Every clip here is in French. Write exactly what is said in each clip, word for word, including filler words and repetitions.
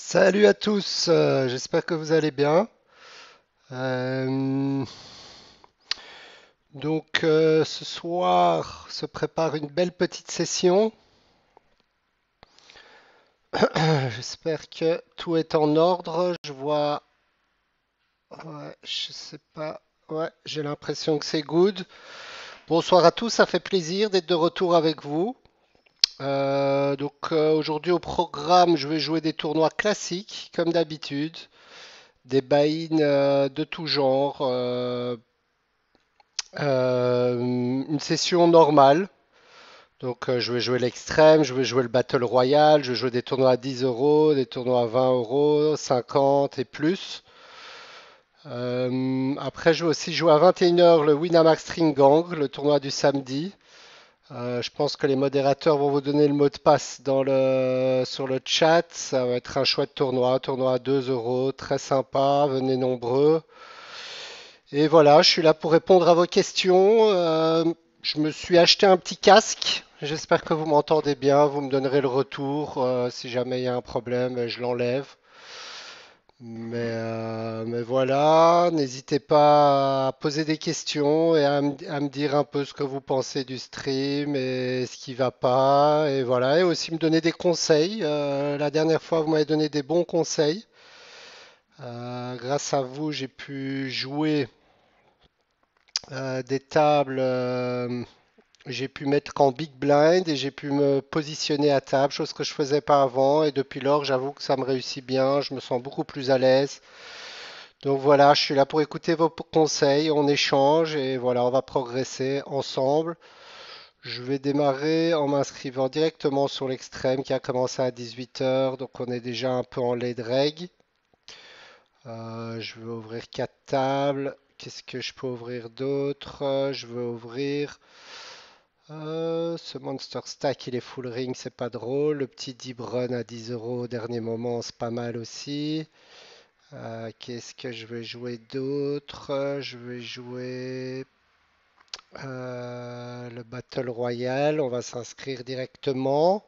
Salut à tous, euh, j'espère que vous allez bien. Euh, donc euh, ce soir se prépare une belle petite session. J'espère que tout est en ordre. Je vois, ouais, je sais pas, ouais, j'ai l'impression que c'est good. Bonsoir à tous, ça fait plaisir d'être de retour avec vous. Euh, donc euh, aujourd'hui au programme, je vais jouer des tournois classiques comme d'habitude, des buy-in euh, de tout genre. euh, Euh, une session normale. Donc, euh, je vais jouer l'extrême, je vais jouer le Battle Royale, je vais jouer des tournois à dix euros, des tournois à vingt euros, cinquante et plus. Euh, après, je vais aussi jouer à vingt et une heures le Winamax String Gang, le tournoi du samedi. Euh, je pense que les modérateurs vont vous donner le mot de passe dans le, sur le chat. Ça va être un chouette tournoi, un tournoi à deux euros, très sympa, venez nombreux. Et voilà, je suis là pour répondre à vos questions. Euh, je me suis acheté un petit casque. J'espère que vous m'entendez bien. Vous me donnerez le retour. Euh, si jamais il y a un problème, je l'enlève. Mais, euh, mais voilà, n'hésitez pas à poser des questions et à, me à me dire un peu ce que vous pensez du stream et ce qui va pas. Et voilà, et aussi me donner des conseils. Euh, la dernière fois, vous m'avez donné des bons conseils. Euh, grâce à vous, j'ai pu jouer euh, des tables. Euh, j'ai pu mettre en big blind et j'ai pu me positionner à table, chose que je faisais pas avant. Et depuis lors, j'avoue que ça me réussit bien. Je me sens beaucoup plus à l'aise. Donc voilà, je suis là pour écouter vos p- conseils. On échange et voilà, on va progresser ensemble. Je vais démarrer en m'inscrivant directement sur l'extrême qui a commencé à dix-huit heures. Donc on est déjà un peu en lead reg. Euh, je vais ouvrir quatre tables. Qu'est-ce que je peux ouvrir d'autre? Euh, Je vais ouvrir euh, ce Monster Stack, il est full ring, c'est pas drôle. Le petit Deep Run à dix euros au dernier moment, c'est pas mal aussi. Euh, qu'est-ce que je vais jouer d'autre? Euh, Je vais jouer euh, le Battle Royale. On va s'inscrire directement.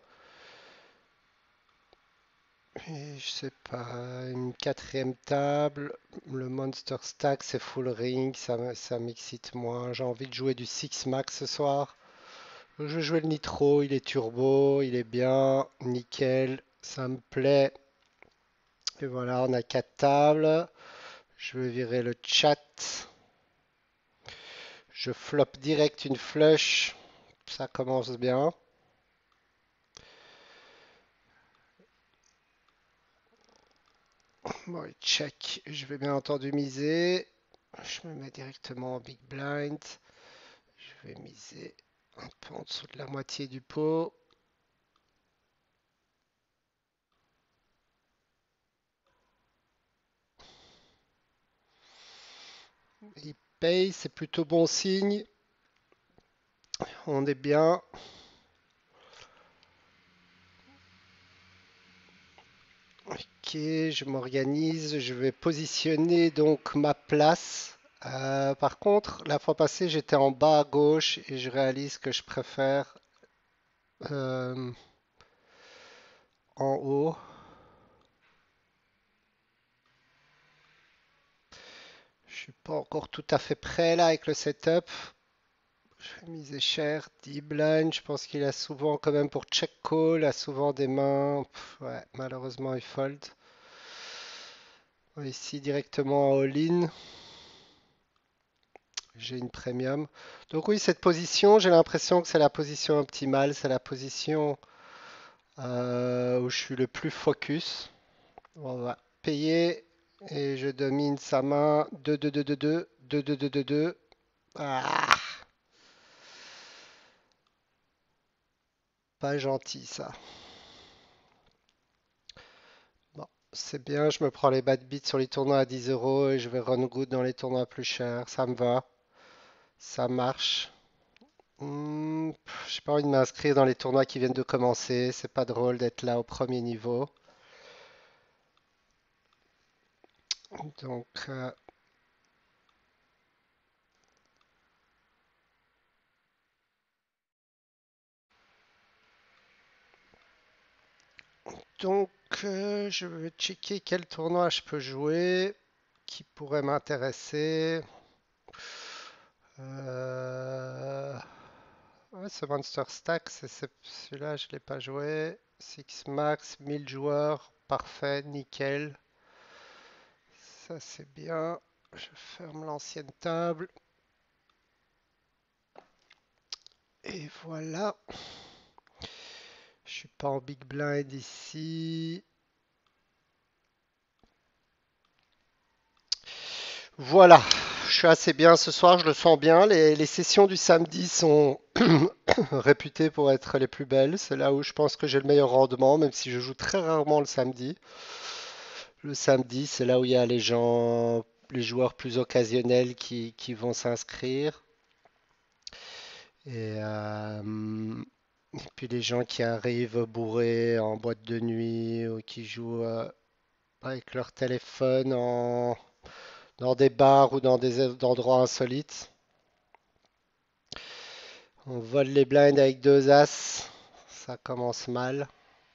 Et je sais pas, une quatrième table. Le Monster Stack, c'est full ring, ça, me- ça m'excite moins. J'ai envie de jouer du six max ce soir. Je vais jouer le Nitro, il est turbo, il est bien, nickel, ça me plaît. Et voilà, on a quatre tables. Je vais virer le chat. Je flop direct une flush. Ça commence bien. Bon, et check. Je vais bien entendu miser. Je me mets directement en big blind. Je vais miser un peu en dessous de la moitié du pot. Il paye, c'est plutôt bon signe. On est bien. Ok, je m'organise. Je vais positionner donc ma place. Euh, par contre, la fois passée, j'étais en bas à gauche et je réalise que je préfère euh, en haut. Je suis pas encore tout à fait prêt là avec le setup. Je vais miser cher. dix blind, je pense qu'il a souvent quand même pour check call, a souvent des mains. Pff, ouais, malheureusement il fold. Ici directement en all-in. J'ai une premium. Donc oui, cette position, j'ai l'impression que c'est la position optimale, c'est la position euh, où je suis le plus focus. On va payer et je domine sa main. deux, deux, deux, deux, deux, deux, deux, deux, deux, deux. Ah, pas gentil ça. Bon, c'est bien, je me prends les bad beats sur les tournois à dix euros et je vais run good dans les tournois plus chers. Ça me va, ça marche. Hmm, pff, j'ai pas envie de m'inscrire dans les tournois qui viennent de commencer. C'est pas drôle d'être là au premier niveau. Donc, euh, Donc, euh, je vais checker quel tournoi je peux jouer qui pourrait m'intéresser. Euh, ouais, ce Monster Stack, c'est c'est- celui-là, je ne l'ai pas joué. Six Max, mille joueurs, parfait, nickel. Ça, c'est bien. Je ferme l'ancienne table. Et voilà. Je suis pas en big blind ici. Voilà. Je suis assez bien ce soir, je le sens bien. Les, les sessions du samedi sont réputées pour être les plus belles. C'est là où je pense que j'ai le meilleur rendement, même si je joue très rarement le samedi. Le samedi, c'est là où il y a les gens, les joueurs plus occasionnels qui, qui vont s'inscrire. Et, euh, et puis les gens qui arrivent bourrés en boîte de nuit ou qui jouent euh, avec leur téléphone en, dans des bars ou dans des endroits insolites. On vole les blinds avec deux as. Ça commence mal.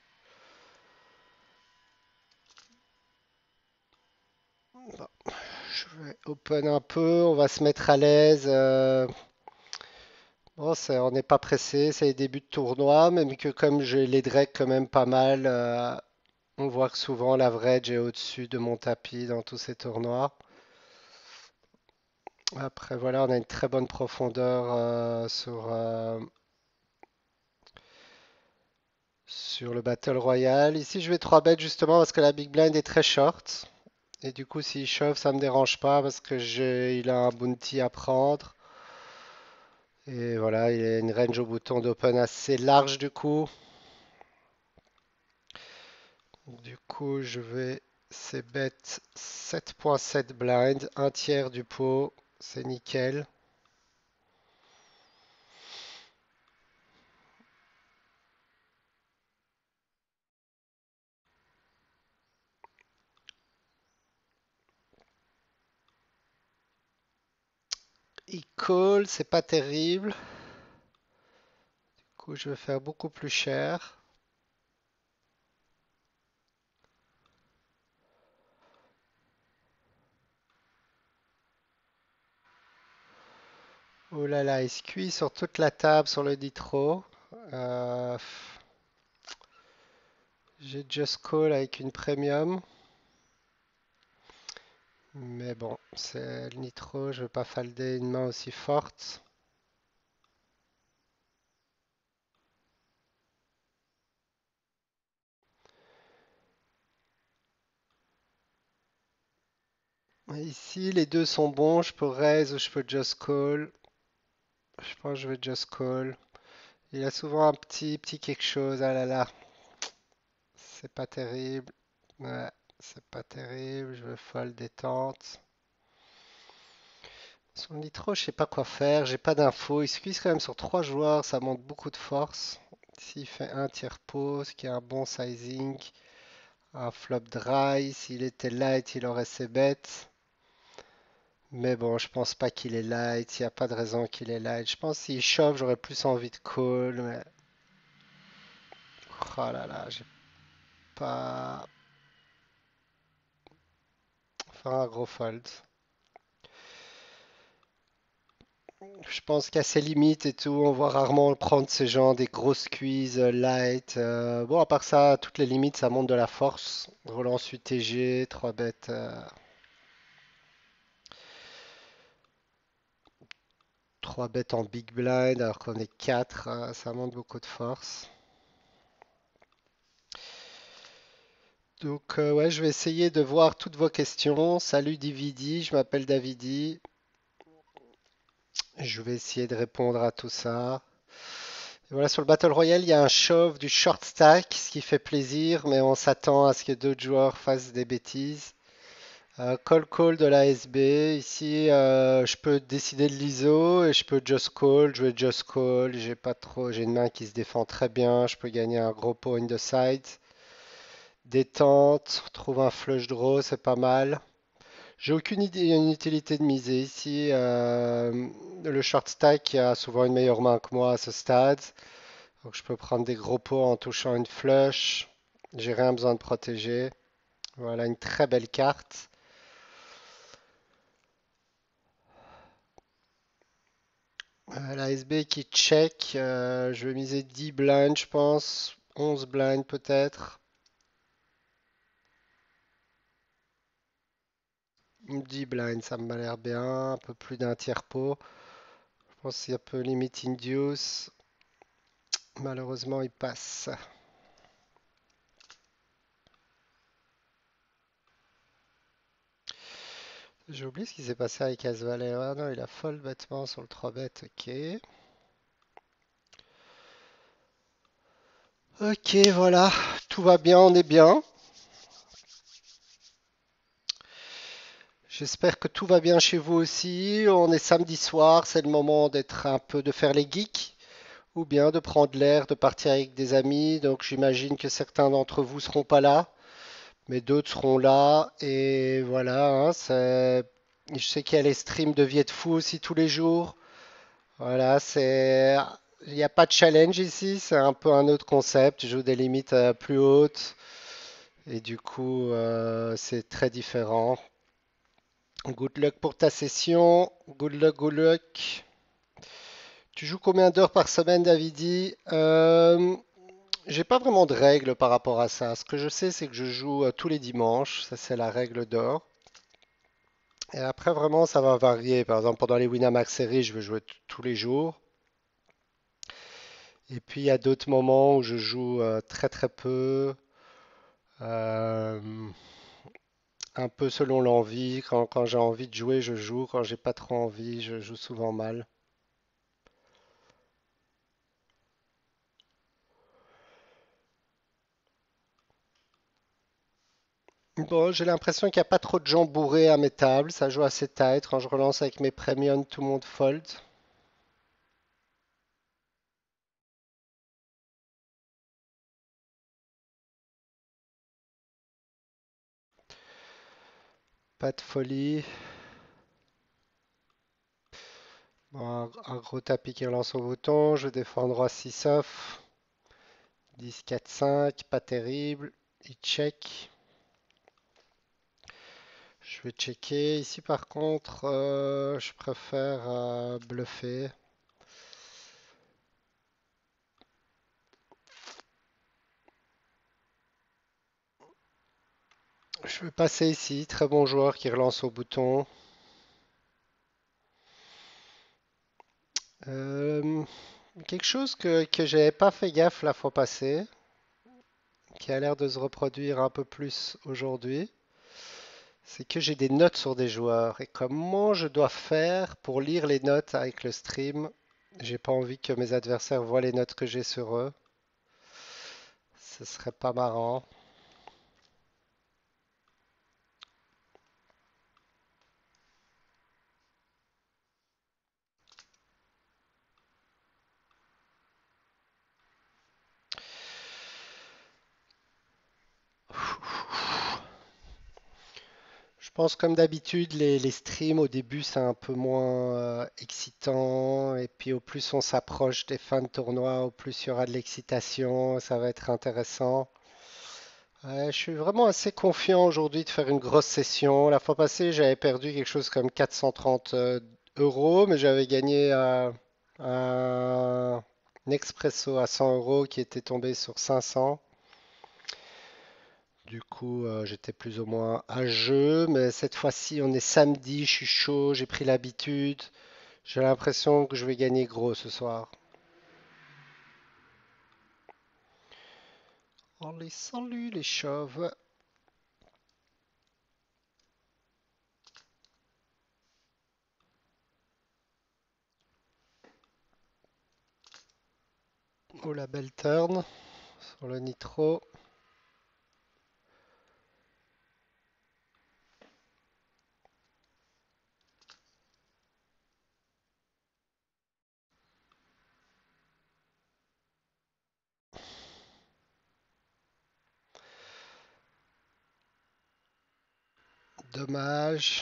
Bon, je vais open un peu. On va se mettre à l'aise. euh, Bon, c'est- on n'est pas pressé. C'est les débuts de tournoi. Même que comme j'ai les drakes quand même pas mal, euh, on voit que souvent l'average est au-dessus de mon tapis dans tous ces tournois. Après, voilà, on a une très bonne profondeur euh, sur, euh, sur le Battle Royale. Ici, je vais trois bet justement parce que la Big Blind est très short. Et du coup, s'il chauffe, ça me dérange pas parce que j'ai, il a un bounty à prendre. Et voilà, il a une range au bouton d'open assez large du coup. Du coup, je vais c'est bet sept virgule sept blind, un tiers du pot, c'est nickel. Il call, c'est pas terrible. Du coup, je vais faire beaucoup plus cher. Oh là là, il se cuit sur toute la table sur le nitro. Euh, j'ai just call avec une premium. Mais bon, c'est le nitro, je veux pas falder une main aussi forte. Ici, les deux sont bons, je peux raise ou je peux just call. Je pense que je vais just call. Il a souvent un petit, petit quelque chose, ah là là, c'est pas terrible. Ouais, c'est pas terrible, je veux fold détente. Sur le nitro, je sais pas quoi faire, j'ai pas d'infos. Il squeeze quand même sur trois joueurs, ça montre beaucoup de force. S'il fait un tiers pause, qui a un bon sizing, un flop dry, s'il était light, il aurait ses bêtes. Mais bon, je pense pas qu'il est light, il n'y a pas de raison qu'il est light. Je pense que s'il chauffe, j'aurais plus envie de call, mais... Oh là là, j'ai pas... Enfin, un gros fold. Je pense qu'à ses limites et tout, on voit rarement prendre ces gens des grosses squeezes euh, light. Euh, bon, à part ça, toutes les limites, ça monte de la force. Relance U T G, trois bêtes, euh, trois bêtes en big blind, alors qu'on est quatre, euh, ça monte beaucoup de force. Donc, euh, ouais, je vais essayer de voir toutes vos questions. Salut Dividi, je m'appelle Davidi. Je vais essayer de répondre à tout ça. Et voilà, sur le Battle Royale, il y a un shove du short stack, ce qui fait plaisir, mais on s'attend à ce que d'autres joueurs fassent des bêtises. Euh, call call de l'A S B. Ici, euh, je peux décider de l'I S O et je peux just call. Je vais just call. J'ai pas trop. J'ai une main qui se défend très bien. Je peux gagner un gros pot in the side. Détente. Trouve un flush draw, c'est pas mal. J'ai aucune idée, une utilité de miser ici. Euh, le short stack a souvent une meilleure main que moi à ce stade. Donc je peux prendre des gros pots en touchant une flush. J'ai rien besoin de protéger. Voilà une très belle carte. Euh, la S B qui check. Euh, je vais miser dix blinds, je pense. onze blinds peut-être. dix blinds, ça m'a l'air bien. Un peu plus d'un tiers pot. Je pense qu'il y a un peu limit induce. Malheureusement, il passe. J'ai oublié ce qui s'est passé avec As-Valet. Ah non, il a fold bêtement sur le trois bet. Ok. Ok, voilà. Tout va bien, on est bien. J'espère que tout va bien chez vous aussi. On est samedi soir, c'est le moment d'être un peu, de faire les geeks ou bien de prendre l'air, de partir avec des amis. Donc j'imagine que certains d'entre vous seront pas là, mais d'autres seront là. Et voilà, hein, c'est- je sais qu'il y a les streams de Viet Fou aussi tous les jours. Voilà, c'est, il n'y a pas de challenge ici, c'est un peu un autre concept. Je joue des limites euh, plus hautes et du coup euh, c'est très différent. Good luck pour ta session. Good luck, good luck. Tu joues combien d'heures par semaine, Davidi? Euh, j'ai pas vraiment de règles par rapport à ça. Ce que je sais, c'est que je joue euh, tous les dimanches. Ça, c'est la règle d'or. Et après, vraiment, ça va varier. Par exemple, pendant les Winamax Series, je vais jouer t- tous les jours. Et puis, il y a d'autres moments où je joue euh, très très peu. Euh, un peu selon l'envie. Quand, quand j'ai envie de jouer, je joue. Quand j'ai pas trop envie, je joue souvent mal. Bon, j'ai l'impression qu'il n'y a pas trop de gens bourrés à mes tables. Ça joue assez tight. Quand je relance avec mes premiums, tout le monde fold. Pas de folie. Bon, un, un gros tapis qui relance au bouton. Je vais défendre roi six off. dix, quatre, cinq. Pas terrible. Il check. Je vais checker. Ici, par contre, euh, je préfère euh, bluffer. Je vais passer ici. Très bon joueur qui relance au bouton. Euh, quelque chose que, que j'avais pas fait gaffe la fois passée, qui a l'air de se reproduire un peu plus aujourd'hui, c'est que j'ai des notes sur des joueurs. Et comment je dois faire pour lire les notes avec le stream? J'ai pas envie que mes adversaires voient les notes que j'ai sur eux. Ce serait pas marrant. Je pense comme d'habitude, les, les streams au début c'est un peu moins euh, excitant. Et puis au plus on s'approche des fins de tournoi, au plus il y aura de l'excitation. Ça va être intéressant. Ouais, je suis vraiment assez confiant aujourd'hui de faire une grosse session. La fois passée, j'avais perdu quelque chose comme quatre cent trente euh, euros, mais j'avais gagné euh, un expresso à cent euros qui était tombé sur cinq cents. Du coup, euh, j'étais plus ou moins à jeu, mais cette fois-ci, on est samedi, je suis chaud, j'ai pris l'habitude. J'ai l'impression que je vais gagner gros ce soir. On les salue, les chauves. Oh la belle turn sur le nitro. Dommage.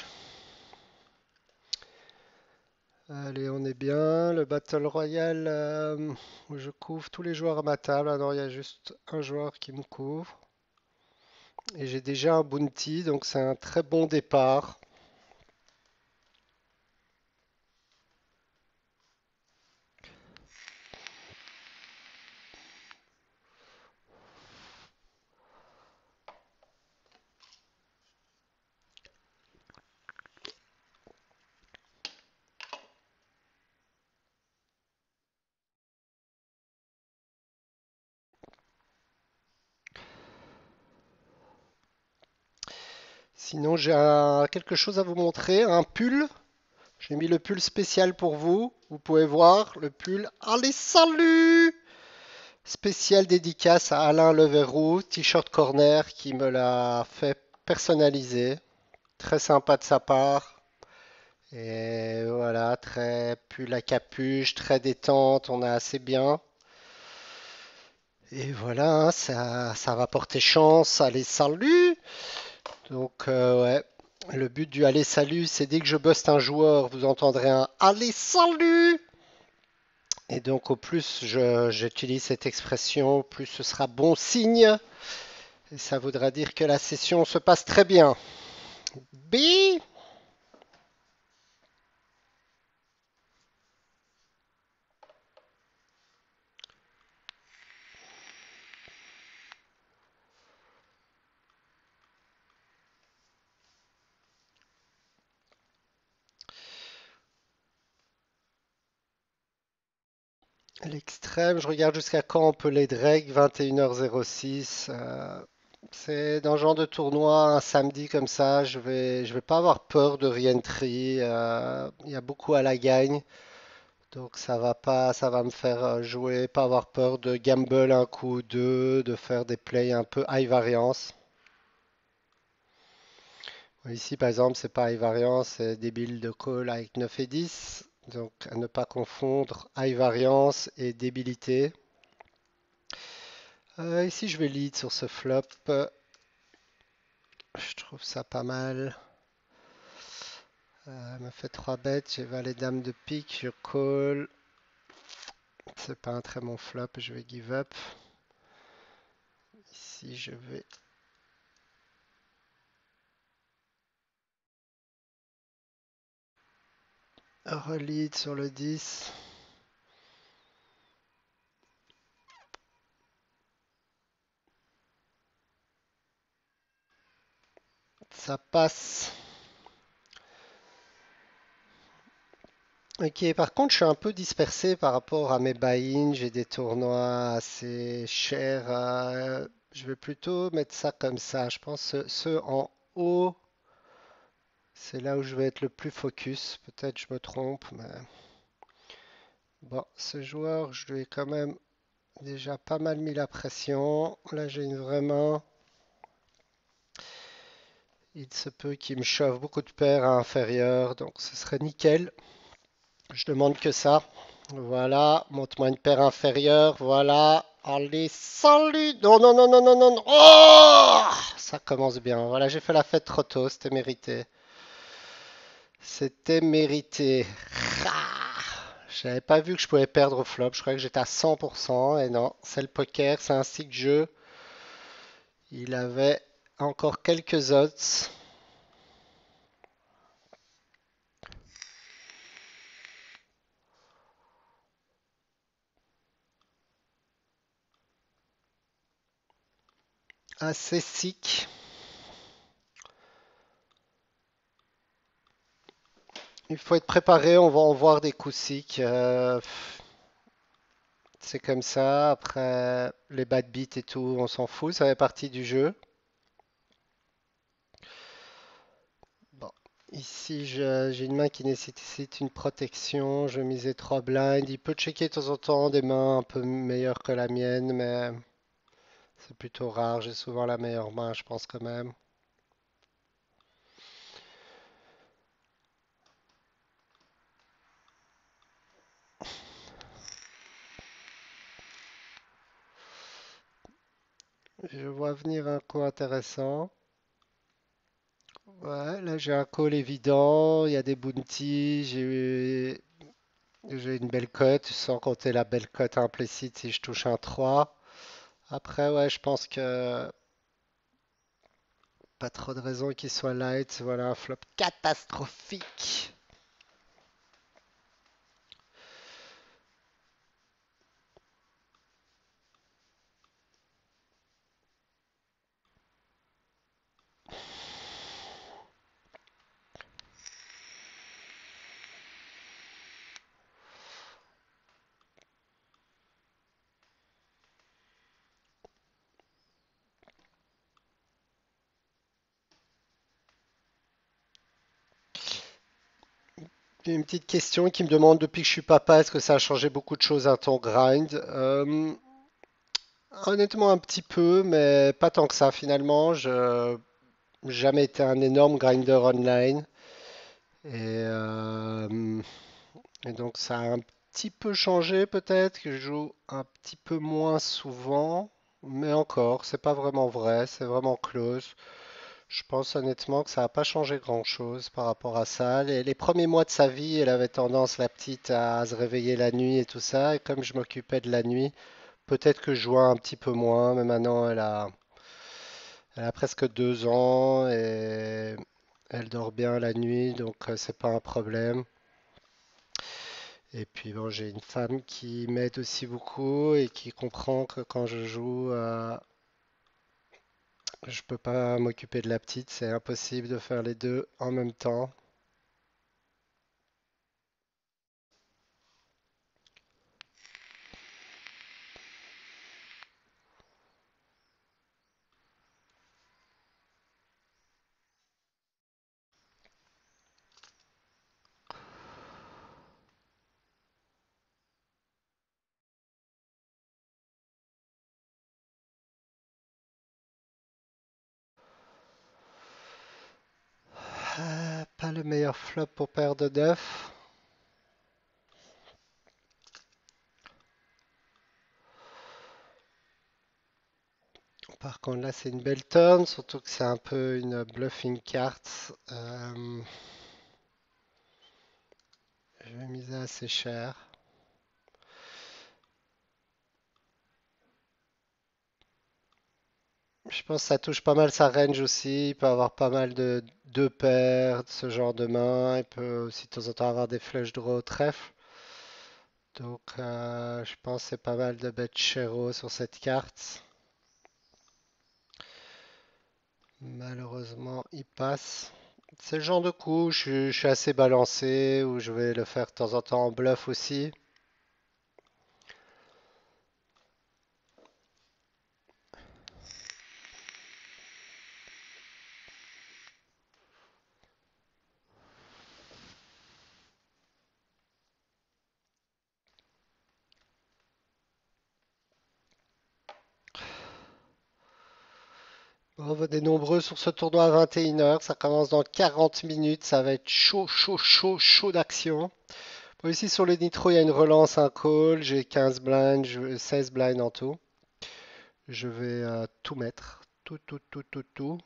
Allez, on est bien. Le Battle Royale euh, où je couvre tous les joueurs à ma table. Ah non, il y a juste un joueur qui me couvre. Et j'ai déjà un bounty, donc c'est un très bon départ. Sinon, j'ai un- quelque chose à vous montrer, un pull. J'ai mis le pull spécial pour vous. Vous pouvez voir le pull. Allez, salut! Spécial dédicace à Alain Leverroux, t-shirt corner, qui me l'a fait personnaliser. Très sympa de sa part. Et voilà, très pull à capuche, très détente, on est assez bien. Et voilà, hein, ça, ça va porter chance. Allez, salut! Donc, euh, ouais, le but du allez, salut, c'est dès que je buste un joueur, vous entendrez un allez, salut! Et donc, au plus je- j'utilise cette expression, plus ce sera bon signe. Et ça voudra dire que la session se passe très bien. B. L'extrême, je regarde jusqu'à quand on peut les drag, vingt et une heures zéro six. euh, c'est dans le genre de tournoi, un samedi comme ça, je vais, je vais pas avoir peur de re-entry. euh, Il y a beaucoup à la gagne, donc ça va pas, ça va me faire euh, jouer, pas avoir peur de gamble un coup ou deux, de faire des plays un peu high variance. Ici, par exemple, c'est pas high variance, c'est des builds de call avec neuf et dix. Donc, à ne pas confondre high variance et débilité. Euh, ici, je vais lead sur ce flop. Je trouve ça pas mal. Euh, elle m'a fait trois bêtes. J'ai valet dame de pique. Je call. C'est pas un très bon flop. Je vais give up. Ici, je vais relead sur le dix. Ça passe. Ok, par contre, je suis un peu dispersé par rapport à mes buy-in. J'ai des tournois assez chers. euh, je vais plutôt mettre ça comme ça. Je pense que ceux en haut, c'est là où je vais être le plus focus. Peut-être je me trompe, mais bon, ce joueur, je lui ai quand même déjà pas mal mis la pression. Là, j'ai une vraie main. Il se peut qu'il me chauffe beaucoup de paires à inférieur, donc ce serait nickel. Je demande que ça. Voilà, monte-moi une paire inférieure. Voilà. Allez, salut! Non, non, non, non, non, non, non. Oh! Ça commence bien. Voilà, j'ai fait la fête trop tôt. C'était mérité. C'était mérité. Ah! Je n'avais pas vu que je pouvais perdre au flop. Je croyais que j'étais à cent pour cent. Et non, c'est le poker. C'est ainsi que je. Il avait encore quelques odds. Assez sick. Il faut être préparé. On va en voir des coups sick. Euh, c'est comme ça. Après, les bad beats et tout, on s'en fout. Ça fait partie du jeu. Bon. Ici, je- j'ai une main qui nécessite une protection. Je vais miser trois blinds. Il peut checker de temps en temps des mains un peu meilleures que la mienne, mais c'est plutôt rare. J'ai souvent la meilleure main, je pense quand même. Je vois venir un coup intéressant. Ouais, là j'ai un call évident. Il y a des bounties. J'ai j'ai une belle cote, sans compter la belle cote implicite si je touche un trois. Après, ouais, je pense que Pas trop de raison qu'il soit light. Voilà un flop catastrophique. Une petite question qui me demande depuis que je suis papa, est-ce que ça a changé beaucoup de choses à ton grind? Euh, honnêtement, un petit peu, mais pas tant que ça finalement. Je j'ai jamais été un énorme grinder online. Et, euh, et donc ça a un petit peu changé peut-être, que je joue un petit peu moins souvent. Mais encore, c'est pas vraiment vrai, c'est vraiment close. Je pense honnêtement que ça n'a pas changé grand-chose par rapport à ça. Les, les premiers mois de sa vie, elle avait tendance, la petite, à se réveiller la nuit et tout ça. Et comme je m'occupais de la nuit, peut-être que je jouais un petit peu moins, mais maintenant elle a, elle a presque deux ans et elle dort bien la nuit, donc euh, c'est pas un problème. Et puis bon, j'ai une femme qui m'aide aussi beaucoup et qui comprend que quand je joue, euh, je peux pas m'occuper de la petite, c'est impossible de faire les deux en même temps. Ah, pas le meilleur flop pour paire de neuf. Par contre, là, c'est une belle turn, surtout que c'est un peu une bluffing carte. Euh, je vais miser assez cher. Je pense que ça touche pas mal sa range aussi. Il peut avoir pas mal de deux paires, de ce genre de main. Il peut aussi de temps en temps avoir des flush draw au trèfle. Donc, euh, je pense que c'est pas mal de bet chéro sur cette carte. Malheureusement, il passe. C'est le genre de coup, je, suis je suis assez balancé, où je vais le faire de temps en temps en bluff aussi. On va des nombreux sur ce tournoi à vingt et une heures. Ça commence dans quarante minutes. Ça va être chaud, chaud, chaud, chaud d'action. Bon, ici sur le nitro, il y a une relance, un call. J'ai quinze blinds, je- seize blinds en tout. Je vais euh, tout mettre. Tout, tout, tout, tout, tout.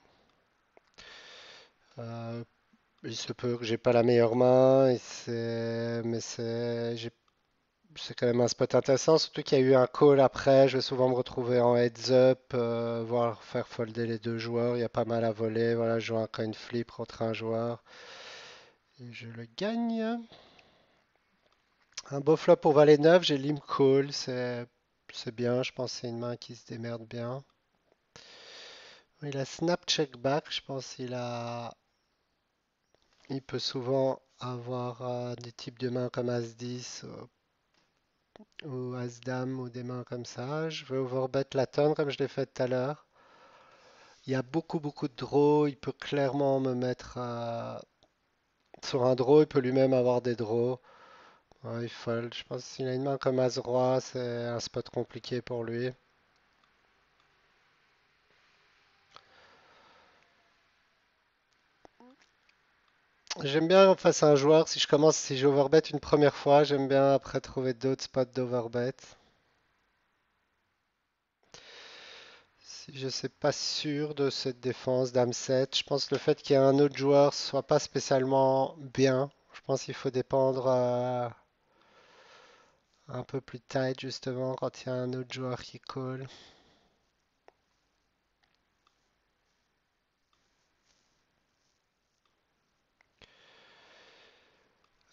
Euh, il se peut que j'ai pas la meilleure main, et c'est- mais c'est j'ai- c'est quand même un spot intéressant. Surtout qu'il y a eu un call après. Je vais souvent me retrouver en heads up, euh, voir faire folder les deux joueurs. Il y a pas mal à voler. Voilà, je joue un coin flip contre un joueur. Et je le gagne. Un beau flop pour valet neuf, j'ai lim call, c'est c'est bien, je pense que c'est une main qui se démerde bien. Il a snap check back, je pense qu'il a il peut souvent avoir euh, des types de mains comme as dix ou, ou as dame ou des mains comme ça. Je vais overbet la turn comme je l'ai fait tout à l'heure. Il y a beaucoup beaucoup de draws, il peut clairement me mettre euh, sur un draw, il peut lui-même avoir des draws. Ouais, il fold. Je pense qu'il a une main comme as-roi, c'est un spot compliqué pour lui. J'aime bien face à un joueur, si je commence, si j'overbet une première fois, j'aime bien après trouver d'autres spots d'overbet. Si je ne suis pas sûr de cette défense dame sept, je pense que le fait qu'il y ait un autre joueur soit pas spécialement bien. Je pense qu'il faut dépendre euh, un peu plus tight justement quand il y a un autre joueur qui call.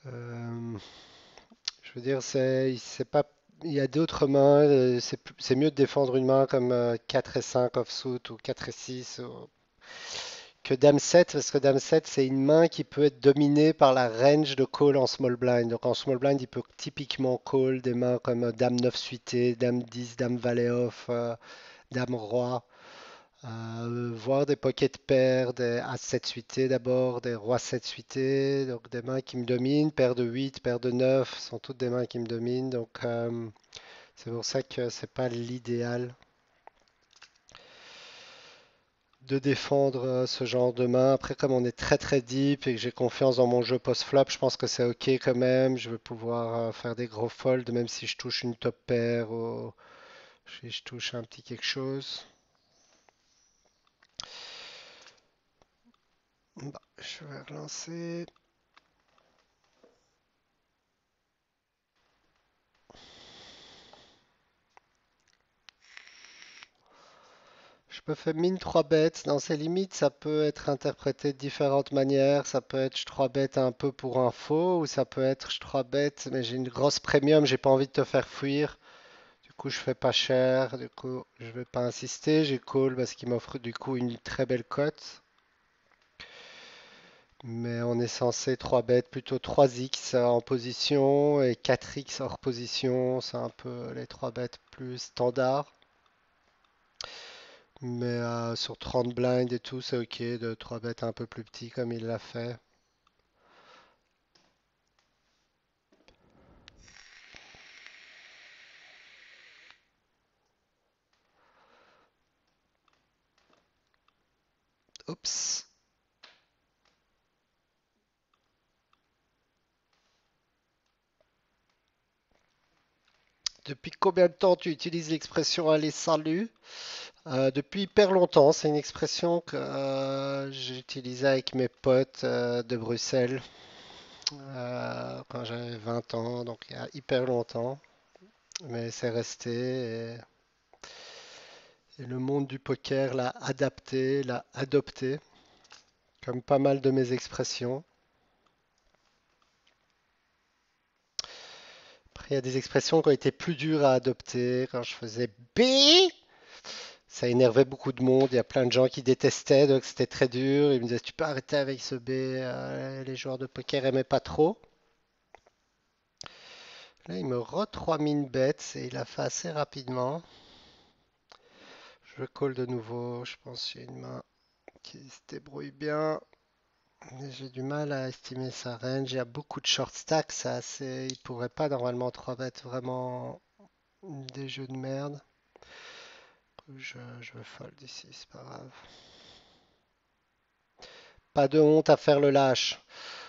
Euh, je veux dire, c'est, c'est pas, il y a d'autres mains. euh, C'est plus- c'est mieux de défendre une main comme euh, quatre et cinq offsuit ou quatre et six ou- que Dame sept, parce que Dame sept, c'est une main qui peut être dominée par la range de call en small blind. Donc en small blind, il peut typiquement call des mains comme euh, Dame neuf suité, Dame dix, Dame valet off, euh, Dame roi. Euh, voir des pocket pairs, des As sept suités d'abord, des Rois sept suités, donc des mains qui me dominent, paire de huit, paire de neuf, sont toutes des mains qui me dominent, donc euh, c'est pour ça que c'est pas l'idéal de défendre euh, ce genre de main. Après, comme on est très très deep et que j'ai confiance dans mon jeu post-flop, je pense que c'est ok quand même. Je vais pouvoir euh, faire des gros folds, même si je touche une top pair ou si je touche un petit quelque chose. Bah, je vais relancer. Je peux faire mine trois bêtes. Dans ces limites, ça peut être interprété de différentes manières. Ça peut être je trois bêtes un peu pour info, ou ça peut être je trois bêtes, mais j'ai une grosse premium, j'ai pas envie de te faire fuir. Du coup, je fais pas cher. Du coup, je vais pas insister. J'ai call parce qu'il m'offre du coup une très belle cote. Mais on est censé trois bêtes plutôt trois x en position et quatre x hors position. C'est un peu les trois bêtes plus standards. Mais euh, sur trente blinds et tout, c'est ok de trois bêtes un peu plus petit comme il l'a fait. Oups. Depuis combien de temps tu utilises l'expression allez salut? Euh, depuis hyper longtemps. C'est une expression que euh, j'ai utilisée avec mes potes euh, de Bruxelles euh, quand j'avais vingt ans, donc il y a hyper longtemps. Mais c'est resté et, et le monde du poker l'a adapté, l'a adopté, comme pas mal de mes expressions. Après, il y a des expressions qui ont été plus dures à adopter. Quand je faisais B, ça énervait beaucoup de monde. Il y a plein de gens qui détestaient, donc c'était très dur. Ils me disaient, tu peux arrêter avec ce B. Euh, les joueurs de poker aimaient pas trop. Là, il me re trois min bêtes et il a fait assez rapidement. Je call de nouveau. Je pense que j'ai une main qui se débrouille bien. Mais j'ai du mal à estimer sa range. Il y a beaucoup de short stacks. Ça, assez... Il pourrait pas normalement trois bêtes vraiment des jeux de merde. Je, je vais fold ici, c'est pas grave. Pas de honte à faire le lâche.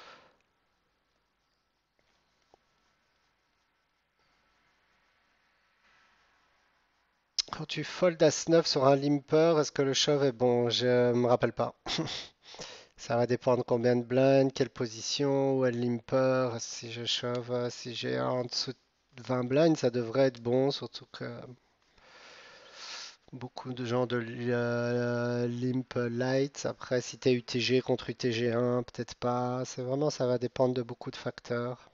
Quand tu fold as neuf sur un limper, est-ce que le shove est bon? Je me rappelle pas. Ça va dépendre combien de blinds, quelle position, où est le limper. Si je shove, euh, si j'ai en dessous de vingt blinds, ça devrait être bon, surtout que beaucoup de gens de li- euh, limp light. Après, si t'es U T G contre U T G un, peut-être pas. C'est vraiment, ça va dépendre de beaucoup de facteurs.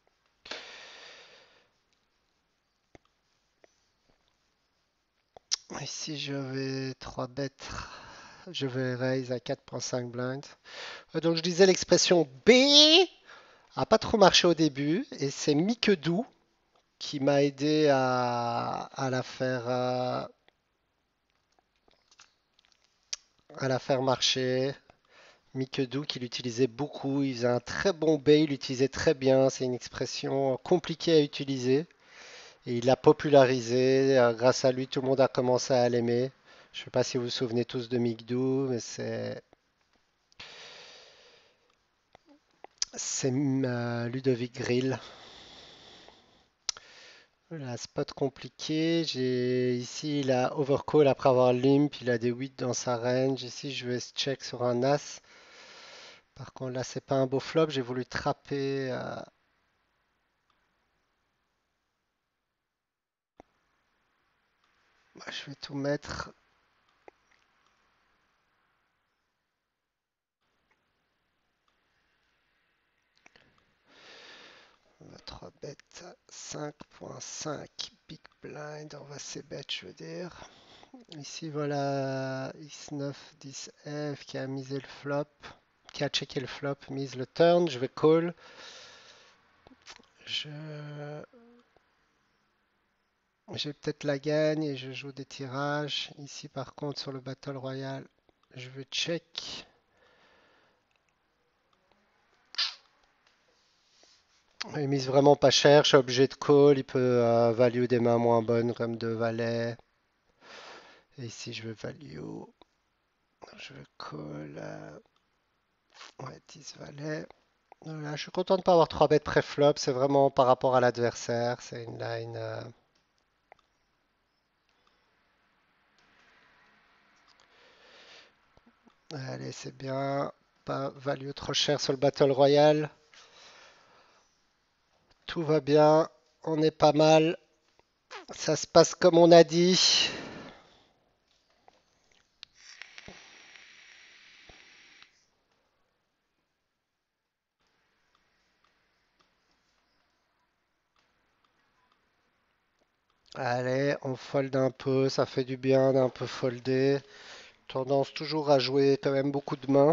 Ici, je vais trois bêtes. Je vais raise à quatre virgule cinq blinds. Euh, Donc, je disais l'expression B a pas trop marché au début et c'est Mikedou qui m'a aidé à, à la faire, euh, à la faire marcher. Mikedou qui l'utilisait beaucoup, il faisait un très bon B, il l'utilisait très bien. C'est une expression compliquée à utiliser et il l'a popularisé. Euh, Grâce à lui, tout le monde a commencé à l'aimer. Je ne sais pas si vous vous souvenez tous de Migdou, mais c'est c'est euh, Ludovic Grill. La spot compliqué. J'ai ici il a overcall après avoir limp, il a des huit dans sa range. Ici je vais check sur un as. Par contre là c'est pas un beau flop, j'ai voulu trapper. euh, bah, je vais tout mettre. trois bêtes, cinq virgule cinq big blind, on va c bet, je veux dire. Ici, voilà x neuf, dix F qui a misé le flop, qui a checké le flop, mise le turn. Je vais call. Je... J'ai peut-être la gagne et je joue des tirages. Ici, par contre, sur le Battle Royale, je vais check. Il mise vraiment pas cher, je suis obligé de call. Il peut euh, value des mains moins bonnes comme deux valets. Et ici, je veux value. Je veux call. euh, Ouais, dix valets. Voilà, je suis content de ne pas avoir trois bêtes pré-flop. C'est vraiment par rapport à l'adversaire. C'est une line. euh, Allez, c'est bien. Pas value trop cher sur le Battle Royale. Tout va bien. On est pas mal. Ça se passe comme on a dit. Allez, on fold un peu. Ça fait du bien d'un peu folder. Tendance toujours à jouer quand même beaucoup de mains.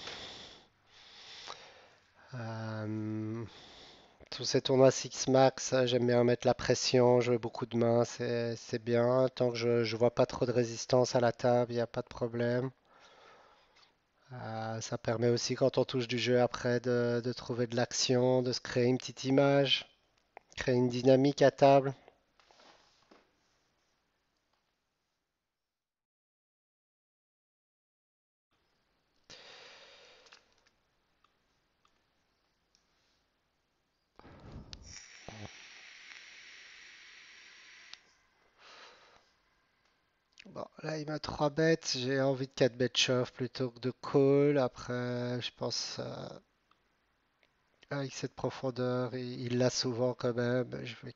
Euh, Tous ces tournois Six Max, euh, j'aime bien mettre la pression, jouer beaucoup de mains, c'est c'est bien. Tant que je, je vois pas trop de résistance à la table, il n'y a pas de problème. Euh, ça permet aussi quand on touche du jeu après de, de trouver de l'action, de se créer une petite image, créer une dynamique à table. Bon, là il m'a trois bêtes, j'ai envie de quatre bet shove plutôt que de call. Après, je pense euh, avec cette profondeur, il il l'a souvent quand même. Je vais,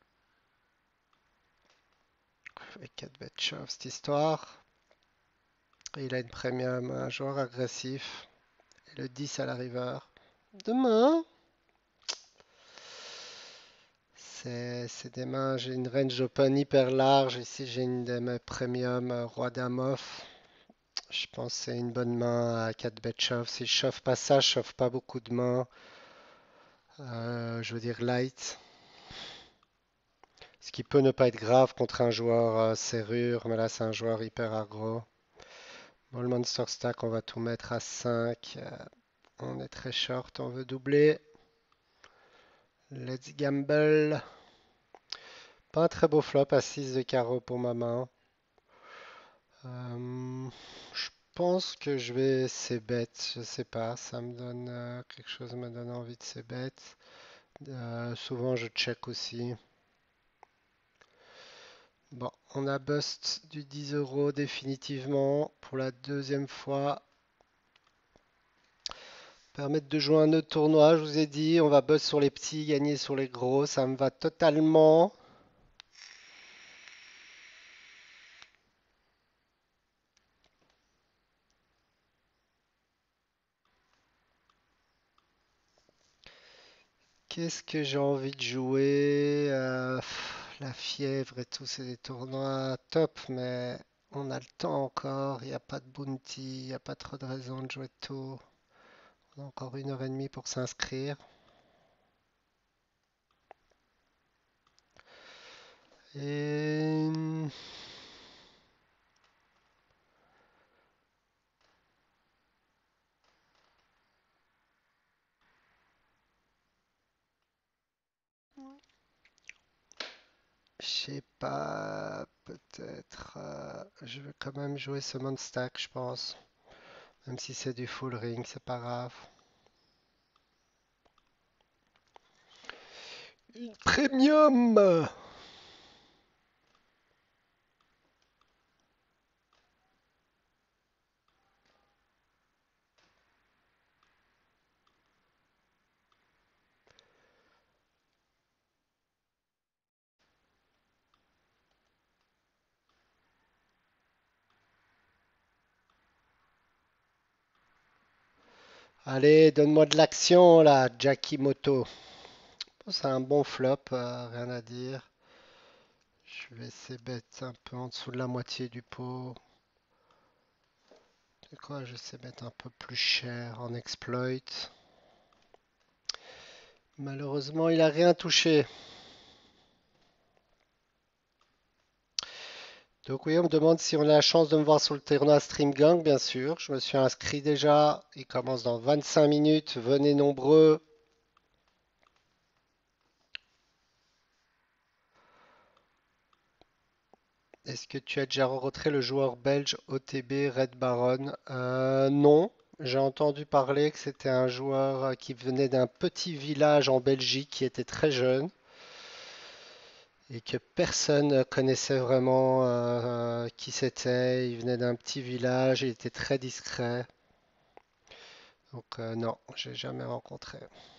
je vais quatre bet shove cette histoire. Il a une premium, un joueur agressif. Et le dix à la river. Demain, c'est c'est des mains. J'ai une range open hyper large. Ici, j'ai une de mes premium euh, roi dame off. Je pense que c'est une bonne main à quatre bet shove. Si je chauffe pas ça, je chauffe pas beaucoup de mains. Euh, je veux dire light. Ce qui peut ne pas être grave contre un joueur euh, serrure, mais là, c'est un joueur hyper aggro. Bon, le monster stack, on va tout mettre à cinq. Euh, on est très short, on veut doubler. Let's gamble. Pas un très beau flop à six de carreau pour ma main. Euh, je pense que je vais c-bet, je sais pas, ça me donne euh, quelque chose me donne envie de c-bet. Euh, souvent je check aussi. Bon, on a bust du dix euros définitivement pour la deuxième fois. Permettre de jouer un autre tournoi, je vous ai dit, on va bust sur les petits, gagner sur les gros, ça me va totalement. Qu'est-ce que j'ai envie de jouer? Euh, pff, la fièvre et tout, c'est des tournois top, mais on a le temps encore. Il n'y a pas de bounty, il n'y a pas trop de raison de jouer tôt. On a encore une heure et demie pour s'inscrire. Et je sais pas, peut-être. Euh, je vais quand même jouer ce Stack, je pense. Même si c'est du full ring, c'est pas grave. Une premium! Allez, donne-moi de l'action là, Jackie Moto. C'est un bon flop, euh, rien à dire. Je vais essayer mettre un peu en dessous de la moitié du pot. C'est quoi? Je sais mettre un peu plus cher en exploit. Malheureusement, il a rien touché. Donc oui, on me demande si on a la chance de me voir sur le tournoi Stream Gang, bien sûr. Je me suis inscrit déjà. Il commence dans vingt-cinq minutes. Venez nombreux. Est-ce que tu as déjà rencontré le joueur belge O T B Red Baron? Euh, non. J'ai entendu parler que c'était un joueur euh, qui venait d'un petit village en Belgique qui était très jeune et que personne ne connaissait vraiment euh, qui c'était. Il venait d'un petit village, il était très discret. Donc euh, non, j'ai jamais rencontré.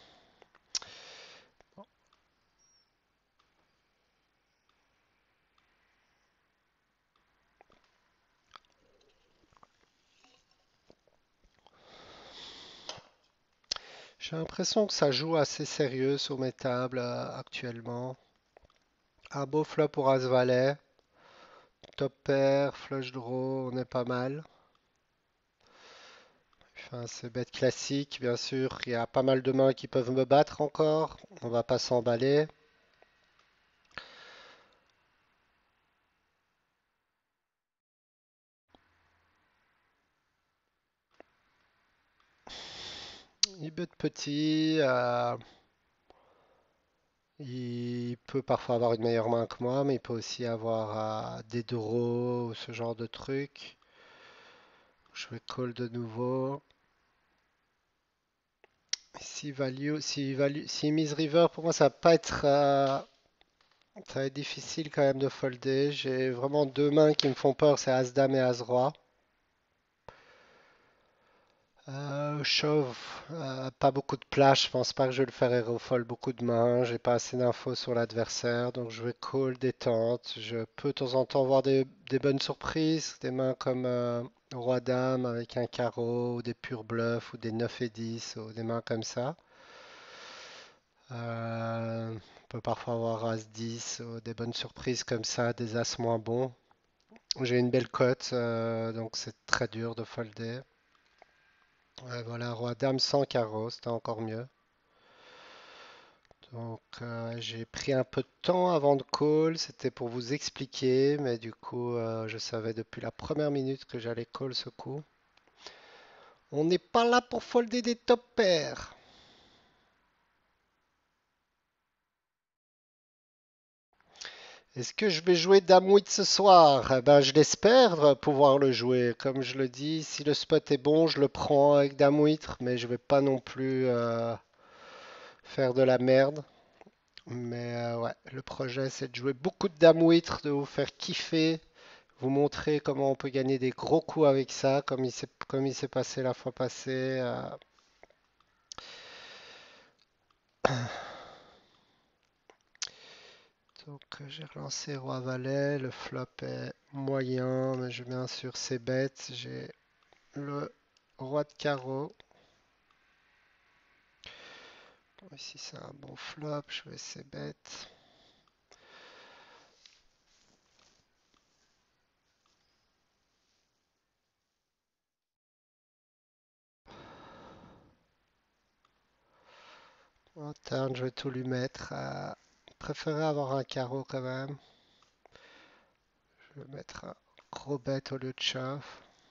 J'ai l'impression que ça joue assez sérieux sur mes tables euh, actuellement. Un beau flop pour As-Valet, top pair, flush draw, on est pas mal. Enfin, c'est bête classique, bien sûr. Il y a pas mal de mains qui peuvent me battre encore. On va pas s'emballer. Il bet petit. euh, il peut parfois avoir une meilleure main que moi, mais il peut aussi avoir euh, des draws ou ce genre de truc. Je vais call de nouveau. Si value, si value, si mise river, pour moi, ça va pas être, euh, ça va être difficile quand même de folder. J'ai vraiment deux mains qui me font peur, c'est As-Dame et As-Roi. Euh, chauve, euh, pas beaucoup de place, je pense pas que je vais le faire hero fold beaucoup de mains, j'ai pas assez d'infos sur l'adversaire, donc je vais call détente. Je peux de temps en temps voir des, des bonnes surprises, des mains comme euh, Roi-Dame avec un carreau, ou des purs bluffs, ou des neuf et dix, ou des mains comme ça. Euh, on peut parfois avoir As-dix, ou des bonnes surprises comme ça, des As moins bons. J'ai une belle cote, euh, donc c'est très dur de folder. Ouais, voilà, Roi-Dame sans carreau, c'était encore mieux. Donc euh, j'ai pris un peu de temps avant de call, c'était pour vous expliquer, mais du coup euh, je savais depuis la première minute que j'allais call ce coup. On n'est pas là pour folder des top pairs. Est-ce que je vais jouer Dame huit ce soir? Eh ben, je l'espère euh, pouvoir le jouer. Comme je le dis, si le spot est bon, je le prends avec Dame huit, mais je vais pas non plus euh, faire de la merde. Mais euh, ouais, le projet c'est de jouer beaucoup de Dame huit, de vous faire kiffer, vous montrer comment on peut gagner des gros coups avec ça, comme il s'est comme il s'est passé la fois passée. euh. Donc euh, j'ai relancé Roi-Valet, le flop est moyen, mais je bien sûr c'est bête. J'ai le Roi de carreau. Bon, ici c'est un bon flop, je vais essayer bête. En turn, je vais tout lui mettre. Euh, préférer avoir un carreau quand même. Je vais mettre un gros bête au lieu de shove.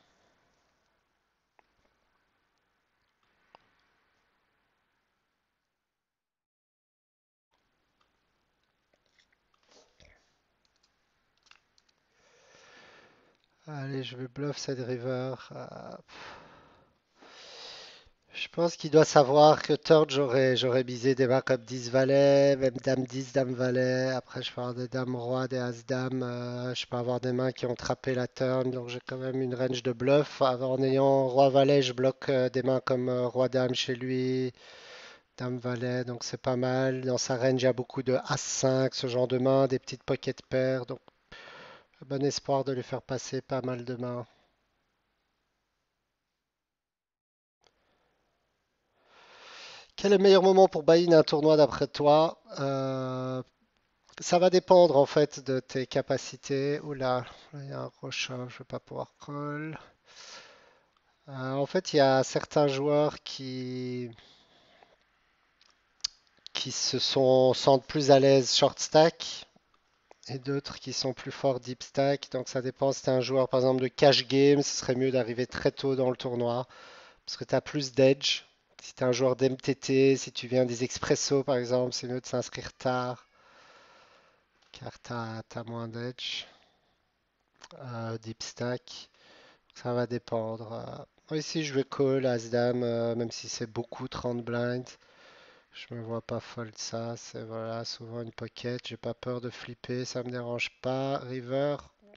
Allez, je vais bluff cette river. Euh, je pense qu'il doit savoir que turn, j'aurais j'aurais misé des mains comme dix valet, même dame dix, dame valet. Après, je peux avoir des dames roi, des as dames. Euh, je peux avoir des mains qui ont trappé la turn. Donc, j'ai quand même une range de bluff. En ayant roi valet, je bloque euh, des mains comme euh, roi dame chez lui, dame valet. Donc, c'est pas mal. Dans sa range, il y a beaucoup de as cinq, ce genre de mains, des petites pocket pairs. Donc, bon espoir de lui faire passer pas mal de mains. Quel est le meilleur moment pour buy-in un tournoi d'après toi? Euh, ça va dépendre en fait de tes capacités. Oula, là, il y a un rush, hein, je vais pas pouvoir call. Euh, en fait, il y a certains joueurs qui, qui se sont, sentent plus à l'aise short stack et d'autres qui sont plus forts deep stack. Donc ça dépend. Si tu es un joueur par exemple de cash game, ce serait mieux d'arriver très tôt dans le tournoi parce que tu as plus d'edge. Si tu es un joueur d'M T T, si tu viens des expressos par exemple, c'est mieux de s'inscrire tard car tu as, moins d'edge. Euh, deep stack, ça va dépendre. Euh, moi ici, je vais call As-Dame, euh, même si c'est beaucoup trente blinds. Je me vois pas fold ça. C'est voilà, souvent une pocket. J'ai pas peur de flipper, ça me dérange pas. River,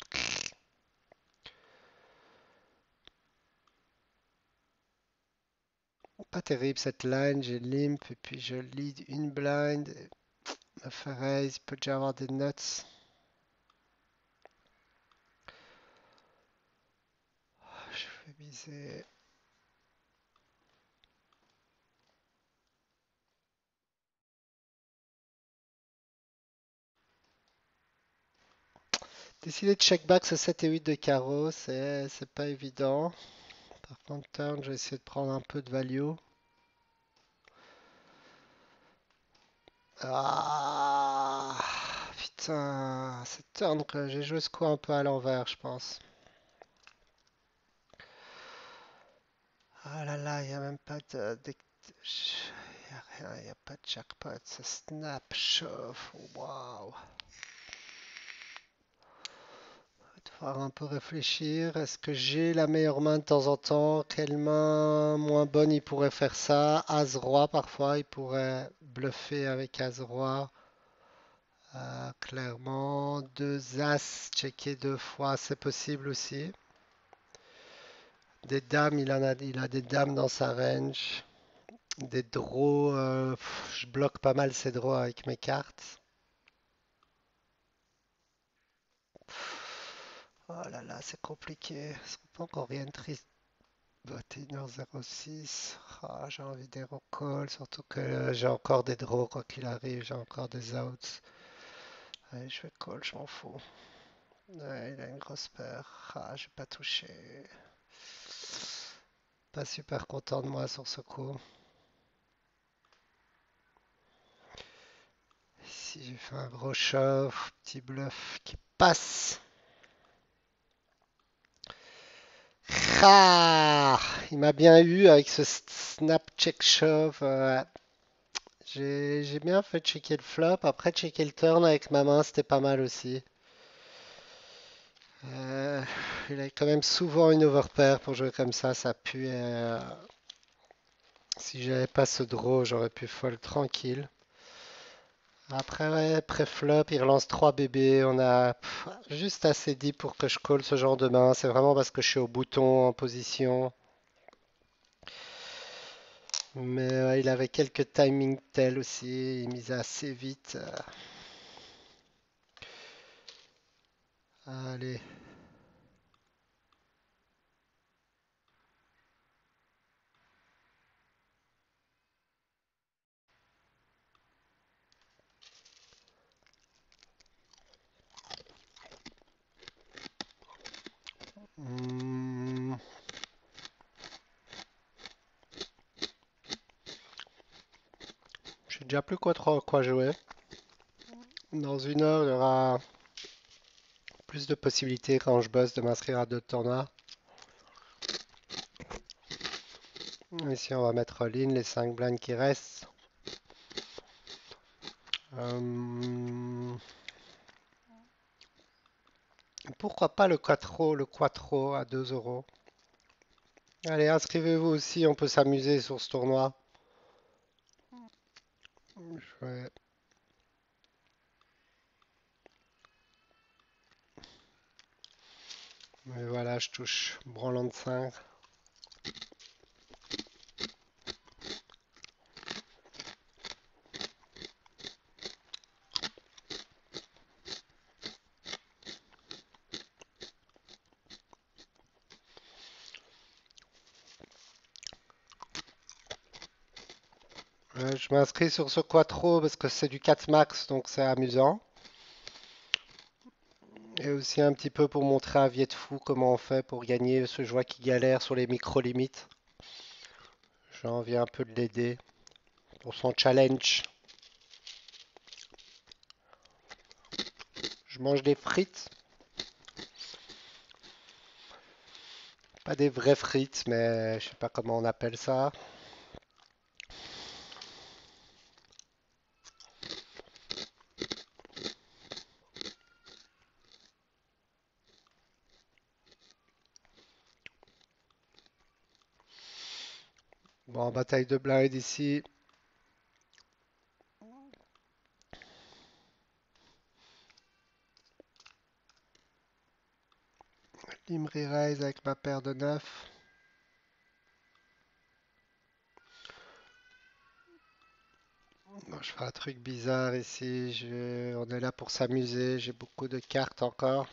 pas terrible cette line. J'ai limp et puis je lead une blind. Me fait raise, il peut déjà avoir des nuts. Je vais miser. Décider de check back ce sept et huit de carreau, c'est c'est pas évident. Par contre, turn, je vais essayer de prendre un peu de value. Ah, putain, c'est turn que j'ai joué ce coup un peu à l'envers, je pense. Ah là là, il n'y a même pas de... de- Il n'y a rien, il n'y a pas de jackpot, ça snap, chauffe, waouh. Va devoir un peu réfléchir, est-ce que j'ai la meilleure main de temps en temps? Quelle main moins bonne il pourrait faire ça? As-roi parfois, il pourrait bluffer avec As-roi. Euh, clairement, deux As checker deux fois, c'est possible aussi. Des dames, il en a, il a des dames dans sa range. Des draws, euh, pff, je bloque pas mal ces draws avec mes cartes. Oh là là, c'est compliqué. Est-ce qu'on peut encore rien triste? vingt et une heures zéro six. Ah, j'ai envie des recalls, surtout que euh, j'ai encore des draws quoi qu'il arrive, j'ai encore des outs. Allez, je vais call, je m'en fous. Ouais, il a une grosse paire. Ah, j'ai pas touché. Pas super content de moi sur ce coup. Si j'ai fait un gros shove, petit bluff qui passe. Ah, il m'a bien eu avec ce snap check shove. euh, j'ai j'ai bien fait checker le flop. Après, checker le turn avec ma main, c'était pas mal aussi. Euh, il a quand même souvent une overpair pour jouer comme ça. Ça pue. euh, si j'avais pas ce draw, j'aurais pu fold tranquille. Après, ouais, pré-flop, il relance trois bébés. On a pff, juste assez dit pour que je call ce genre de main. C'est vraiment parce que je suis au bouton en position. Mais ouais, il avait quelques timing tels aussi. Il misait assez vite. euh. Allez. Hmm, je sais déjà plus quoi trop quoi jouer. Dans une heure, il y aura plus de possibilités quand je bosse de m'inscrire à d'autres tournois. Ici, on va mettre all-in les cinq blinds qui restent. Euh, pourquoi pas le quattro, le quattro à deux euros? Allez, inscrivez-vous aussi, on peut s'amuser sur ce tournoi. Je vais- Mais voilà, je touche branlant de cinq. Euh, je m'inscris sur ce quattro parce que c'est du quatre max, donc c'est amusant. Et aussi un petit peu pour montrer à Viet Fou comment on fait pour gagner ce joueur qui galère sur les micro-limites. J'ai envie un peu de l'aider pour son challenge. Je mange des frites. Pas des vraies frites, mais je sais pas comment on appelle ça. Bon, bataille de blind ici. Limri raise avec ma paire de neuf. Bon, je fais un truc bizarre ici. Je- On est là pour s'amuser. J'ai beaucoup de cartes encore.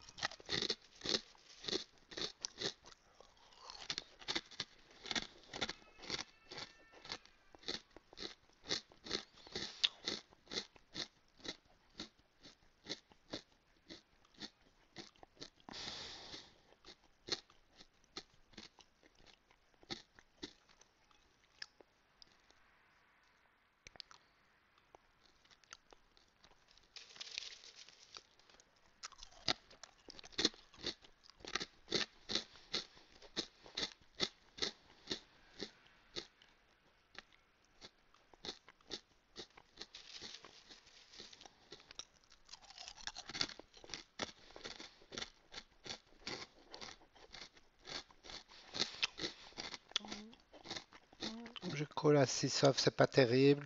Je colle à six off, c'est pas terrible.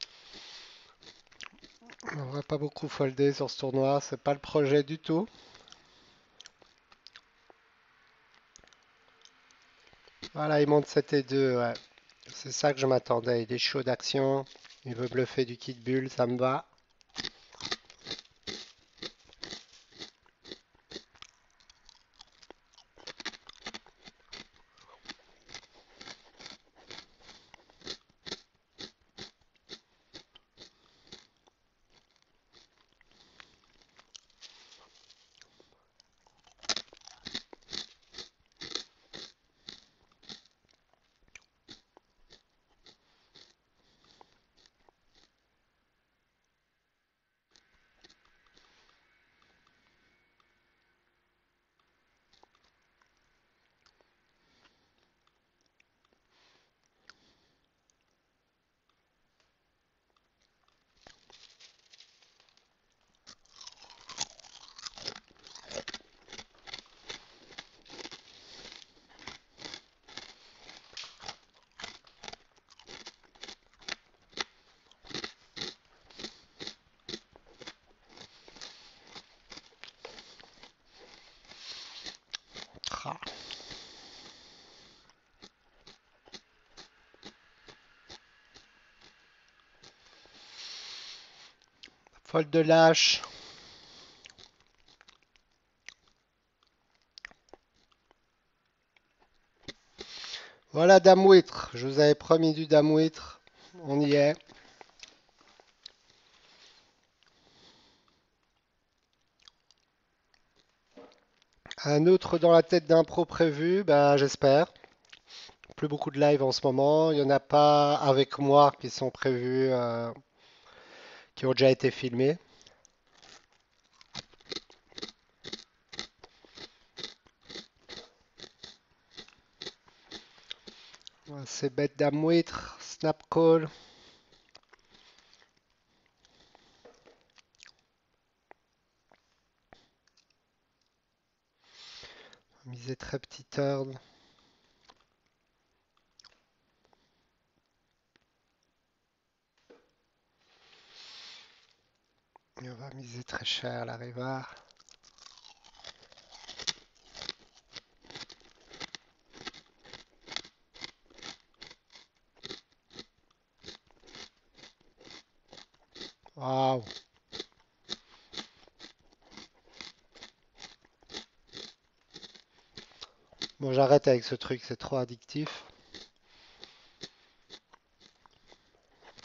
On va pas beaucoup folder sur ce tournoi, c'est pas le projet du tout. Voilà, il monte sept et deux, ouais. C'est ça que je m'attendais. Il est chaud d'action. Il veut bluffer du kit bulle, ça me va. Ah. Fold de lâche. Voilà dame huître. Je vous avais promis du dame huître. On y est. Un autre dans la tête d'un pro prévu, bah j'espère. Plus beaucoup de live en ce moment. Il n'y en a pas avec moi qui sont prévus, euh, qui ont déjà été filmés. C'est bête dame huître, snap call. Miser très petit turn. Et on va miser très cher la river. Waouh. Bon, j'arrête avec ce truc, c'est trop addictif.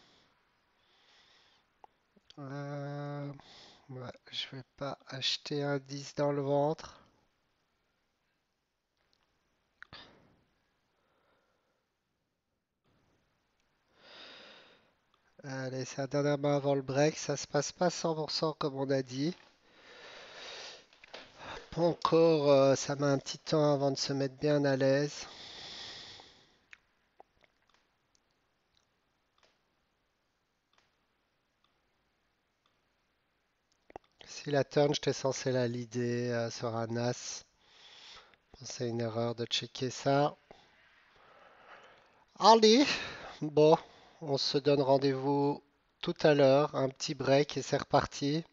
Euh, ouais, je vais pas acheter un dix dans le ventre. Allez, c'est la dernière main avant le break. Ça se passe pas cent pour cent comme on a dit. Pas encore, euh, ça met un petit temps avant de se mettre bien à l'aise. Si la turn, j'étais censé la leader euh, sur un as. C'est une erreur de checker ça. Allez, bon, on se donne rendez-vous tout à l'heure. Un petit break et c'est reparti.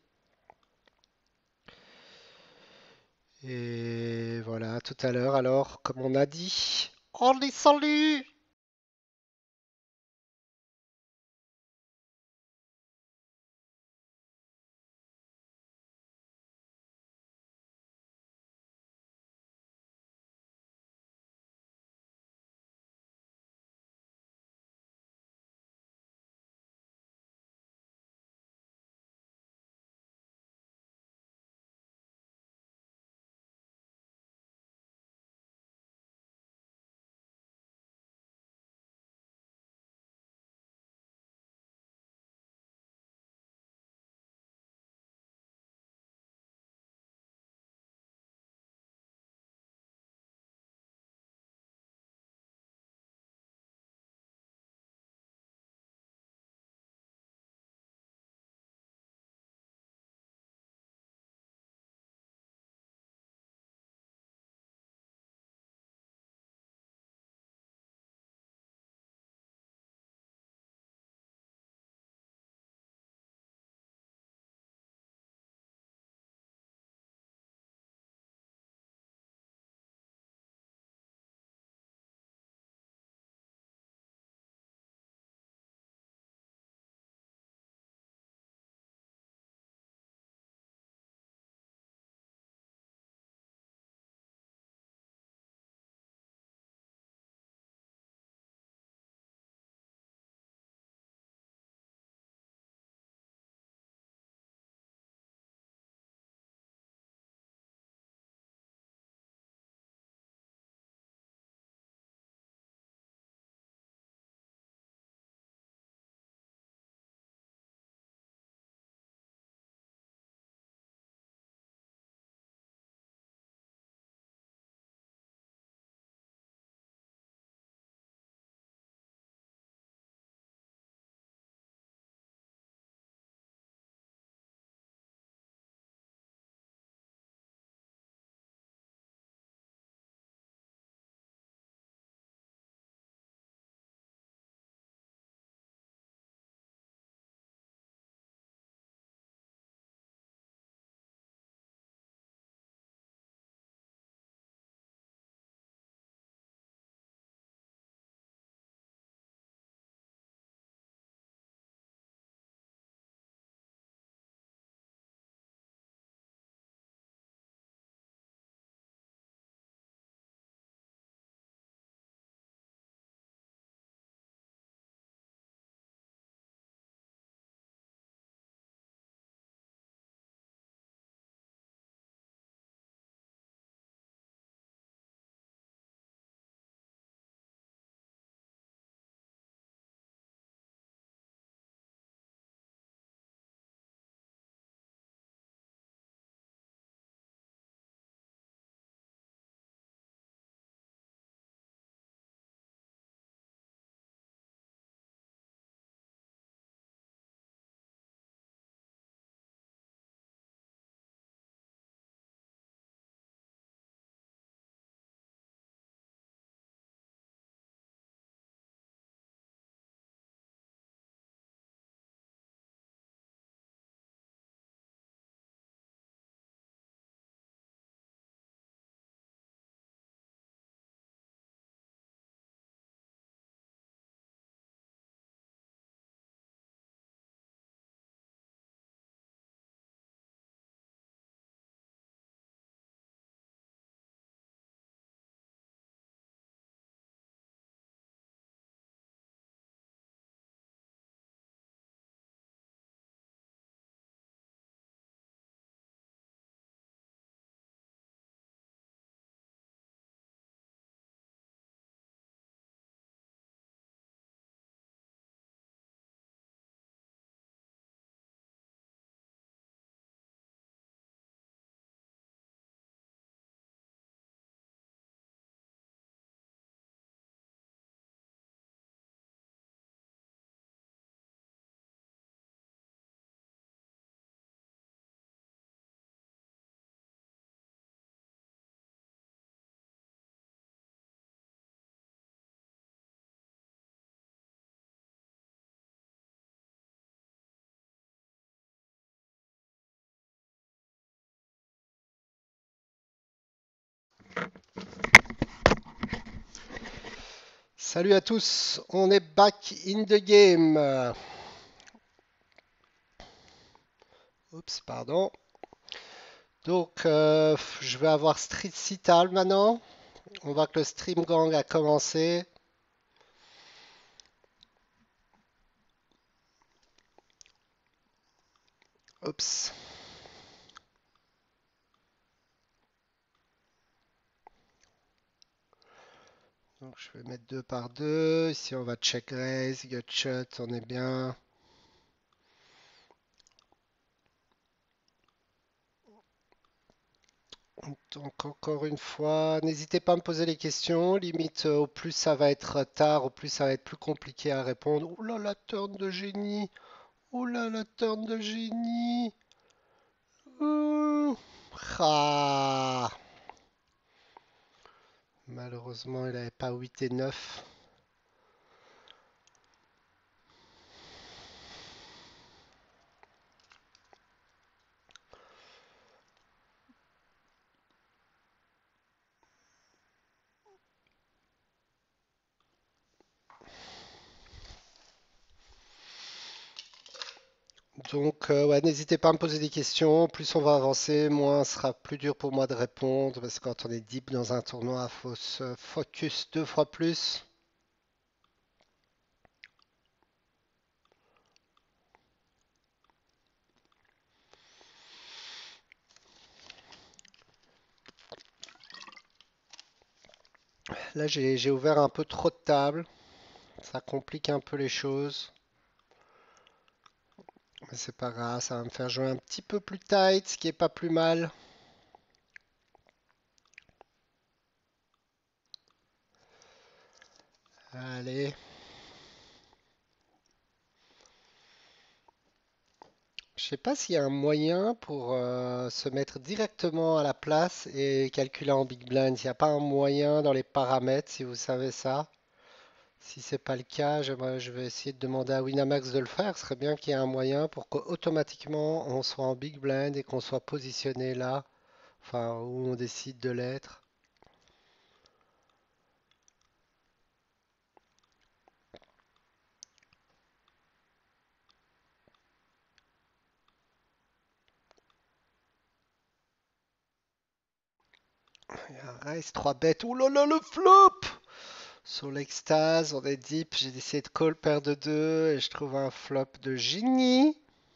Et voilà, tout à l'heure. Alors, comme on a dit, allez, salut! Salut à tous, on est back in the game. Euh, Oups, pardon. Donc, euh, je vais avoir Street Cital maintenant. On voit que le Stream Gang a commencé. Oups. Donc, je vais mettre deux par deux. Ici, on va check raise, gutshot, on est bien. Donc, encore une fois, n'hésitez pas à me poser les questions. Limite, euh, au plus ça va être tard, au plus ça va être plus compliqué à répondre. Ouh là, la turn de génie. Ouh là, la turn de génie. Ouh. Ah. Malheureusement, il n'avait pas huit et neuf. Donc, euh, ouais, n'hésitez pas à me poser des questions. Plus on va avancer, moins ce sera plus dur pour moi de répondre. Parce que quand on est deep dans un tournoi, il faut se focus deux fois plus. Là, j'ai j'ai ouvert un peu trop de tables. Ça complique un peu les choses. Mais c'est pas grave, ça va me faire jouer un petit peu plus tight, ce qui est pas plus mal. Allez. Je sais pas s'il y a un moyen pour euh, se mettre directement à la place et calculer en big blind. Il n'y a pas un moyen dans les paramètres, si vous savez ça. Si c'est pas le cas, j'aimerais- je vais essayer de demander à Winamax de le faire. Ce serait bien qu'il y ait un moyen pour qu'automatiquement on soit en big blind et qu'on soit positionné là, enfin où on décide de l'être. Il y a un raise, trois bêtes. Ouh là là, le flop! Sur l'extase, on est deep. J'ai essayé de call paire de deux et je trouve un flop de génie.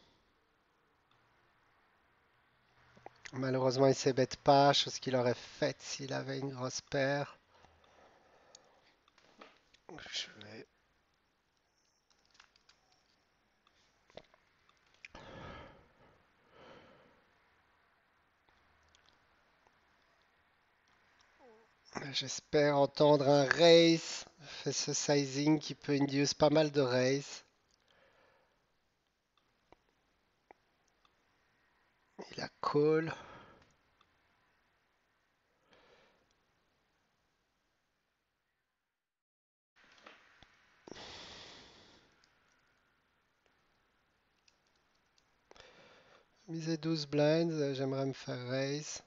Malheureusement, il ne bête pas, chose qu'il aurait faite s'il avait une grosse paire. Je vais- J'espère entendre un raise. Fait ce sizing qui peut induce pas mal de raise. Il a call. Misé douze blinds, j'aimerais me faire raise.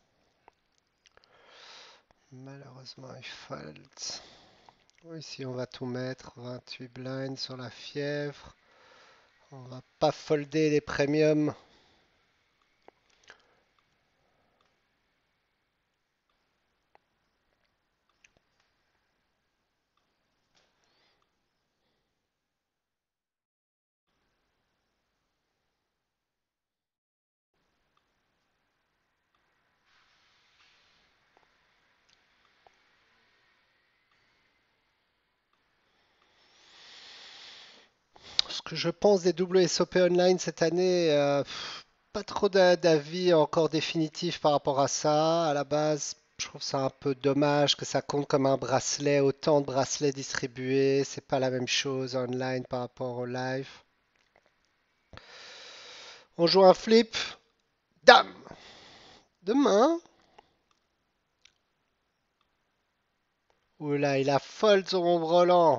Malheureusement, il fold. Ici, on va tout mettre. vingt-huit blinds sur la fièvre. On va pas folder les premiums. Ce que je pense des W S O P Online cette année, euh, pff, pas trop d'a- d'avis encore définitif par rapport à ça. À la base, je trouve ça un peu dommage que ça compte comme un bracelet, autant de bracelets distribués. C'est pas la même chose online par rapport au live. On joue un flip. Dame. Demain. Oula, il a fold sur mon brelan.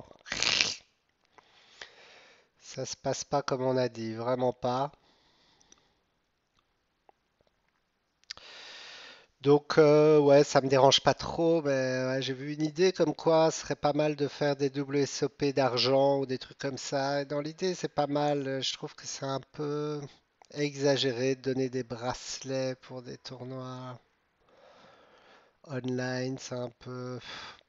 Ça se passe pas comme on a dit, vraiment pas. Donc, euh, ouais, ça me dérange pas trop, mais ouais, j'ai vu une idée comme quoi ce serait pas mal de faire des W S O P d'argent ou des trucs comme ça. Et dans l'idée, c'est pas mal. euh, Je trouve que c'est un peu exagéré de donner des bracelets pour des tournois online. C'est un peu.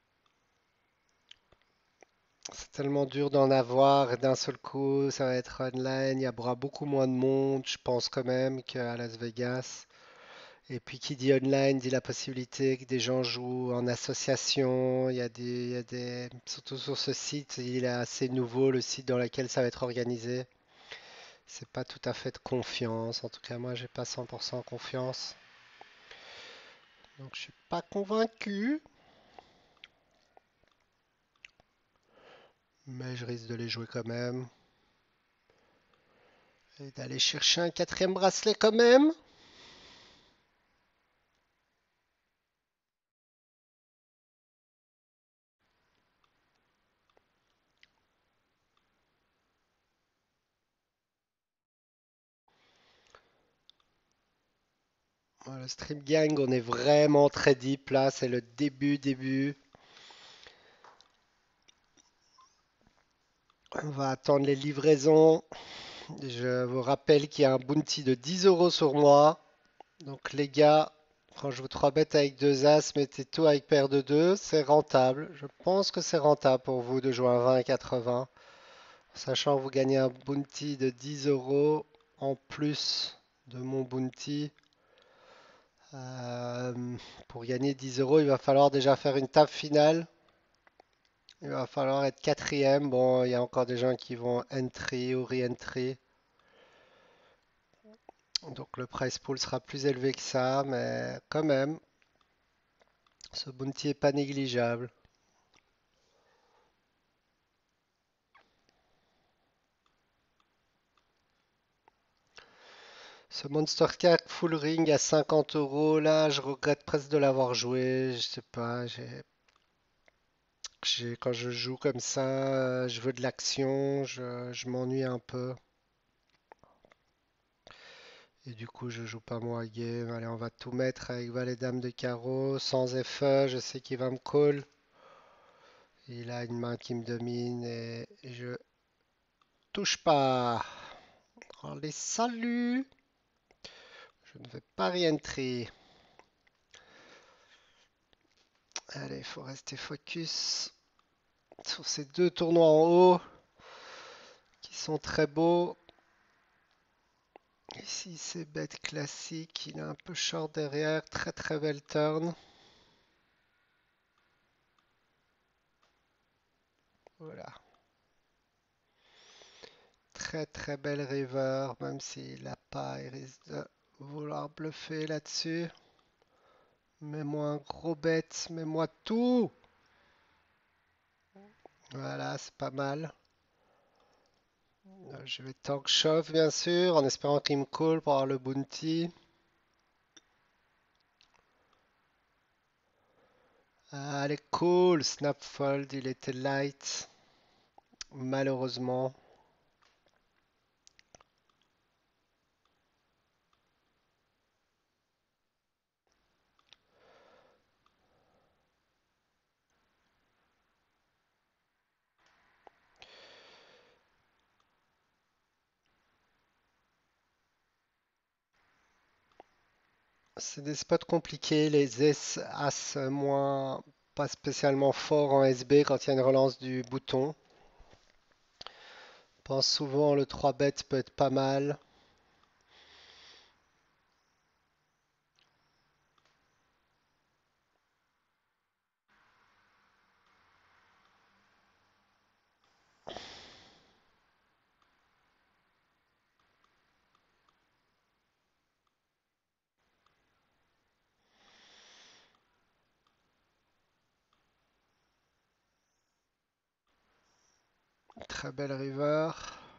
C'est tellement dur d'en avoir et d'un seul coup, ça va être online. Il y aura beaucoup moins de monde, je pense quand même, qu'à Las Vegas. Et puis qui dit online dit la possibilité que des gens jouent en association. Il y a des, il y a des, surtout sur ce site, il est assez nouveau, le site dans lequel ça va être organisé. C'est pas tout à fait de confiance. En tout cas, moi, j'ai pas cent pour cent confiance. Donc, je suis pas convaincu, mais je risque de les jouer quand même. Et d'aller chercher un quatrième bracelet quand même. Voilà, le Stream Gang, on est vraiment très deep là. C'est le début, début. On va attendre les livraisons. Je vous rappelle qu'il y a un bounty de dix euros sur moi. Donc les gars, quand je vous trois bêtes avec deux as, mettez tout avec paire de deux, c'est rentable. Je pense que c'est rentable pour vous de jouer un vingt et quatre-vingts. Sachant que vous gagnez un bounty de dix euros en plus de mon bounty. Euh, pour gagner dix euros, il va falloir déjà faire une table finale. Il va falloir être quatrième. Bon, il y a encore des gens qui vont entry ou re-entry. Donc le price pool sera plus élevé que ça, mais quand même, ce bounty est pas négligeable. Ce Monster Cack Full Ring à cinquante euros, là, je regrette presque de l'avoir joué. Je sais pas, j'ai, j'ai- quand je joue comme ça, euh, je veux de l'action, je, je m'ennuie un peu. Et du coup, je joue pas moi game. Allez, on va tout mettre avec Valet Dame de carreau, sans F E, je sais qu'il va me call. Il a une main qui me domine et je touche pas. Allez, salut! Je ne vais pas re-entry. Allez, il faut rester focus sur ces deux tournois en haut qui sont très beaux. Ici, c'est bête classique. Il est un peu short derrière. Très très belle turn. Voilà. Très très belle river. Même s'il n'a pas, il risque de vouloir bluffer là-dessus. Mets-moi un gros bet. Mets-moi tout. Voilà, c'est pas mal. Euh, Je vais tank shove bien sûr, en espérant qu'il me call pour avoir le bounty. Ah, allez, cool. Snap fold, il était light. Malheureusement. C'est des spots compliqués. Les S, As moins, pas spécialement forts en S B quand il y a une relance du bouton. Je pense souvent le trois bet peut être pas mal. Très belle river.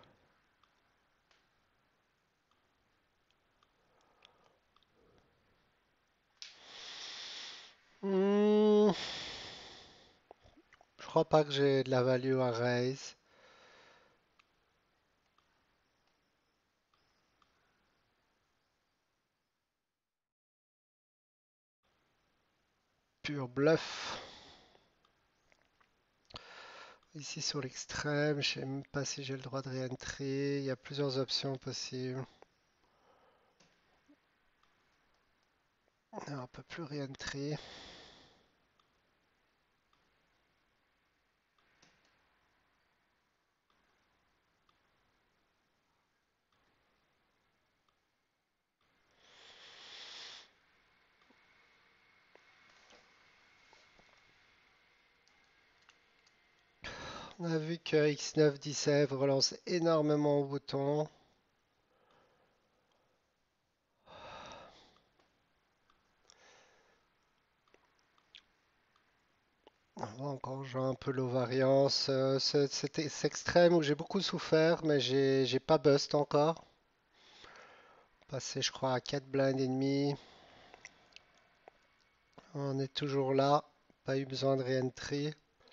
Hmm, je crois pas que j'ai de la value à raise. Pur bluff. Ici sur l'extrême, je sais même pas si j'ai le droit de réentrer. Il y a plusieurs options possibles. Non, on peut plus réentrer. On a vu que X neuf dix-sept relance énormément au bouton. On va encore jouer un peu low variance. Euh, c'est c'est- c'est extrême où j'ai beaucoup souffert, mais j'ai j'ai pas bust encore. Passé, je crois, à quatre blinds et demi. On est toujours là. Pas eu besoin de re-entry.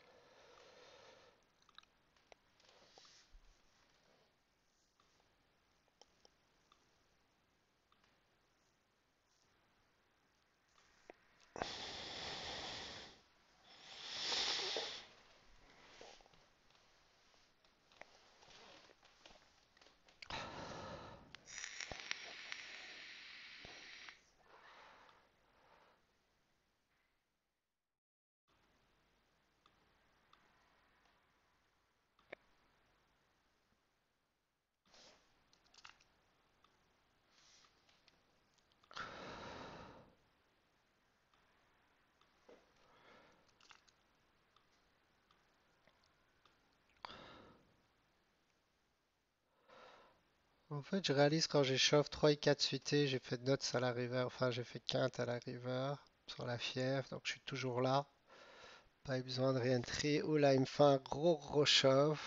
En fait, je réalise quand j'échauffe trois et quatre suités, j'ai fait notes à la river, enfin j'ai fait quinte à la river sur la fièvre, donc je suis toujours là. Pas eu besoin de re-entry. Ouh là, il me fait un gros gros shove.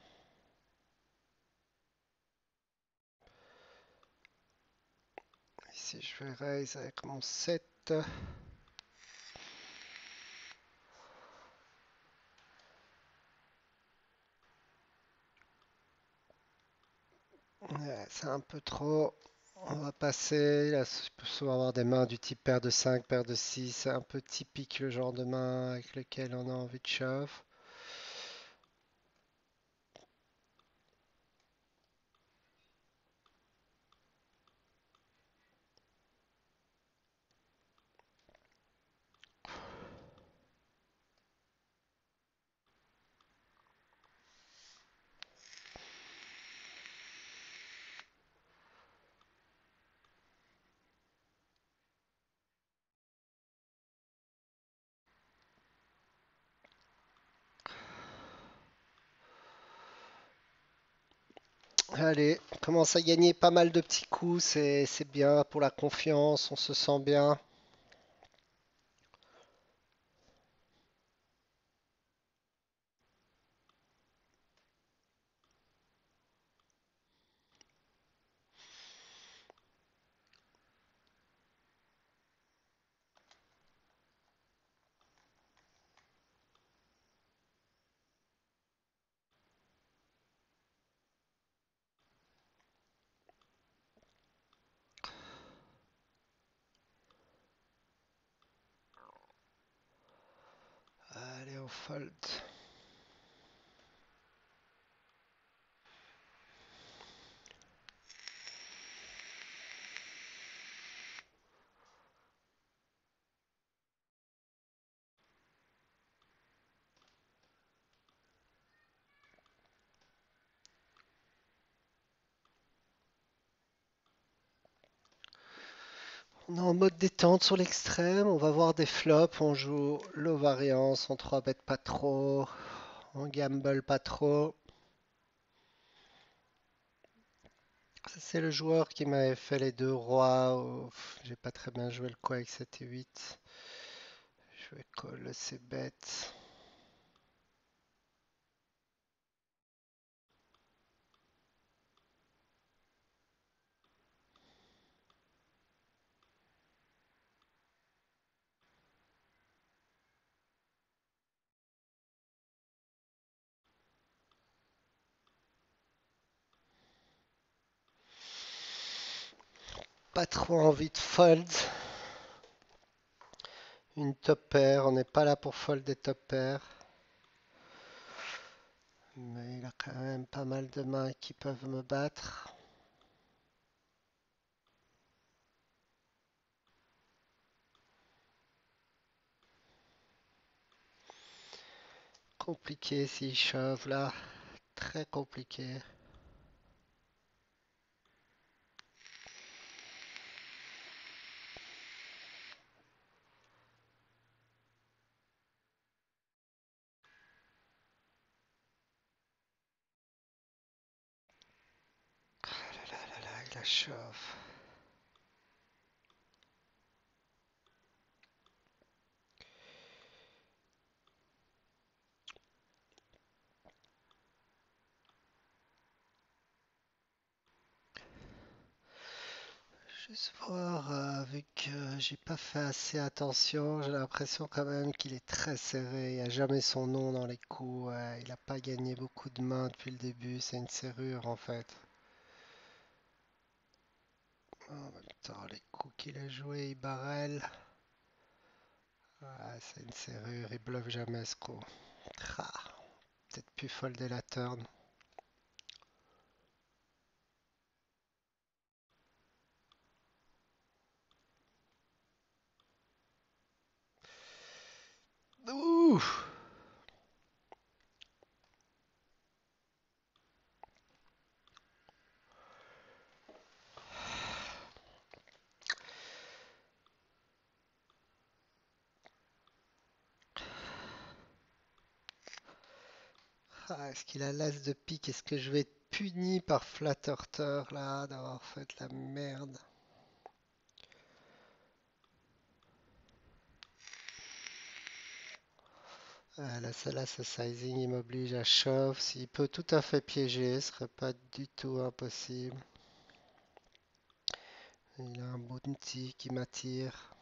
Ici, je vais raise avec mon sept. Ouais, c'est un peu trop. On va passer. Là, je peux souvent avoir des mains du type paire de cinq, paire de six. C'est un peu typique le genre de main avec lequel on a envie de shove. Allez, on commence à gagner pas mal de petits coups. C'est c'est bien pour la confiance. On se sent bien. Allez, on fold. On est en mode détente sur l'extrême. On va voir des flops. On joue low variance. On trois bet pas trop. On gamble pas trop. Ça, c'est le joueur qui m'avait fait les deux rois. Ouf, j'ai pas très bien joué le coup avec sept et huit. Je vais call ces bêtes. Pas trop envie de fold. Une top pair, on n'est pas là pour fold des top pairs. Mais il a quand même pas mal de mains qui peuvent me battre. Compliqué s'il shove là. Très compliqué. Ah là là là là, il a shove. Juste voir, euh, vu que j'ai pas fait assez attention, j'ai l'impression quand même qu'il est très serré. Il n'y a jamais son nom dans les coups. Ouais, il n'a pas gagné beaucoup de mains depuis le début. C'est une serrure en fait. En même temps, les coups qu'il a joués, il barrel. Ouais, c'est une serrure. Il bluffe jamais ce coup. Ah, peut-être plus folder la turn. Ouh! Ah, est-ce qu'il a l'as de pique? Est-ce que je vais être puni par Flatterter là d'avoir fait de la merde? Ah, là, celle-là, ce sizing, il m'oblige à shove. S'il peut tout à fait piéger, ce serait pas du tout impossible. Il a un bounty qui m'attire.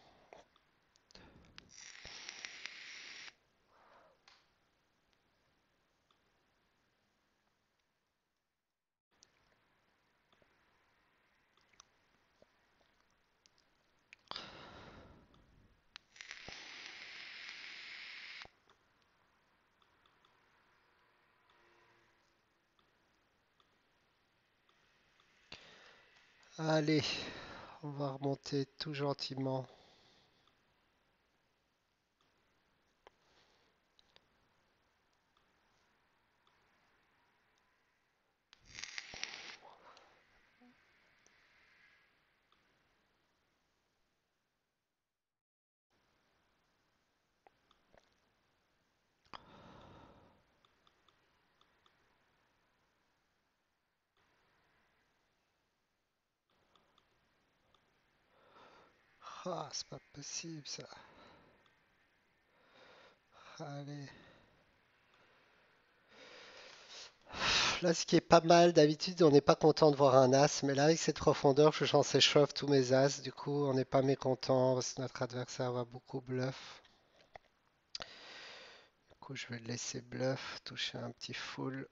Allez, on va remonter tout gentiment. Ah, c'est pas possible ça. Allez. Là, ce qui est pas mal, d'habitude, on n'est pas content de voir un as, mais là, avec cette profondeur, je suis censé shove tous mes as. Du coup, on n'est pas mécontent parce que notre adversaire va beaucoup bluff. Du coup, je vais le laisser bluff, toucher un petit full.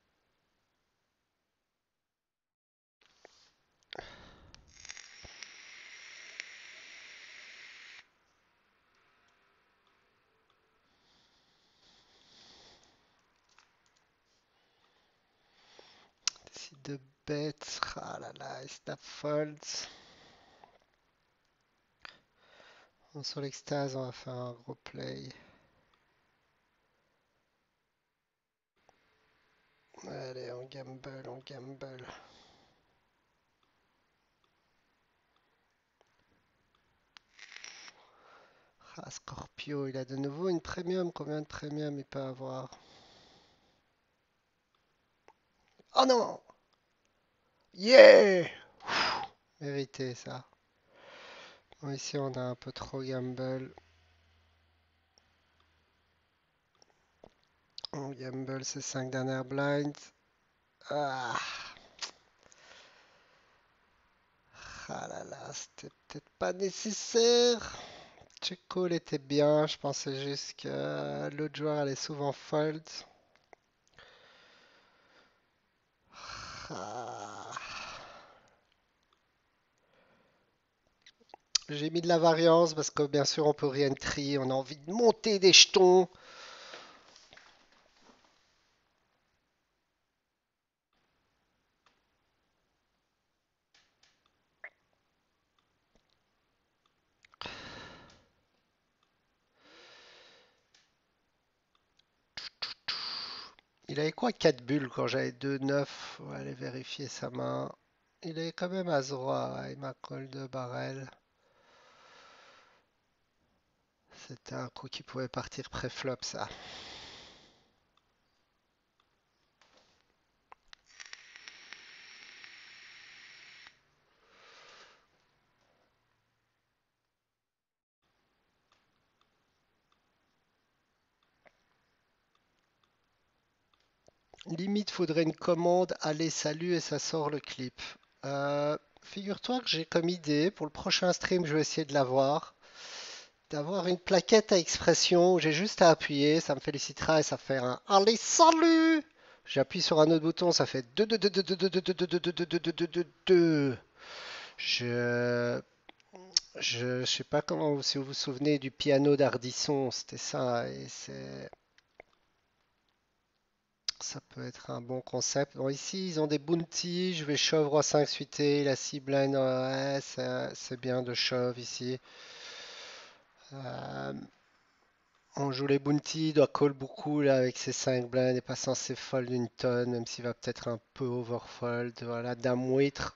Décide de bet. Ah là là, il snap folds. Bon, sur l'extase, on va faire un gros play. Allez, on gamble, on gamble. Ah, Scorpio, il a de nouveau une premium. Combien de premium il peut avoir? Oh non! Yeah! Mérité ça. Bon, ici, on a un peu trop gamble. On gamble ces cinq dernières blinds. Ah, ah là là, c'était peut-être pas nécessaire. Check call était bien. Je pensais juste que l'autre joueur allait souvent fold. Ah. J'ai mis de la variance parce que bien sûr on peut re-entry, on a envie de monter des jetons. Il avait quoi quatre bulles quand j'avais deux neuf. On va aller vérifier sa main. Il est quand même as roi, ouais, il m'a call de barrel. C'était un coup qui pouvait partir pré-flop ça. Limite, faudrait une commande, allez, salut, et ça sort le clip. Euh, figure-toi que j'ai comme idée, pour le prochain stream, je vais essayer de l'avoir, d'avoir une plaquette à expression où j'ai juste à appuyer, ça me félicitera et ça fait un allez, salut! J'appuie sur un autre bouton, ça fait deux, deux, deux, deux, deux, deux, deux, deux, deux, deux, deux, deux, deux, deux, deux. Je, je, je sais pas comment, si vous vous souvenez du piano d'Ardisson, c'était ça, et c'est, ça peut être un bon concept. Bon, ici, ils ont des bounties. Je vais shove roi cinq suité. La cible, ouais, c'est c'est bien de shove ici. Euh, on joue les bounties. Il doit call beaucoup là avec ses cinq blinds. Il n'est pas censé fold une tonne, même s'il va peut-être un peu overfold. Voilà, dame huître.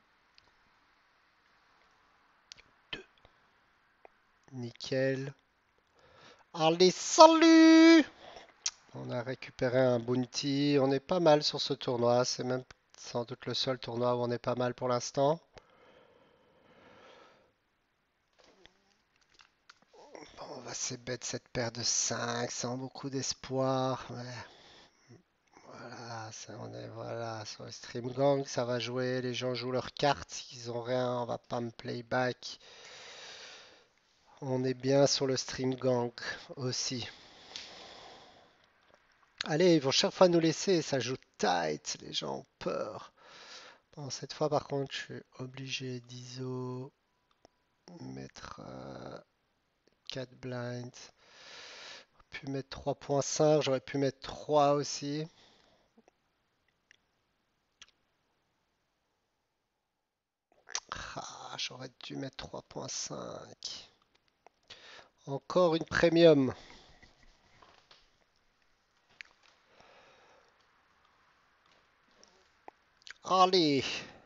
Nickel. Allez, salut! On a récupéré un bounty. On est pas mal sur ce tournoi. C'est même sans doute le seul tournoi où on est pas mal pour l'instant. Bon, on va s'ébête cette paire de cinq sans beaucoup d'espoir. Ouais, voilà, ça, on est voilà sur le stream gang, ça va jouer. Les gens jouent leurs cartes, ils ont rien, on va pas me playback. On est bien sur le stream gang aussi. Allez, ils vont chaque fois nous laisser, ça joue tight, les gens ont peur. Bon, cette fois par contre, je suis obligé d'I S O mettre euh, quatre blinds. J'aurais pu mettre trois virgule cinq, j'aurais pu mettre trois aussi. Ah, j'aurais dû mettre trois virgule cinq. Encore une premium. Allez.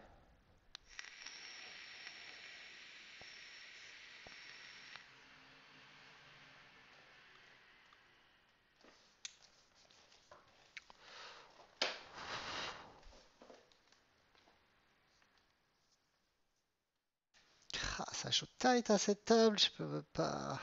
Ah, ça joue tight à cette table, je peux pas.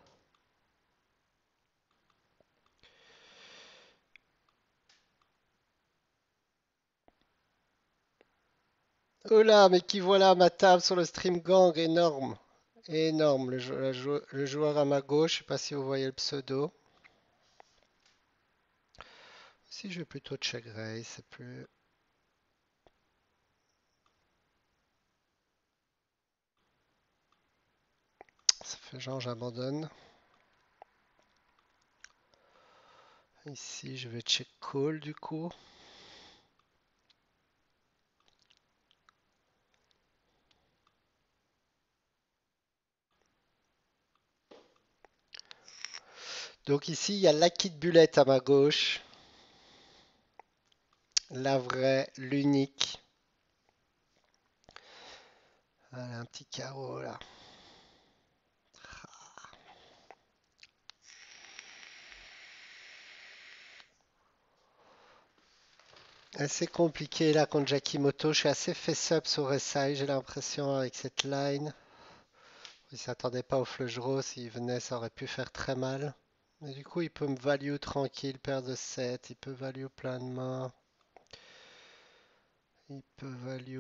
Oh là, mais qui voilà ma table sur le stream gang, énorme. Énorme, le, jou- la jou- le joueur à ma gauche, je sais pas si vous voyez le pseudo. Si je vais plutôt check raise, c'est plus. Ça fait genre j'abandonne. Ici, je vais check call du coup. Donc ici, il y a la kit bullet à ma gauche. La vraie, l'unique. Voilà, un petit carreau là. Assez compliqué là contre Jakimoto. Je suis assez face-up sur S I, j'ai l'impression, avec cette line. Il s'attendait pas au flush draw. S'il venait, ça aurait pu faire très mal. Mais du coup, il peut me value tranquille, paire de sept. Il peut value plein de mains. Il peut value.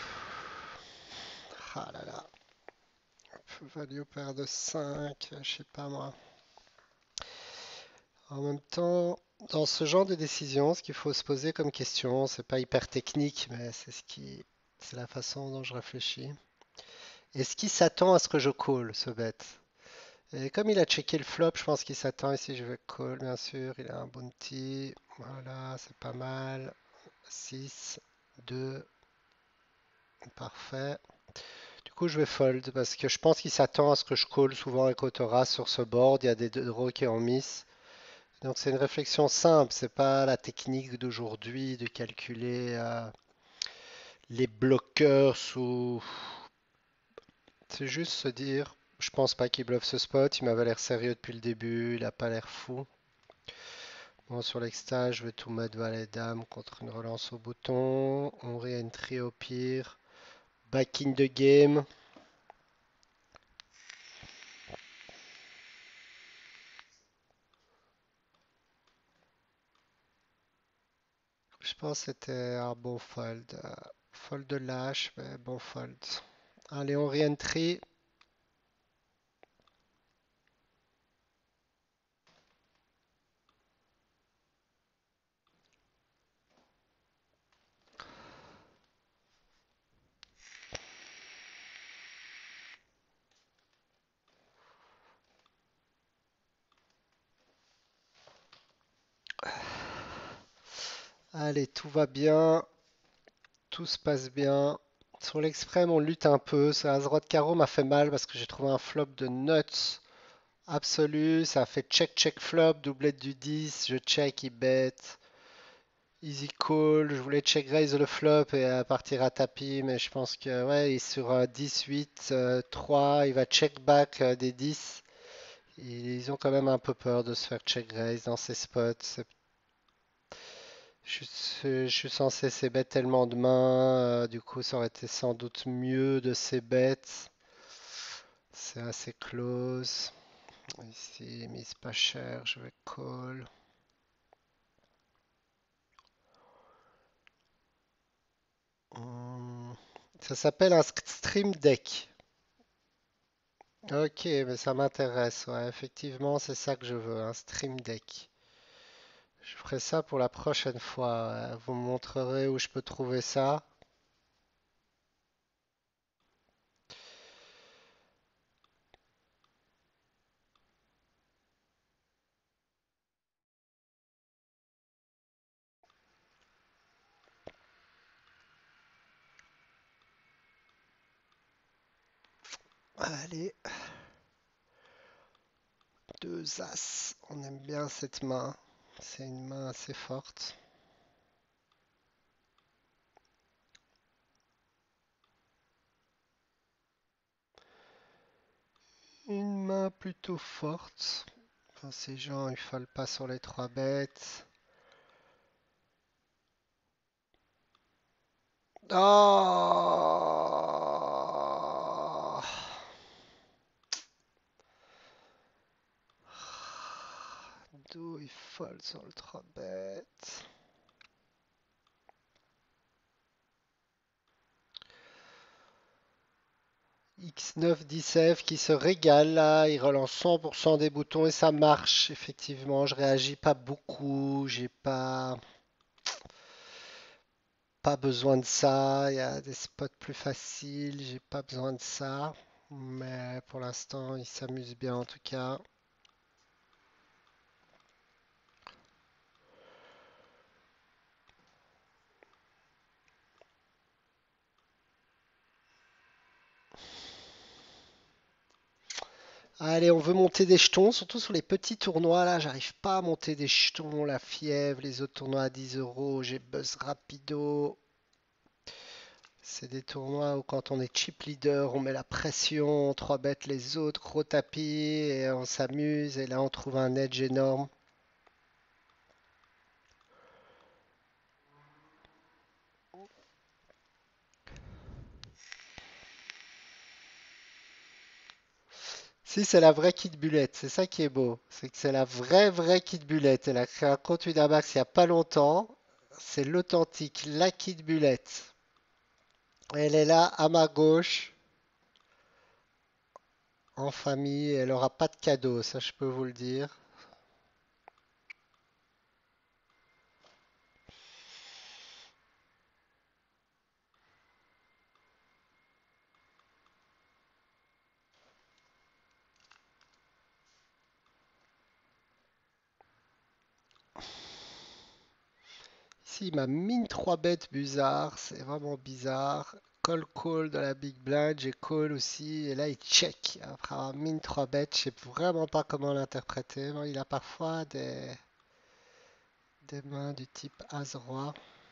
Ah là là. Il peut value paire de cinq. Je sais pas moi. En même temps, dans ce genre de décision, ce qu'il faut se poser comme question, c'est pas hyper technique, mais c'est ce qui, c'est la façon dont je réfléchis. Est-ce qu'il s'attend à ce que je call, ce bête? Et comme il a checké le flop, je pense qu'il s'attend ici. Je vais call, bien sûr. Il a un bounty. Voilà, c'est pas mal. six, deux, parfait. Du coup, je vais fold parce que je pense qu'il s'attend à ce que je call souvent avec Autora sur ce board. Il y a des draws qui en miss. Donc, c'est une réflexion simple. C'est pas la technique d'aujourd'hui de calculer euh, les bloqueurs sous. C'est juste se dire, je pense pas qu'il bluffe ce spot. Il m'avait l'air sérieux depuis le début. Il a pas l'air fou. Bon, sur l'extase, je vais tout mettre valet dame contre une relance au bouton. On re-entry au pire. Back in the game. Je pense que c'était un bon fold. euh, Fold de lâche, mais bon fold. Allez, on re-entry. Allez, tout va bien. Tout se passe bien. Sur l'extrême, on lutte un peu. Ce As-Roi de carreau m'a fait mal parce que j'ai trouvé un flop de nuts absolu. Ça a fait check, check, flop, doublette du dix. Je check, il bet. Easy call, je voulais check raise le flop et euh, partir à tapis, mais je pense que ouais, il est sur euh, dix, huit, euh, trois, il va check back euh, des dix. Ils ont quand même un peu peur de se faire check raise dans ces spots. C'est- Je suis, je suis censé ces bêtes tellement de mains, euh, du coup ça aurait été sans doute mieux de ces bêtes. C'est assez close. Ici, mise pas cher, je vais call. Hmm. Ça s'appelle un stream deck. Ok, mais ça m'intéresse, ouais, effectivement, c'est ça que je veux, un stream deck. Je ferai ça pour la prochaine fois, ouais. Vous me montrerez où je peux trouver ça. Allez, deux as. On aime bien cette main. C'est une main assez forte. Une main plutôt forte. Enfin, ces gens, ils ne pas sur les trois bêtes. Oh! D'où il fold sur le trois bêtes. X neuf dix F qui se régale là, il relance cent pour cent des boutons et ça marche. Effectivement, je réagis pas beaucoup, j'ai pas pas besoin de ça. Il y a des spots plus faciles, j'ai pas besoin de ça. Mais pour l'instant, il s'amuse bien en tout cas. Allez, on veut monter des jetons, surtout sur les petits tournois là. J'arrive pas à monter des jetons, la fièvre, les autres tournois à dix euros. J'ai buzz rapido. C'est des tournois où quand on est chip leader, on met la pression, on trois bêtes les autres, gros tapis, et on s'amuse, et là on trouve un edge énorme. Si c'est la vraie kit bullet, c'est ça qui est beau, c'est que c'est la vraie vraie kit bullet. Elle a créé un compte Winamax il n'y a pas longtemps, c'est l'authentique, la kit bullet. Elle est là à ma gauche, en famille, elle aura pas de cadeau, ça je peux vous le dire. ici, il m'a mis trois bêtes bizarres. C'est vraiment bizarre. Call call dans la big blind, j'ai call aussi. Et là, il check. Après avoir mis trois bêtes, je sais vraiment pas comment l'interpréter. Bon, il a parfois des, des mains du type As-Roi.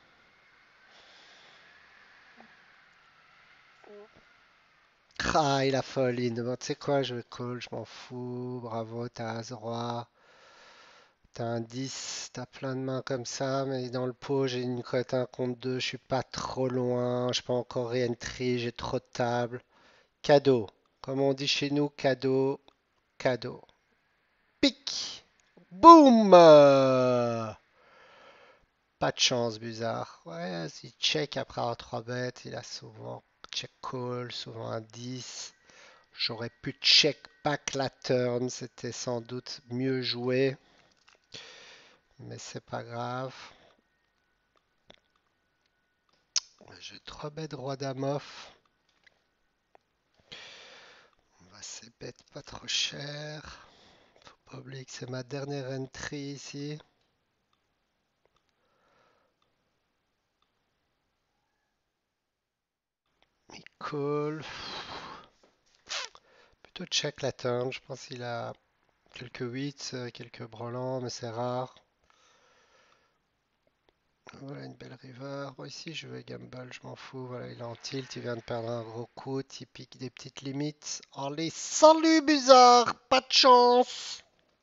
Ah, il a fall in. Bon, tu sais quoi, je vais call, je m'en fous. Bravo, t'as As-Roi. T'as un dix, t'as plein de mains comme ça, mais dans le pot, j'ai une cote un contre deux, je suis pas trop loin, je peux encore re-entry, j'ai trop de tables. Cadeau. Comme on dit chez nous, cadeau, cadeau. Pic! Boum! Euh, Pas de chance, bizarre. Ouais, s'il check après avoir trois bêtes, il a souvent check call, souvent un dix. J'aurais pu check back la turn, c'était sans doute mieux joué, mais c'est pas grave. J'ai trois bêtes roi dame off. On va ces bêtes pas trop cher. Faut pas oublier que c'est ma dernière entry ici. Il call. Plutôt check la turn. Je pense qu'il a quelques huit, euh, quelques brelans, mais c'est rare. Voilà une belle river. Bon, ici je vais gamble, je m'en fous. Voilà, il est en tilt, il vient de perdre un gros coup. Il pique des petites limites. Allez, salut bizarre! Pas de chance!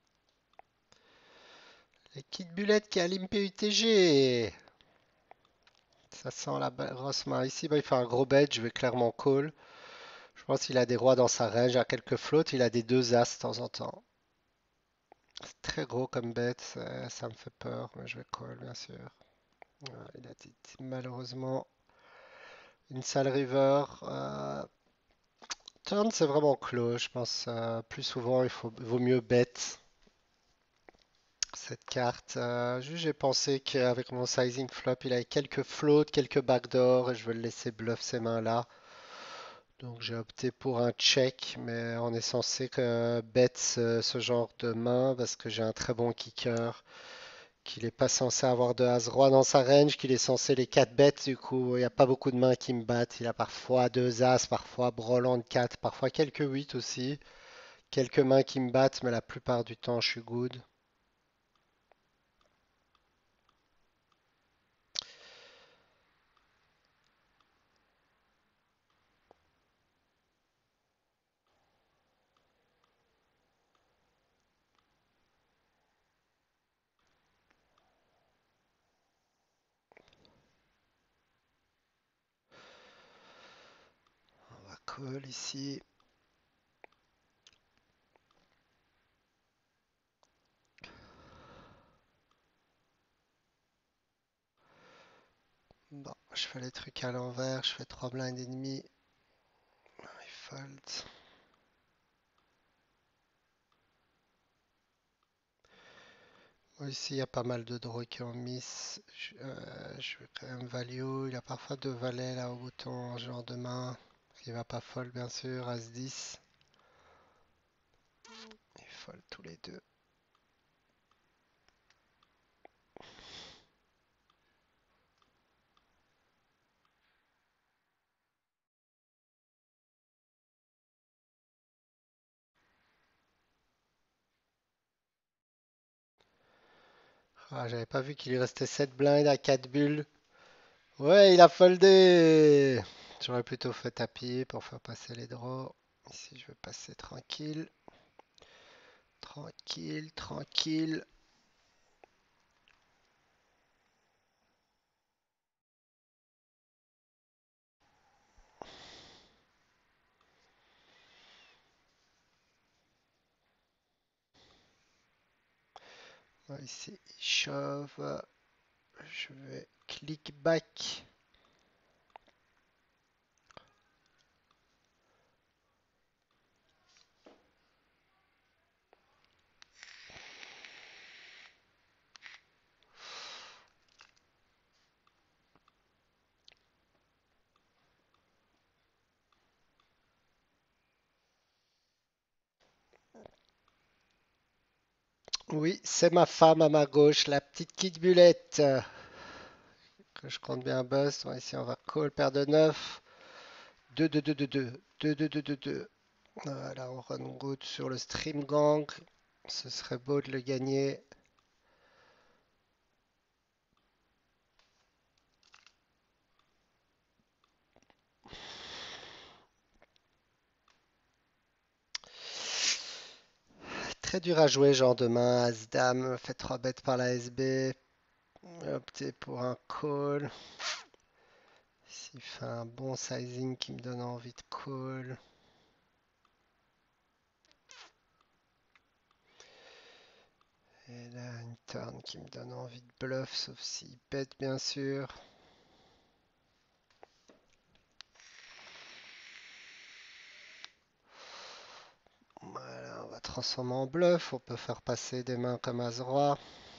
Les kits bullets qui a l'I M P U T G. Ça sent la grosse main. Ici, bah, il fait un gros bet, je vais clairement call. Je pense qu'il a des rois dans sa range, il a quelques flottes, il a des deux as de temps en temps. C'est très gros comme bet, ça, ça me fait peur, mais je vais call bien sûr. Voilà, il a dit, malheureusement une sale river. Euh, turn, c'est vraiment close, je pense. Euh, plus souvent, il faut, vaut mieux bet cette carte. Euh, juste, j'ai pensé qu'avec mon sizing flop, il avait quelques floats, quelques backdoors, et je vais le laisser bluff ces mains-là. Donc j'ai opté pour un check, mais on est censé que bet ce, ce genre de main parce que j'ai un très bon kicker, qu'il n'est pas censé avoir de as-roi dans sa range, qu'il est censé les quatre bêtes, du coup il n'y a pas beaucoup de mains qui me battent. Il a parfois deux as, parfois brelan de quatre, parfois quelques huit aussi. Quelques mains qui me battent, mais la plupart du temps je suis good. On va call ici. Bon, je fais les trucs à l'envers, je fais trois blindes et demi. Il fold. Bon, ici, il y a pas mal de draws qui ont miss. Je, euh, je vais quand même value. Il y a parfois deux valets là au bouton, genre de main. Il va pas fold, bien sûr. As dix. Il fold tous les deux. Ah, j'avais pas vu qu'il lui restait sept blindes à quatre bulles. Ouais, il a foldé. J'aurais plutôt fait tapis pour faire passer les draws. Ici, je vais passer tranquille. Tranquille, tranquille. Ouais, ici, il shove. Je vais click back. Oui, c'est ma femme à ma gauche, la petite Kit Bulette. que je compte bien un bust. Ouais, ici, on va call, paire de neuf. deux, deux, deux, deux, deux. deux, deux, deux, deux, deux. Voilà, on run good sur le stream gang. Ce serait beau de le gagner. Très dur à jouer, genre demain, As-Dame, fait trois bêtes par la S B. Opter pour un call. S'il fait un bon sizing qui me donne envie de call. Et là, une turn qui me donne envie de bluff, sauf s'il pète, bien sûr. Voilà, on va transformer en bluff. On peut faire passer des mains comme As-Roi.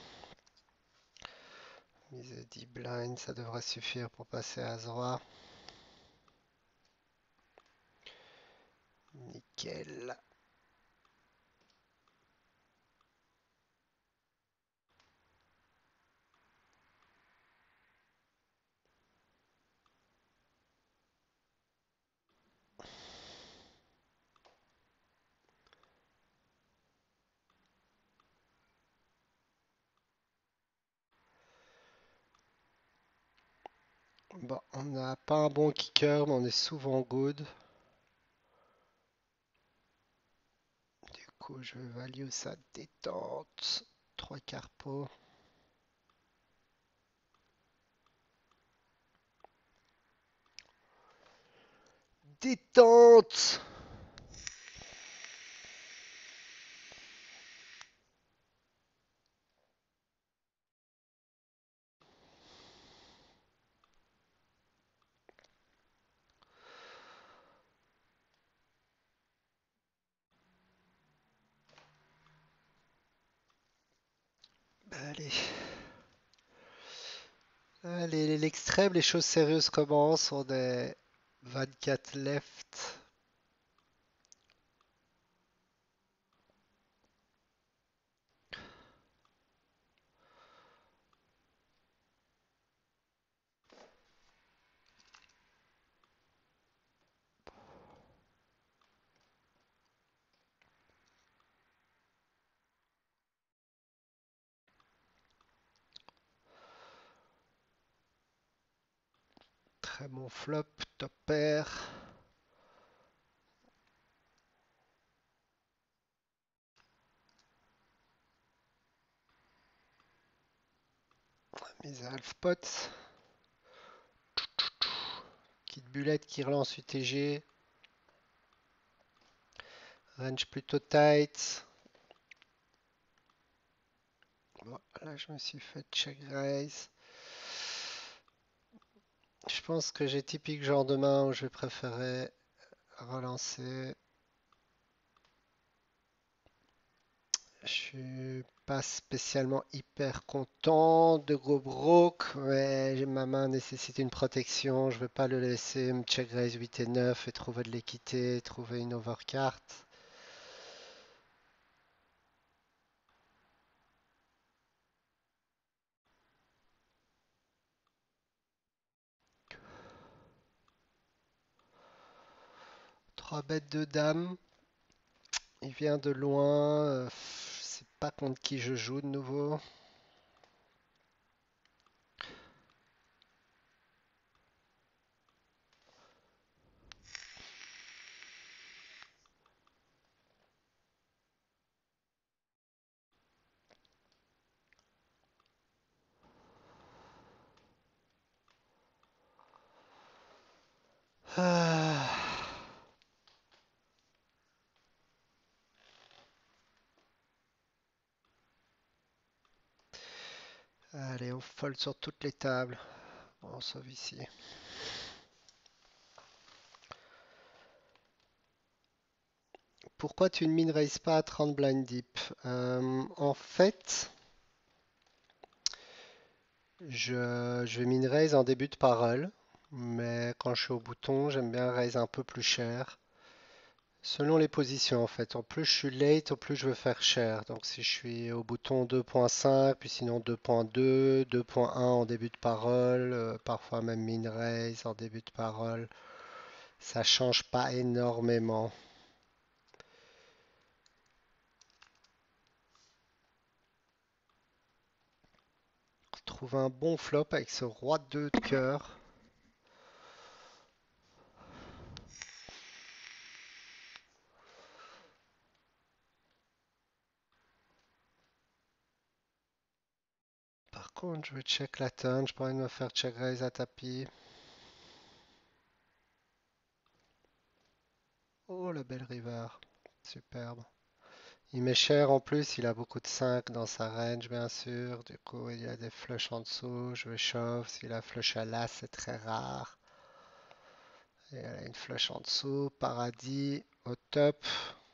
Mise dix blinds, ça devrait suffire pour passer As-Roi. Nickel. Bon, on n'a pas un bon kicker, mais on est souvent good. Du coup, je vais value sa détente. Trois quarts pot. Détente! Allez. Allez, l'extrême, les choses sérieuses commencent. On est vingt-quatre left. Très bon flop, top pair. Mise à half pot. Petite bulette qui relance U T G. Range plutôt tight. Bon, là, je me suis fait check raise. Je pense que j'ai typique genre de main où je vais préférer relancer. Je suis pas spécialement hyper content de go broke, mais j'ai- ma main nécessite une protection. Je veux pas le laisser me check raise huit et neuf et trouver de l'équité, trouver une overcard. Trois bêtes de dame. Il vient de loin. euh, Je sais pas contre qui je joue de nouveau. Ah. Allez, on fold sur toutes les tables. Bon, sauf ici. Pourquoi tu ne min raises pas à trente blind deep? Euh, en fait, je, je vais min raise en début de parole, mais quand je suis au bouton, j'aime bien raise un peu plus cher. Selon les positions en fait. En plus je suis late, en plus je veux faire cher. Donc si je suis au bouton deux point cinq, puis sinon deux point deux, deux point un en début de parole, euh, parfois même min raise en début de parole, ça change pas énormément. Trouve un bon flop avec ce roi deux de cœur. Par contre, je vais check la turn. Je pourrais me faire check raise à tapis. Oh, la belle river. Superbe. Il met cher en plus. Il a beaucoup de cinq dans sa range, bien sûr. Du coup, il y a des flushs en dessous. Je vais shove. S'il a flush à l'as, c'est très rare. Et elle a une flush en dessous. Paradis au top.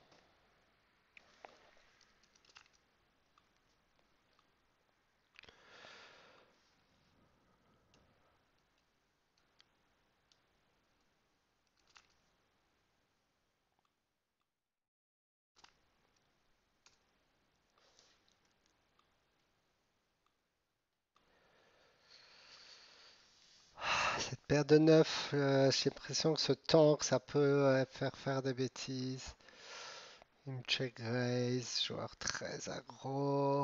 Cette paire de neuf, euh, j'ai l'impression que ce tank, ça peut euh, faire faire des bêtises. Il me check raise, joueur très aggro.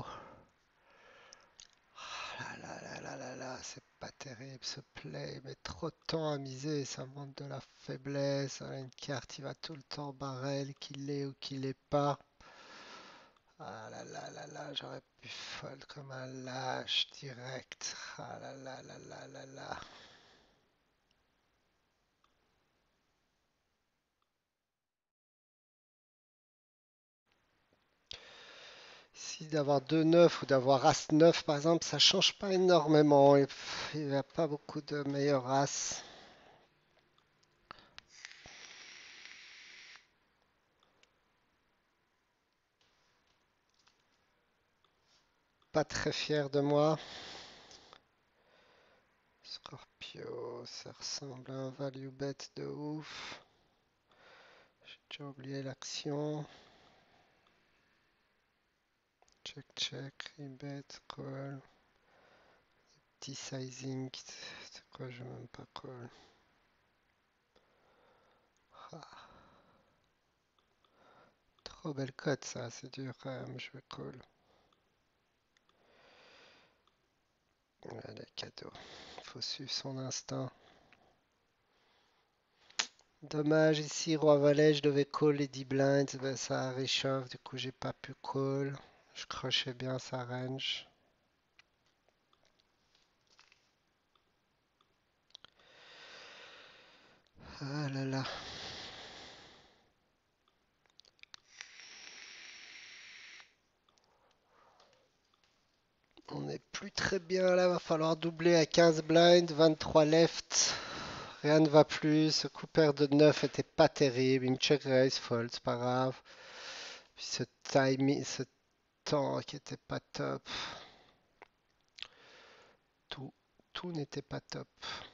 Ah là là là là là, c'est pas terrible ce play. Il met trop de temps à miser, ça montre de la faiblesse. On a une carte, il va tout le temps barrel, qu'il l'ait ou qu'il l'ait pas. Ah là là là là, j'aurais pu fold comme un lâche direct. Ah là là là là là là. Si d'avoir deux neuf ou d'avoir as neuf par exemple, ça change pas énormément. Il n'y a pas beaucoup de meilleurs as. Pas très fier de moi. Scorpio, ça ressemble à un value bet de ouf. J'ai déjà oublié l'action. Check, check, rebet, call. Petit sizing. C'est quoi, je vais même pas call. Ah, trop belle cote ça, c'est dur quand même, je vais call. Allez, cadeau. Faut suivre son instinct. Dommage ici, roi valet, je devais call les dix blinds, ben, ça réchauffe, du coup j'ai pas pu call. Je crochais bien sa range. Ah là là. On n'est plus très bien là, va falloir doubler à quinze blinds, vingt-trois left. Rien ne va plus. Ce coup pair de neuf était pas terrible. Une check raise fold, c'est pas grave. Puis ce timing, ce temps qui était pas top. Tout, tout n'était pas top.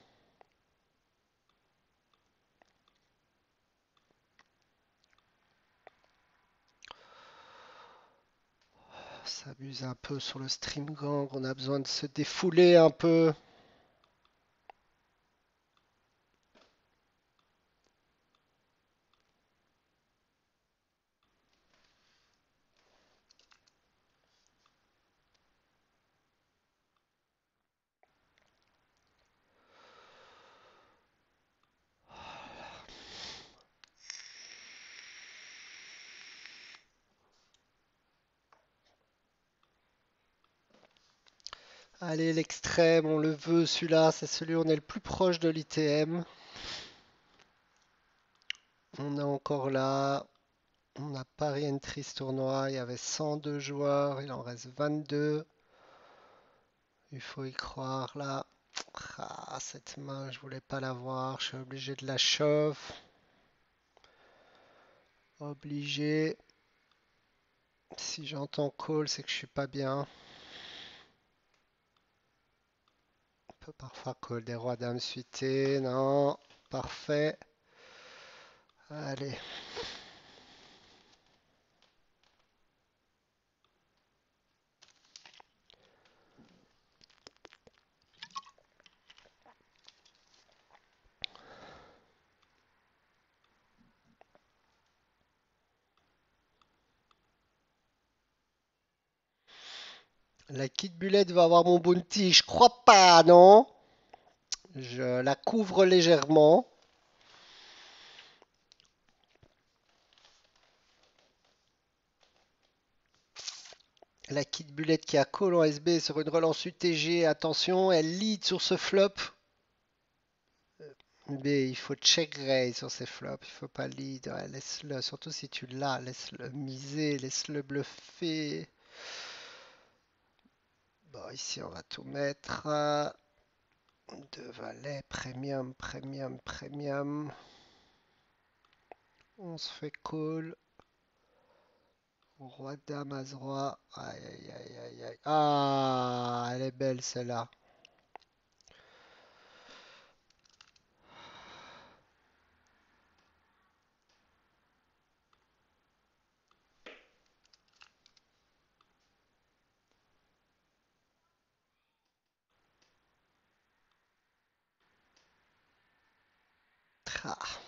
On s'amuse un peu sur le stream gang. On a besoin de se défouler un peu. Allez, l'extrême, on le veut, celui-là, c'est celui où on est le plus proche de l'I T M. On est encore là. On a Paris Entry ce tournoi. Il y avait cent deux joueurs, il en reste vingt-deux. Il faut y croire là. Ah, cette main, je voulais pas la voir. Je suis obligé de la chauffer. Obligé. Si j'entends call, c'est que je suis pas bien. On peut parfois call des rois dames suités. Non. Parfait. Allez. La Kid Bullet va avoir mon bounty. Je crois pas, non? Je la couvre légèrement. La Kid Bullet qui a call en S B sur une relance U T G. Attention, elle lead sur ce flop. Mais il faut check raise sur ces flops. Il faut pas lead. Ouais, laisse-le. Surtout si tu l'as. Laisse-le miser. Laisse-le bluffer. Bon, ici, on va tout mettre. Deux valets. Premium, premium, premium. On se fait call. Roi, dame, as, roi. Aïe, aïe, aïe, aïe, aïe. Ah, elle est belle celle-là. Ah,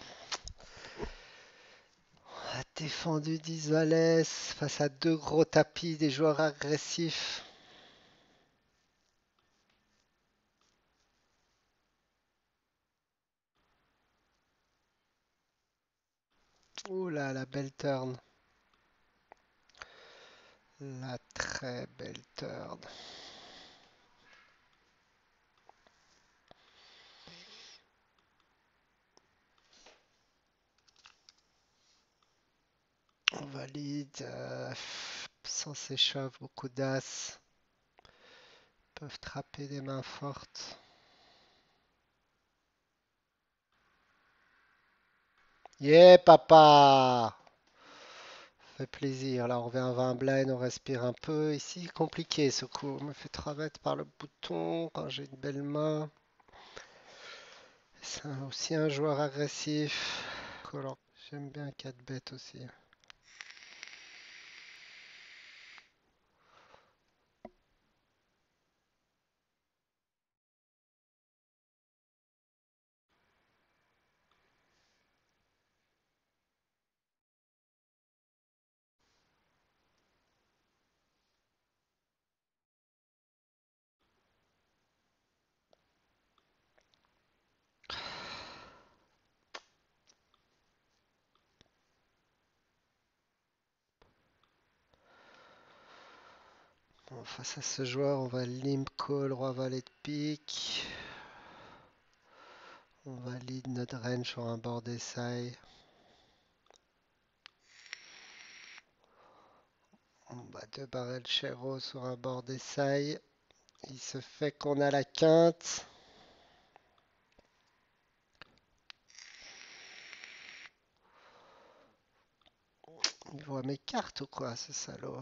on a défendu dix valets face à deux gros tapis, des joueurs agressifs. Ouh là, la belle turn. La très belle turn. On valide. Euh, sans s'échauffe, beaucoup d'as. Peuvent trapper des mains fortes. Yeah, papa! Fait plaisir. Là, on revient à vingt blind, on respire un peu. Ici, compliqué ce coup. On me fait trois bêtes par le bouton quand j'ai une belle main. C'est un- aussi un joueur agressif. Collant. J'aime bien quatre bêtes aussi. Bon, face à ce joueur, on va limp call, roi valet de pique. On valide notre range sur un bord d'essai. On bat deux barrels chéro sur un bord d'essai. Il se fait qu'on a la quinte. Il voit mes cartes ou quoi, ce salaud?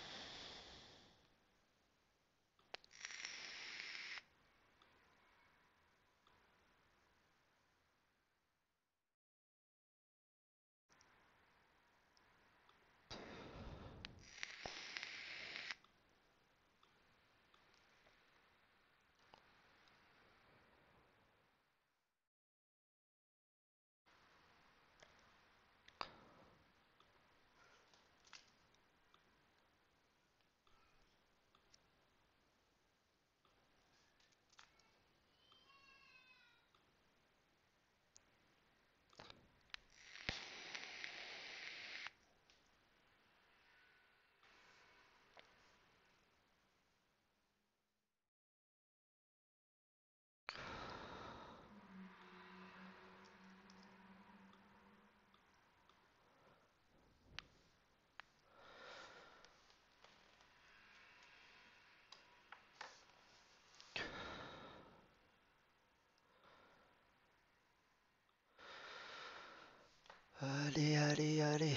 Allez, allez, allez.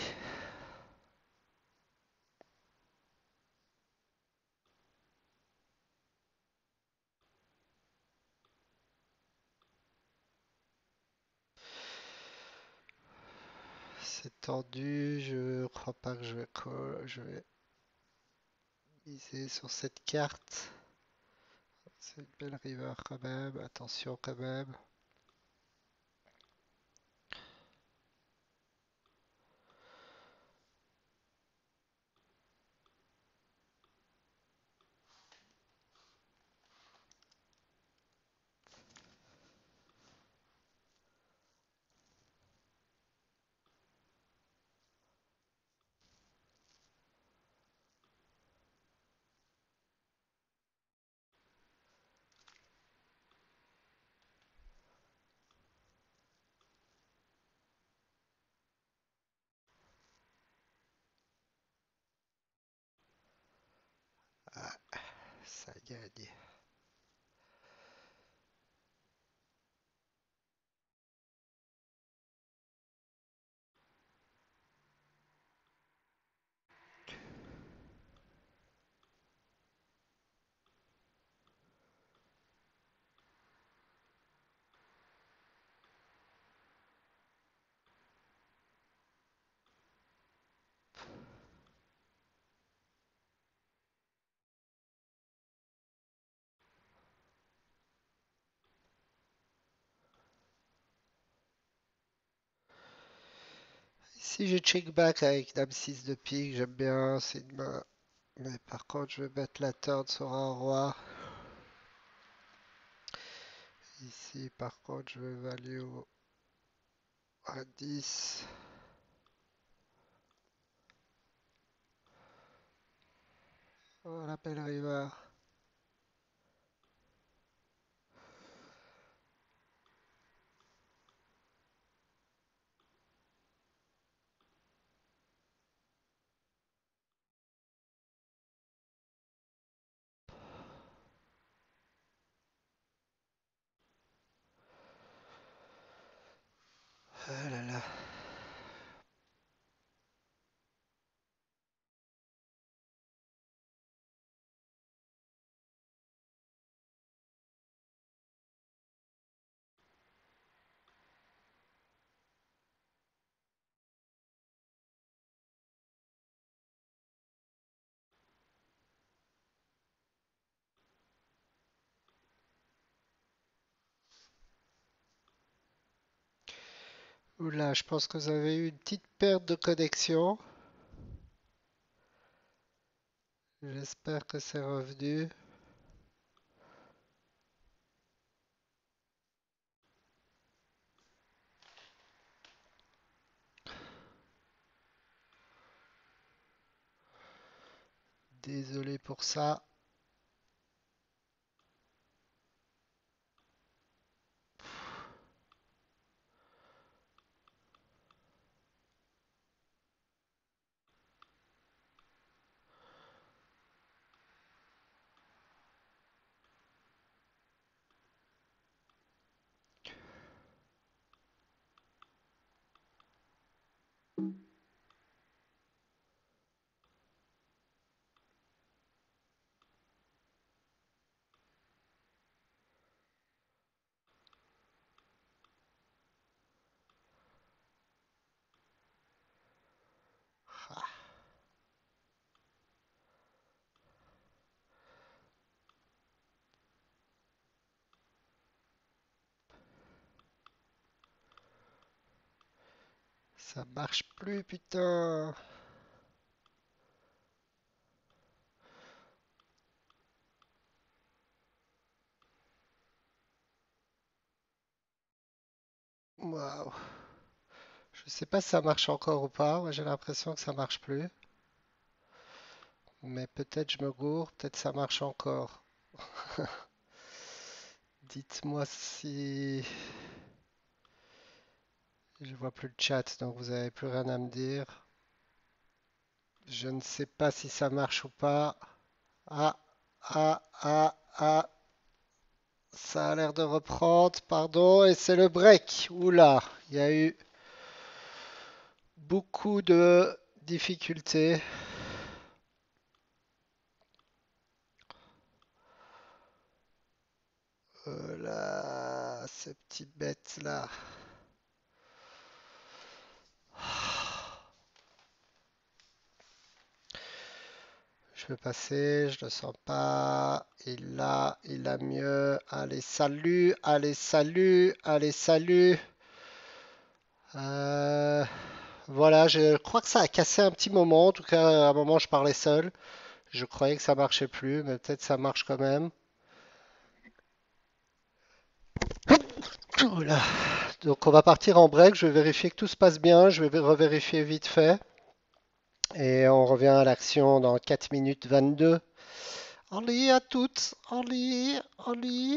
C'est tendu, je crois pas que je vais, call- je vais miser sur cette carte. C'est une belle river quand même, attention quand même. ça gagne. Si je check back avec dame six de pique, j'aime bien, c'est une main. Mais par contre, je vais mettre la turn sur un roi. Ici, par contre, je vais value à dix. Oh, la belle river. Ah là là. Oula, je pense que vous avez eu une petite perte de connexion. J'espère que c'est revenu. Désolé pour ça. Ah, ça marche plus, putain. Waouh. Je sais pas si ça marche encore ou pas. Moi, j'ai l'impression que ça marche plus. Mais peut-être je me gourre, peut-être ça marche encore. Dites-moi si je vois plus le chat, donc vous avez plus rien à me dire. Je ne sais pas si ça marche ou pas. Ah, ah, ah, ah. Ça a l'air de reprendre, pardon, et c'est le break. Oula, il y a eu beaucoup de difficultés. Euh, là, ces petites bêtes là. Je vais passer, je le sens pas. Il a, il a mieux. Allez, salut, allez, salut, allez, salut. Euh, voilà, je crois que ça a cassé un petit moment. En tout cas, à un moment, je parlais seul. Je croyais que ça marchait plus, mais peut-être ça marche quand même. Oula. Donc, on va partir en break. Je vais vérifier que tout se passe bien. Je vais revérifier vite fait. Et on revient à l'action dans quatre minutes vingt-deux. Allez, à toutes. Allez, allez.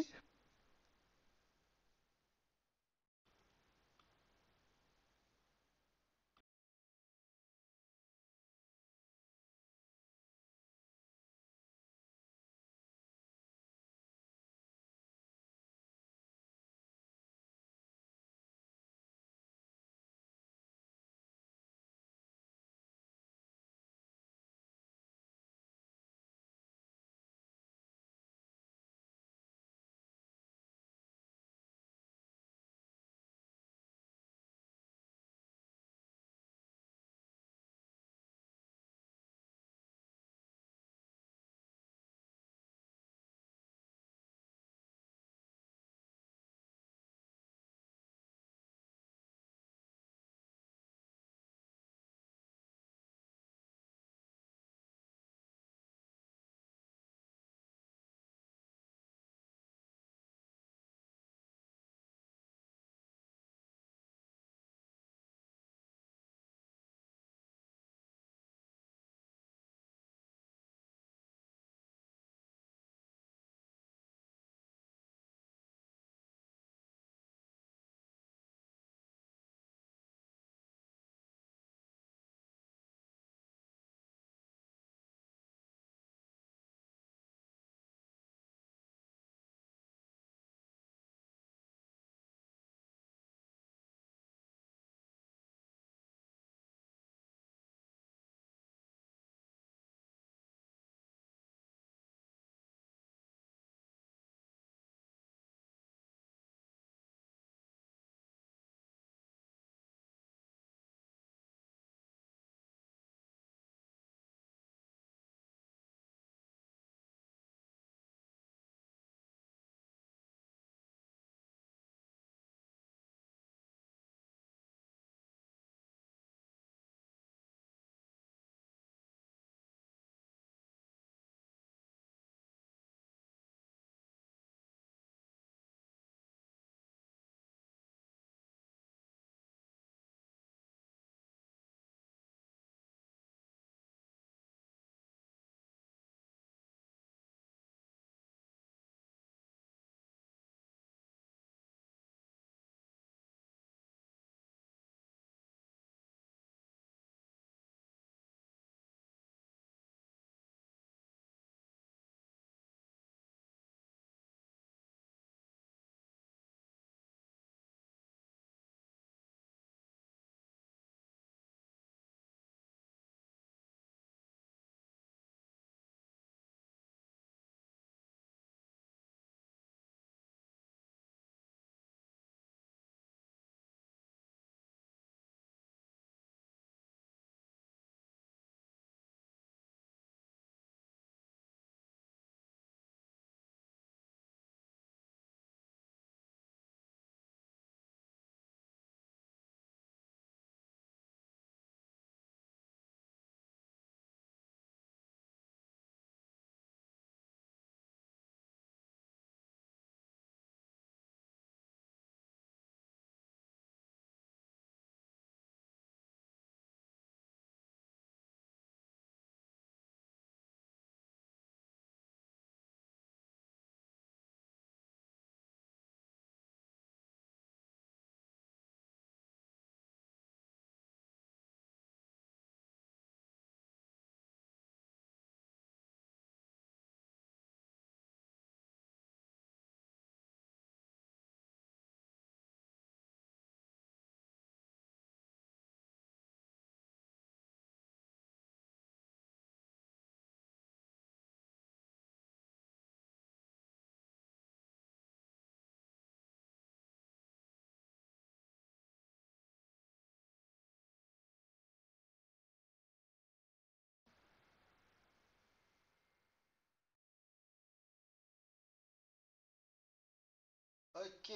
Ok,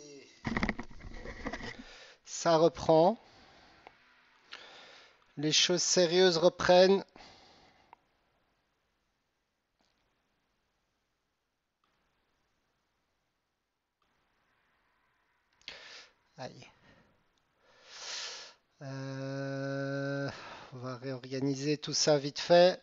ça reprend. Les choses sérieuses reprennent. Aïe. Euh, on va réorganiser tout ça vite fait.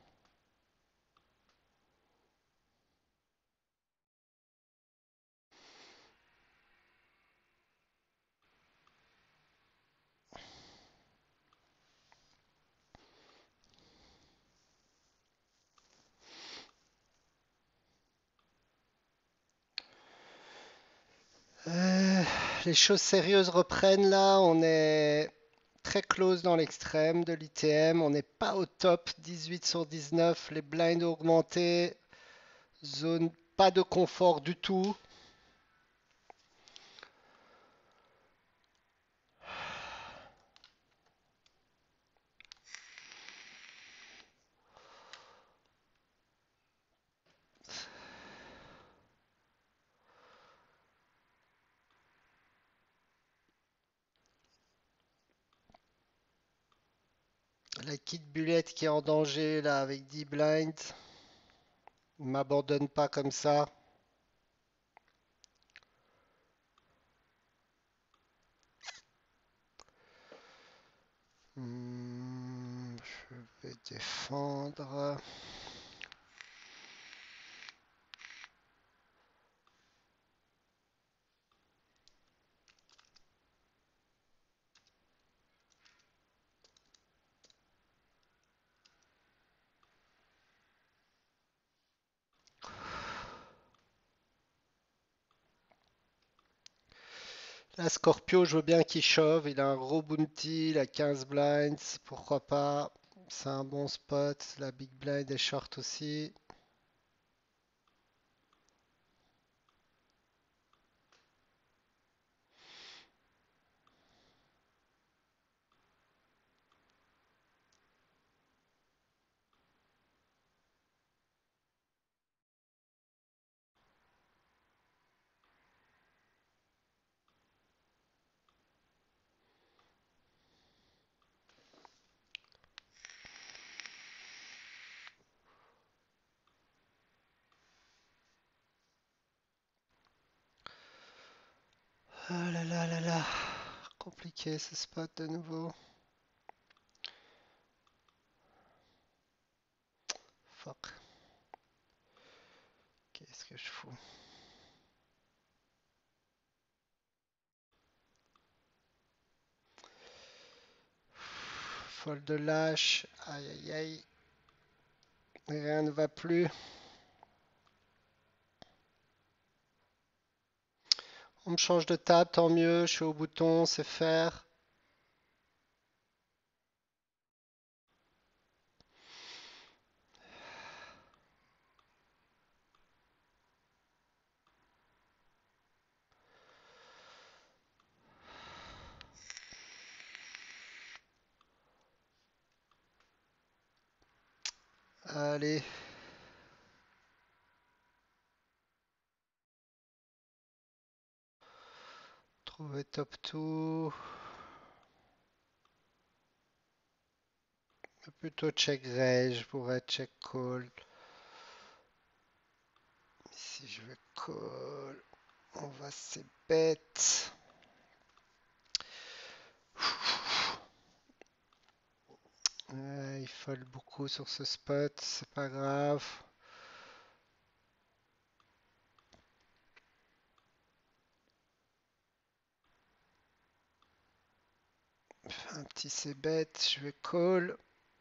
Euh, les choses sérieuses reprennent là. On est très close dans l'extrême de l'I T M. On n'est pas au top. dix-huit sur dix-neuf. Les blinds ont augmenté. Zone pas de confort du tout. La kit Bullet qui est en danger là avec dix blinds. Il m'abandonne pas comme ça. Hmm, je vais défendre. La Scorpio, je veux bien qu'il chauffe. Il a un gros bounty, il a quinze blinds. Pourquoi pas? C'est un bon spot. La big blind est short aussi. Ah là là là là. Compliqué ce spot de nouveau. Fuck. Qu'est-ce que je fous? Folle de lâche. Aïe aïe aïe. Rien ne va plus. On me change de table, tant mieux. Je suis au bouton, c'est faire. Allez. Trouver top two. Plutôt check raise, je pourrais check call. Si je veux call, on va c'est bête. Ouais, il fold beaucoup sur ce spot, c'est pas grave. Un petit c'est bête, je vais call.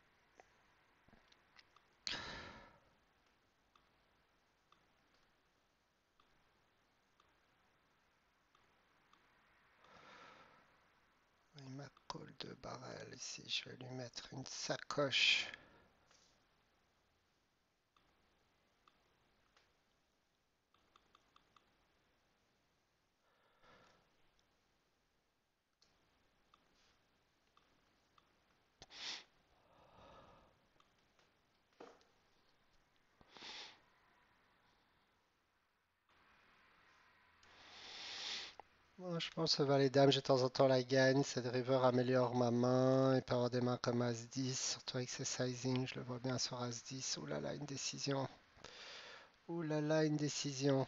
Il m'a call de barrel ici, je vais lui mettre une sacoche. Moi, je pense que valet dame, j'ai de temps en temps la gagne. Cette river améliore ma main. Il peut avoir des mains comme as dix, surtout avec ses sizing. Je le vois bien sur as dix. Ouh là là, une décision. Ouh là là, une décision.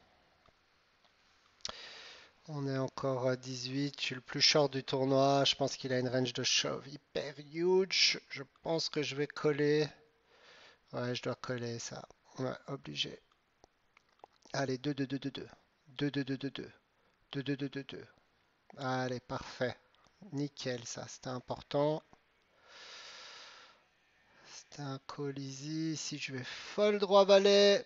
On est encore à dix-huit. Je suis le plus short du tournoi. Je pense qu'il a une range de shove hyper huge. Je pense que je vais coller. Ouais, je dois coller ça. Ouais, obligé. Allez, deux, deux, deux, deux, deux. deux, deux, deux, deux, deux. deux, deux, deux, deux, deux. Allez, parfait. Nickel, ça, c'était important. C'était un call easy. Si je vais fold droit valet.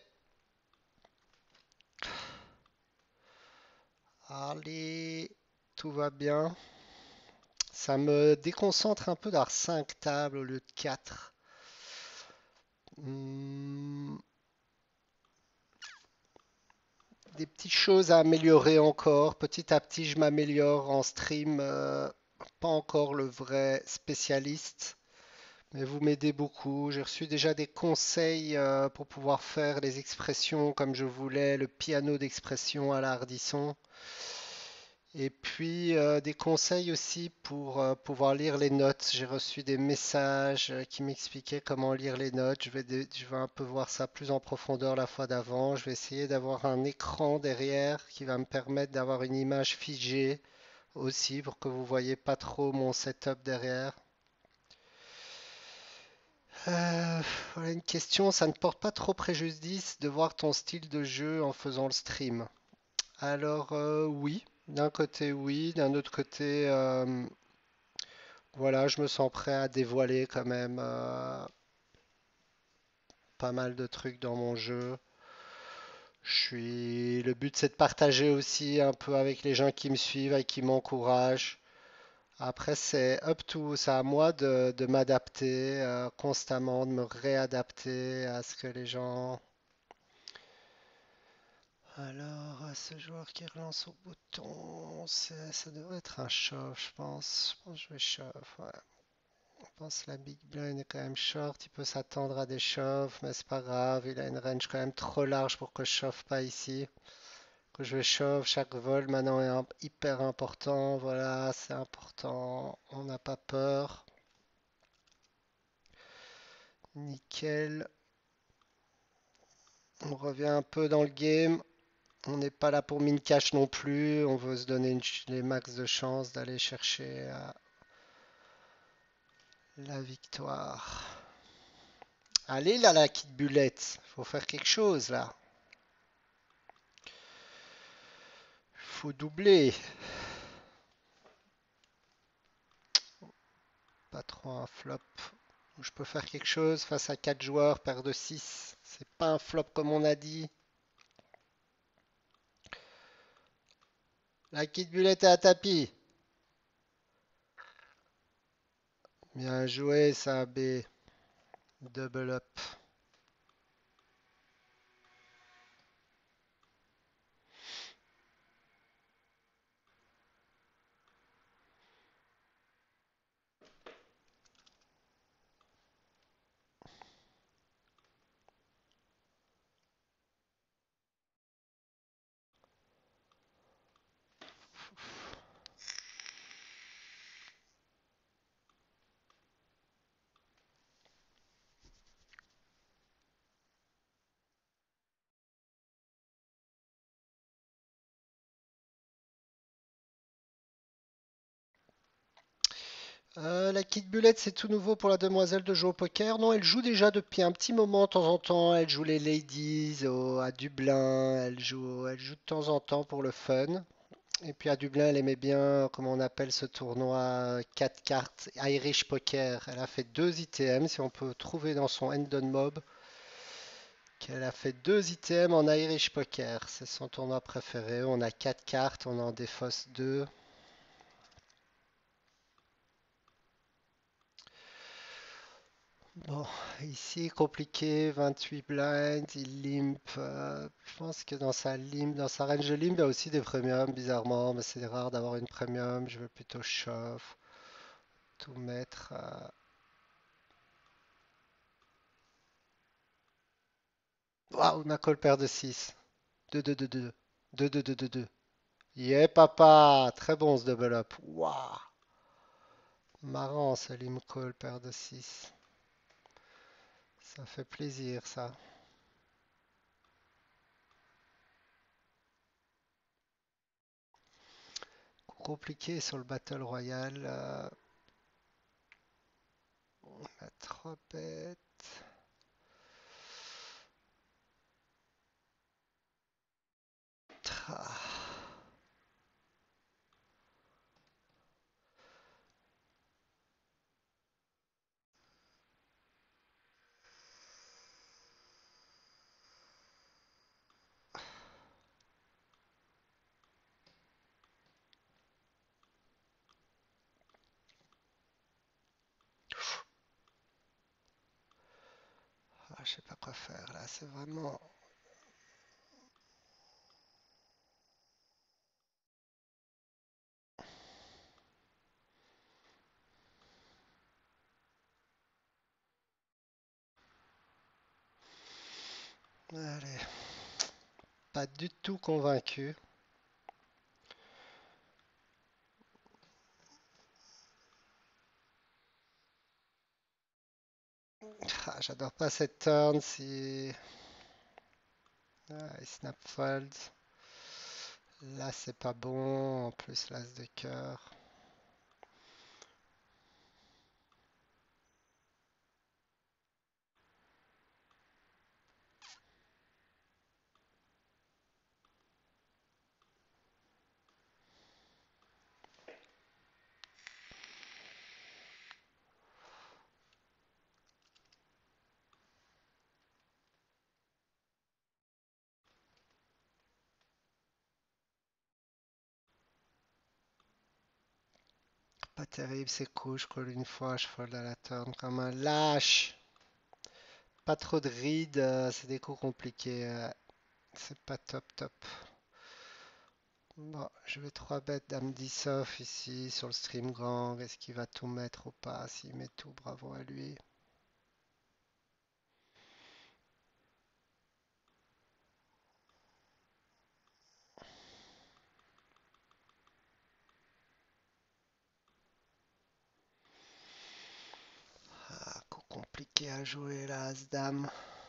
Allez, tout va bien. Ça me déconcentre un peu d'avoir cinq tables au lieu de quatre. Hmm, des petites choses à améliorer encore. Petit à petit, je m'améliore en stream. Euh, pas encore le vrai spécialiste. Mais vous m'aidez beaucoup. J'ai reçu déjà des conseils euh, pour pouvoir faire les expressions comme je voulais, le piano d'expression à la Hardisson. Et puis euh, des conseils aussi pour euh, pouvoir lire les notes. J'ai reçu des messages euh, qui m'expliquaient comment lire les notes. Je vais, dé- je vais un peu voir ça plus en profondeur la fois d'avant. Je vais essayer d'avoir un écran derrière qui va me permettre d'avoir une image figée aussi pour que vous voyez pas trop mon setup derrière. Euh, voilà une question, ça ne porte pas trop préjudice de voir ton style de jeu en faisant le stream. Alors euh, oui, d'un côté oui, d'un autre côté euh, voilà, je me sens prêt à dévoiler quand même euh, pas mal de trucs dans mon jeu. Je suis, le but c'est de partager aussi un peu avec les gens qui me suivent et qui m'encouragent. Après c'est up to, c'est à moi de, de m'adapter euh, constamment, de me réadapter à ce que les gens. Alors, euh, ce joueur qui relance au bouton, c'est- ça devrait être un shove, je pense. Je pense que je vais shove, ouais. Je pense que la big blind est quand même short. Il peut s'attendre à des shoves, mais c'est pas grave. Il a une range quand même trop large pour que je shove pas ici. Que je vais shove, chaque vol maintenant est un- hyper important. Voilà, c'est important. On n'a pas peur. Nickel. On revient un peu dans le game. On n'est pas là pour min cash non plus. On veut se donner une ch- les max de chances d'aller chercher euh, la victoire. Allez là, la petite bulette. Faut faire quelque chose là. Faut doubler. Pas trop un flop. Je peux faire quelque chose face à quatre joueurs, paire de six. C'est pas un flop comme on a dit. La petite bulette est à tapis. Bien joué, ça B. Double up. Euh, la Kid Bulette, c'est tout nouveau pour la demoiselle de jouer au poker. Non, elle joue déjà depuis un petit moment, de temps en temps. Elle joue les ladies au- à Dublin. Elle joue, elle joue de temps en temps pour le fun. Et puis à Dublin, elle aimait bien, comment on appelle ce tournoi, euh, quatre cartes, Irish Poker. Elle a fait deux I T M, si on peut trouver dans son Endon Mob, qu'elle a fait deux I T M en Irish Poker. C'est son tournoi préféré. On a quatre cartes, on en défausse deux. Bon, ici, compliqué, vingt-huit blinds, il limp. Euh, je pense que dans sa limp, dans sa range de limp, il y a aussi des premiums, bizarrement, mais c'est rare d'avoir une premium. Je veux plutôt shove, tout mettre. euh, Waouh, ma call paire de six. deux, deux, deux, deux. deux, deux, deux, deux, deux. Yeah, papa, très bon ce double up. Waouh, marrant ce limb call, paire de six. Ça fait plaisir ça. Compliqué sur le Battle Royale. euh, la trois bêtes. Tra. Ah, je sais pas quoi faire là, c'est vraiment. Allez, pas du tout convaincu. Ah, j'adore pas cette turn si. Ah, il snap fold. Là, c'est pas bon. En plus, l'as de cœur. Pas terrible, c'est cool. Je colle une fois, je fold à la turn comme un lâche. Pas trop de rides, euh, c'est des coups compliqués. euh, C'est pas top top. Bon, je vais trois bêtes dame dix off ici sur le stream grand. Est-ce qu'il va tout mettre ou pas? S'il met tout, bravo à lui. Ah, coup compliqué à jouer là, As-Dame.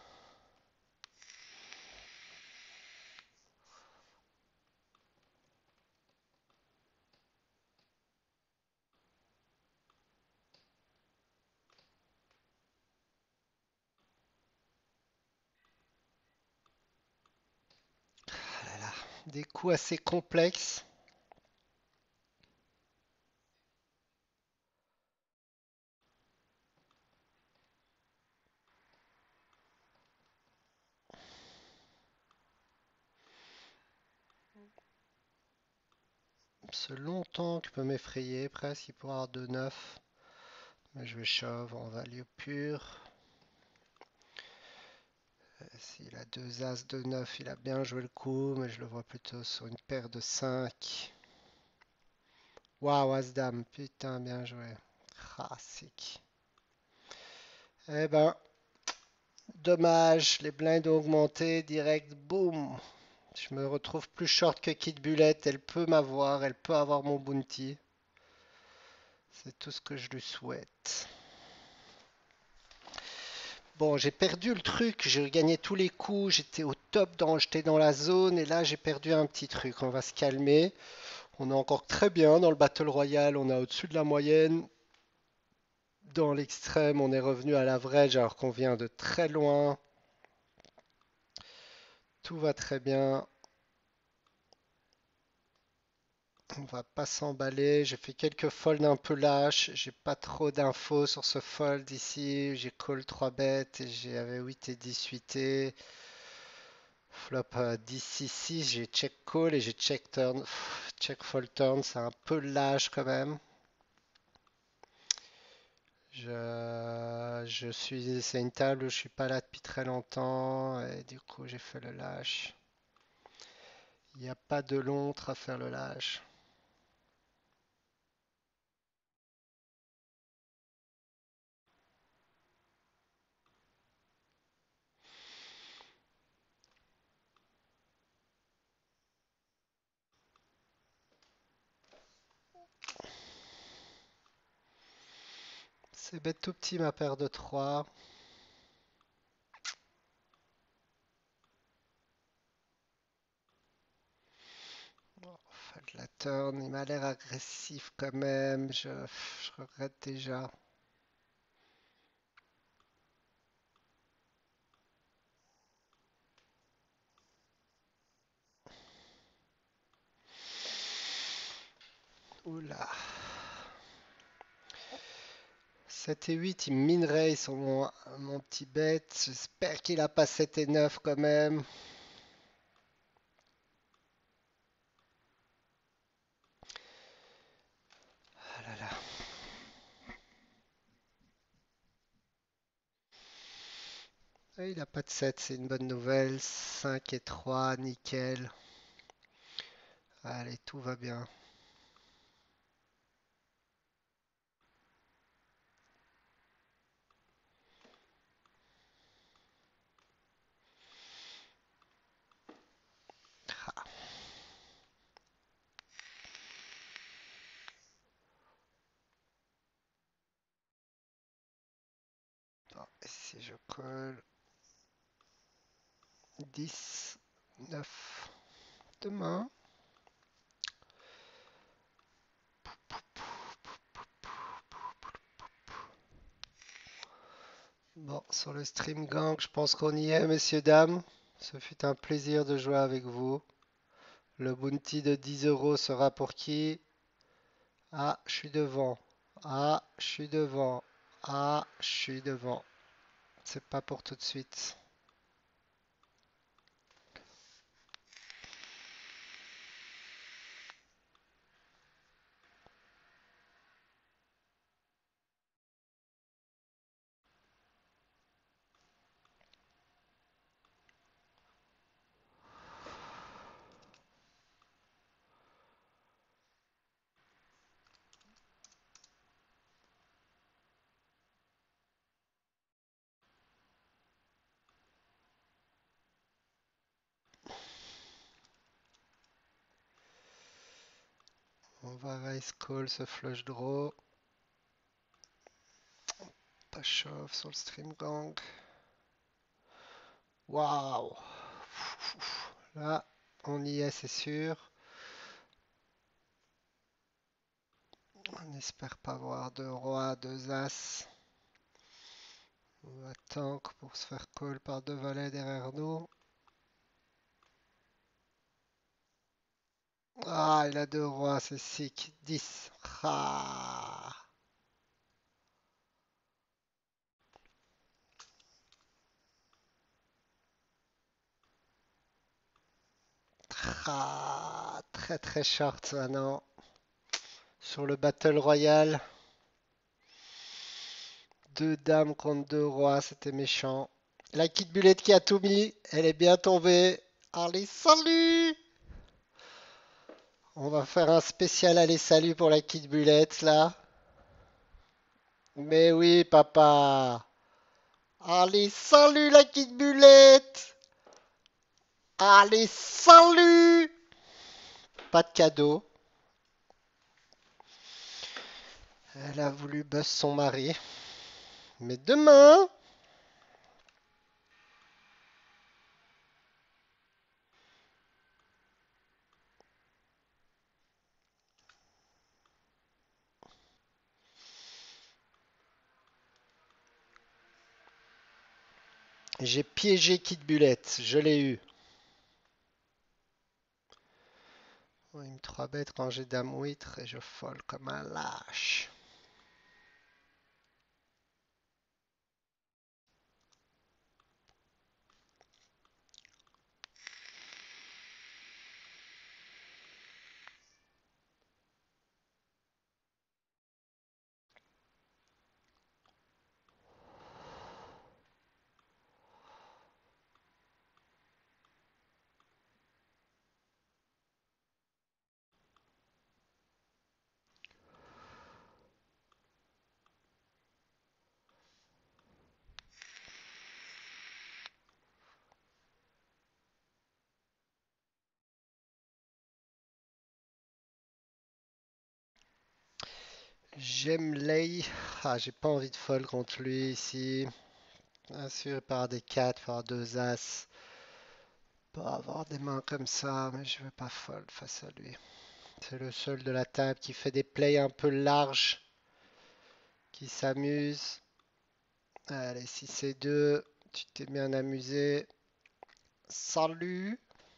Ah là là, des coups assez complexes. Ce longtemps qui peut m'effrayer, presque il pourra avoir deux neuf. Mais je vais shove en value pure. Euh, S'il a deux as, deux neuf, il a bien joué le coup, mais je le vois plutôt sur une paire de cinq. Waouh, As-Dame, putain, bien joué. Ah, sick. Eh ben, dommage, les blindes ont augmenté, direct, boum. Je me retrouve plus short que Kid Bullet, elle peut m'avoir, elle peut avoir mon bounty. C'est tout ce que je lui souhaite. Bon, j'ai perdu le truc, j'ai gagné tous les coups, j'étais au top, dans, j'étais dans la zone, et là j'ai perdu un petit truc. On va se calmer. On est encore très bien dans le Battle Royale, on est au-dessus de la moyenne. Dans l'extrême, on est revenu à l'average alors qu'on vient de très loin. Tout va très bien. On va pas s'emballer. J'ai fait quelques folds un peu lâches. J'ai pas trop d'infos sur ce fold ici. J'ai call trois bêtes et j'avais huit et dix suités. Flop euh, dix six six, j'ai check call et j'ai check turn. Pff, check fold turn, c'est un peu lâche quand même. Je, je suis, c'est une table où je suis pas là depuis très longtemps et du coup j'ai fait le lâche. Il n'y a pas de l'ontre à faire le lâche. C'est bête tout petit ma paire de trois. Fin de la turn, il m'a l'air agressif quand même. Je, je regrette déjà. Oula. sept et huit, il minerait sur mon, mon petit bête. J'espère qu'il a pas sept et neuf quand même. Ah là là. Ah, il a pas de sept, c'est une bonne nouvelle. cinq et trois, nickel. Allez, tout va bien. Ah. Bon, et si je colle dix, neuf, demain. Bon, sur le stream gang, je pense qu'on y est, messieurs, dames. Ce fut un plaisir de jouer avec vous. Le bounty de dix euros sera pour qui? Ah, je suis devant. Ah, je suis devant. Ah, je suis devant. C'est pas pour tout de suite. On va raise call ce flush draw. Pas chauffe sur le stream gang. Waouh! Là, on y est, c'est sûr. On espère pas voir de roi, deux as. On va tank pour se faire call par deux valets derrière nous. Ah, il a deux rois, c'est sick. dix. Ah. Ah, très très short maintenant. Sur le Battle Royale. Deux dames contre deux rois, c'était méchant. La Kid Bullet qui a tout mis, elle est bien tombée. Allez, salut! On va faire un spécial allez, salut pour la Kid Bullet là. Mais oui, papa. Allez, salut la Kid Bullet! Allez, salut! Pas de cadeau. Elle a voulu buzz son mari. Mais demain, j'ai piégé Kid Bullet. Je l'ai eu. Oh, il me trois bêtes quand j'ai dame huître et je folle comme un lâche. J'aime Lay. Ah, j'ai pas envie de fold contre lui ici. Bien sûr, par des quatre, par deux as. Pas avoir des mains comme ça, mais je veux pas fold face à lui. C'est le seul de la table qui fait des plays un peu larges, qui s'amuse. Allez, si c'est deux, tu t'es bien amusé. Salut!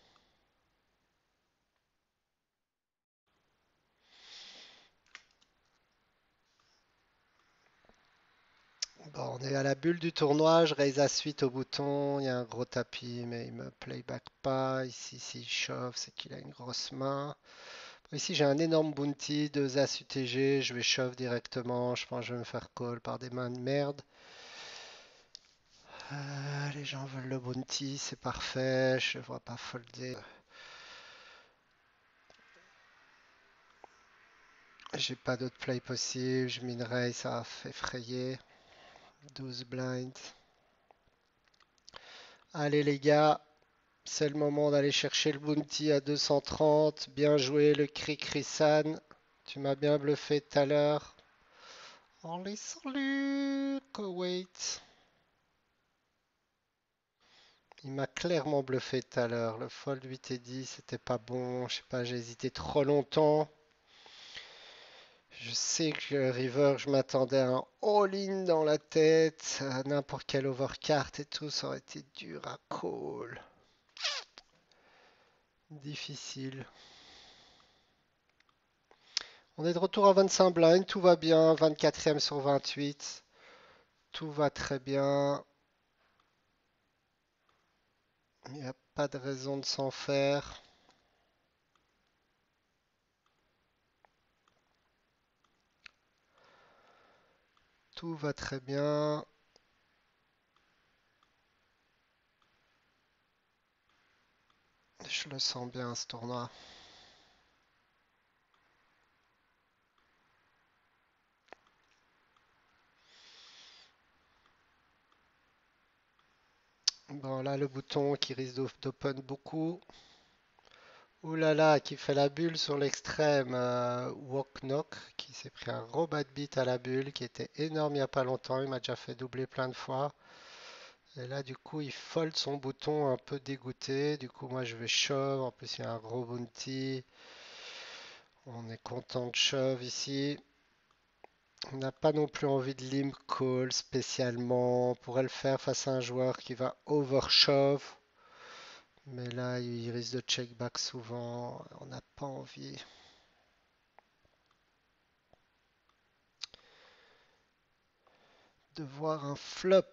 Bon, on est à la bulle du tournoi, je raise à suite au bouton, il y a un gros tapis, mais il me playback pas. Ici, s'il shove, c'est qu'il a une grosse main. Bon, ici, j'ai un énorme bounty, deux as U T G, je vais shove directement, je pense que je vais me faire call par des mains de merde. Euh, les gens veulent le bounty, c'est parfait, je ne vois pas folder. J'ai pas d'autre play possible, je minerai, ça va effrayer. douze blinds. Allez les gars, c'est le moment d'aller chercher le bounty à deux cent trente. Bien joué le Cri Crisan. Tu m'as bien bluffé tout à l'heure. Allez, salut, Koweït. Il m'a clairement bluffé tout à l'heure. Le fold huit et dix, c'était pas bon. Je sais pas, j'ai hésité trop longtemps. Je sais que le river, je m'attendais à un all-in dans la tête. À n'importe quelle overcard et tout, ça aurait été dur à call. Difficile. On est de retour à vingt-cinq blinds, tout va bien, vingt-quatrième sur vingt-huit. Tout va très bien. Il n'y a pas de raison de s'en faire. Tout va très bien. Je le sens bien ce tournoi. Bon, là, le bouton qui risque d'open beaucoup. Ouh là là, qui fait la bulle sur l'extrême. Euh, Walk Knock, qui s'est pris un gros bad beat à la bulle, qui était énorme il n'y a pas longtemps. Il m'a déjà fait doubler plein de fois. Et là, du coup, il fold son bouton un peu dégoûté. Du coup, moi, je vais shove. En plus, il y a un gros bounty. On est content de shove ici. On n'a pas non plus envie de limp call spécialement. On pourrait le faire face à un joueur qui va overshove. Mais là, il risque de check back souvent. On n'a pas envie. De voir un flop.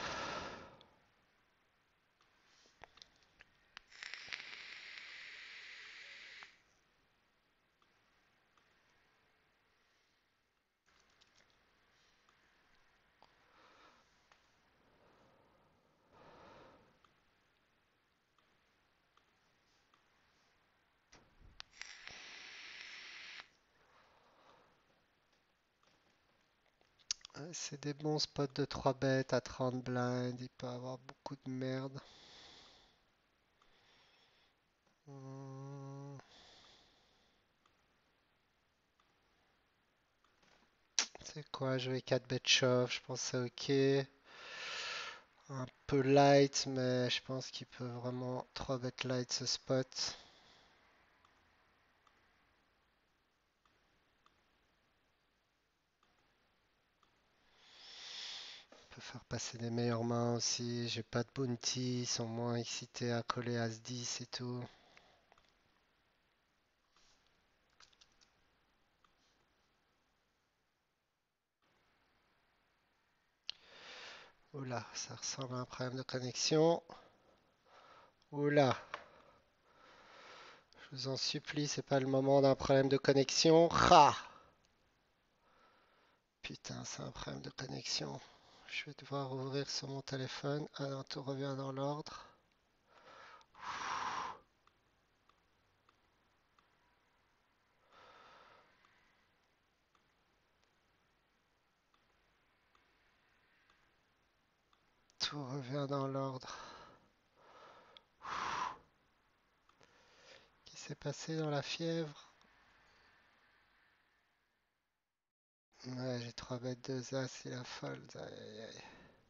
C'est des bons spots de trois bêtes à trente blinds. Il peut avoir beaucoup de merde. Hmm. C'est quoi? Je vais quatre bêtes shove. Je pense que c'est ok. Un peu light, mais je pense qu'il peut vraiment trois bêtes light ce spot. On peut faire passer des meilleures mains aussi. J'ai pas de bounty. Ils sont moins excités à coller as dix et tout. Oula, ça ressemble à un problème de connexion. Oula, je vous en supplie, c'est pas le moment d'un problème de connexion. Ha! Putain, c'est un problème de connexion. Je vais devoir ouvrir sur mon téléphone. Ah non, tout revient dans l'ordre. Tout revient dans l'ordre. Qu'est-ce qui s'est passé dans la fièvre? Ouais, j'ai trois bêtes, deux as, c'est la fold. Aïe, aïe, aïe.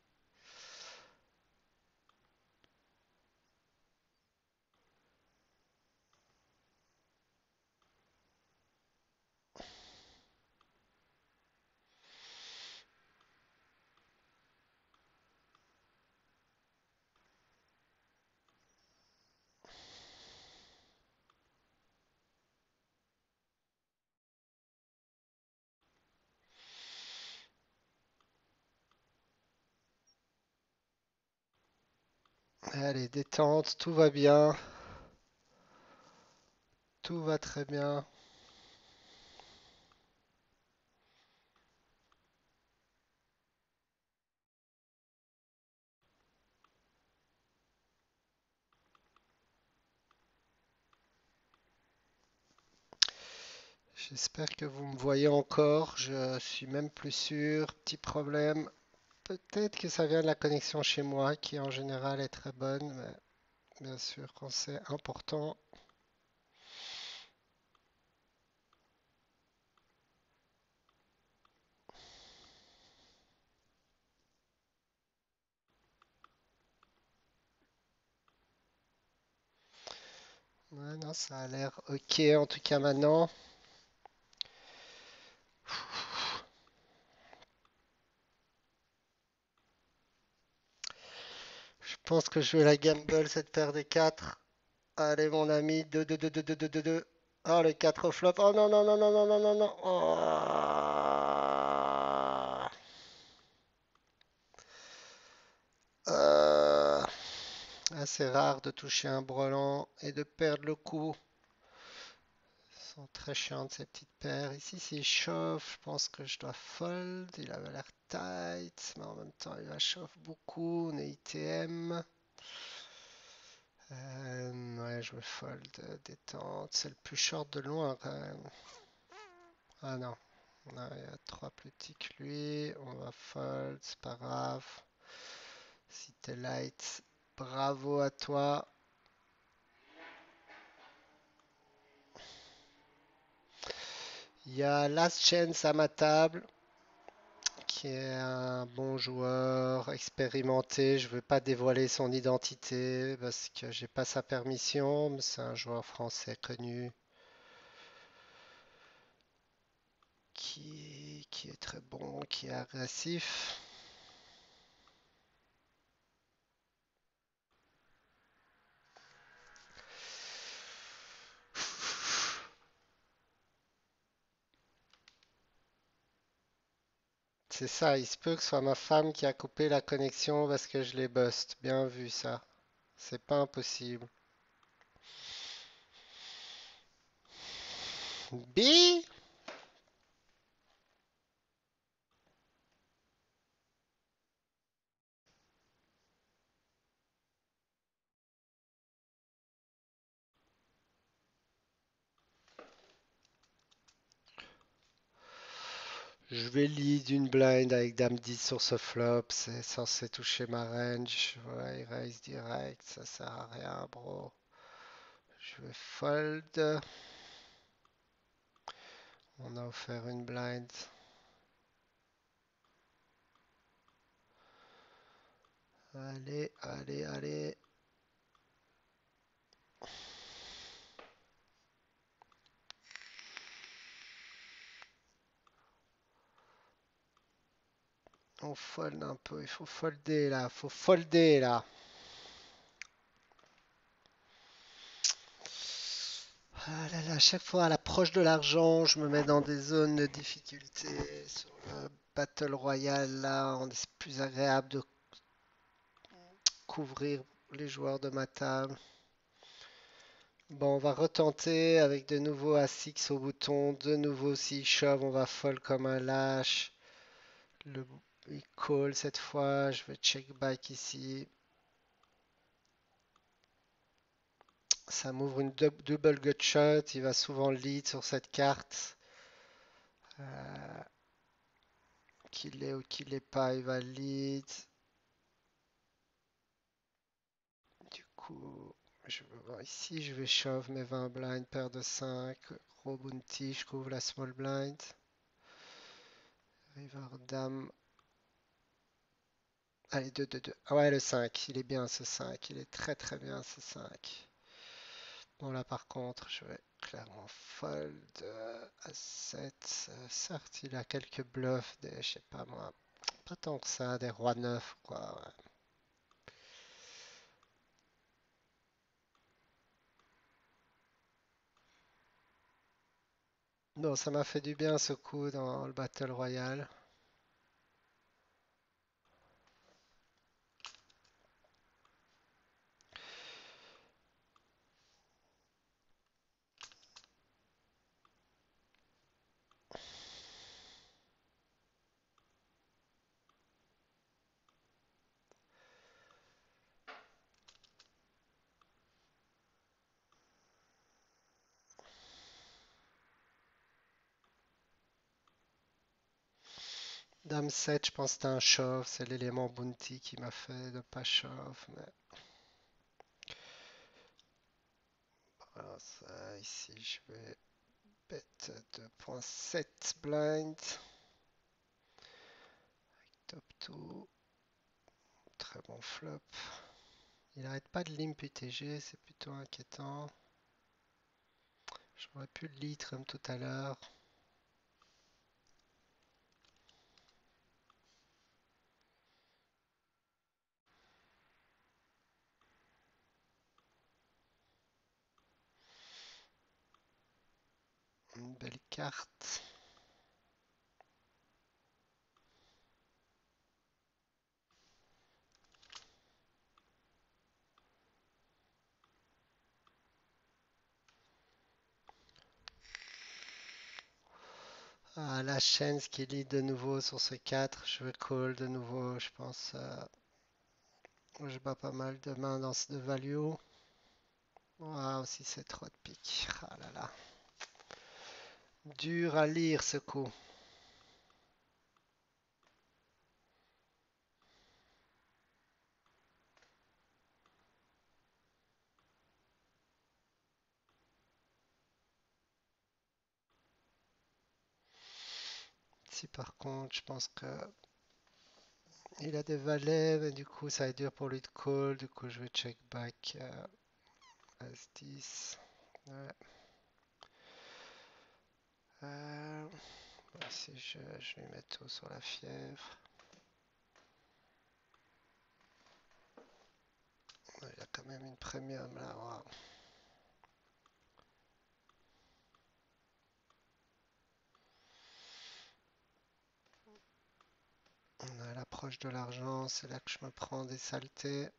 Allez, détente, tout va bien. Tout va très bien. J'espère que vous me voyez encore. Je suis même plus sûr. Petit problème. Peut-être que ça vient de la connexion chez moi, qui en général est très bonne, mais bien sûr quand c'est important. Ouais, non, ça a l'air ok en tout cas maintenant. Je pense que je vais la gamble cette paire des quatre. Allez mon ami, deux, deux, deux, deux, deux, deux, deux, deux. Oh le quatre au flop. Oh non, non, non, non, non, non, non, non. Oh. Euh, Assez rare de toucher un brelan et de perdre le coup. Elles sont très chiantes ces petites paires. Ici, s'il chauffe, je pense que je dois fold. Il avait l'air tight, mais en même temps, il va chauffe beaucoup. On est I T M. Euh, ouais, je vais fold euh, détente. C'est le plus short de loin quand même. Ah non, non, il y a trois plus petits que lui. On va fold, c'est pas grave. Si t'es light, bravo à toi. Il y a Last Chance à ma table, qui est un bon joueur expérimenté. Je ne veux pas dévoiler son identité parce que j'ai pas sa permission, mais c'est un joueur français connu qui, qui est très bon, qui est agressif. C'est ça, il se peut que ce soit ma femme qui a coupé la connexion parce que je l'ai bust. Bien vu ça. C'est pas impossible. B? Je vais lead une blind avec dame dix sur ce flop. C'est censé toucher ma range. Ouais, il raise direct. Ça sert à rien, bro. Je vais fold. On a offert une blind. Allez, allez, allez. On fold un peu. Il faut folder là. Faut folder là. Ah là là, à chaque fois à l'approche de l'argent, je me mets dans des zones de difficulté. Sur le Battle Royale, là, on- c'est plus agréable de couvrir les joueurs de ma table. Bon, on va retenter avec de nouveau à six au bouton. De nouveau, s'il shove, on va fold comme un lâche. Le, il call cette fois. Je vais check back ici. Ça m'ouvre une dou- double gut shot. Il va souvent lead sur cette carte. Euh, qu'il est ou qu'il est pas, il va lead. Du coup, je vais voir ici. Je vais shove mes vingt blinds, paire de cinq. Gros bounty, je couvre la small blind. River Dame. Allez, deux, deux, deux. Ah ouais, le cinq. Il est bien ce cinq. Il est très très bien ce cinq. Bon, là par contre, je vais clairement fold euh, à sept. Euh, certes, il a quelques bluffs, des, je sais pas moi, pas tant que ça, des rois neuf, quoi. Ouais. Non, ça m'a fait du bien ce coup dans le Battle Royale. Dame sept, je pense que c'était un shove. C'est l'élément bounty qui m'a fait de pas shove. Mais voilà, ça, ici, je vais bet deux virgule sept blind. Top deux. Très bon flop. Il n'arrête pas de limp U T G, c'est plutôt inquiétant. J'aurais pu le lead comme tout à l'heure. Une belle carte. Ah, la chaîne qui lead de nouveau sur ce quatre. Je vais call de nouveau. Je pense euh, je bats pas mal de mains dans ce de value. Ah, aussi c'est trop de pique. Ah là là. Dur à lire ce coup. Si par contre, je pense que il a des valets, mais du coup ça va être dur pour lui de call. Du coup, je vais check back euh, as dix. Ouais. Euh, si je, je vais mettre tout sur la fièvre. Ouais, il y a quand même une premium là. Wow. On est à l'approche de l'argent, c'est là que je me prends des saletés.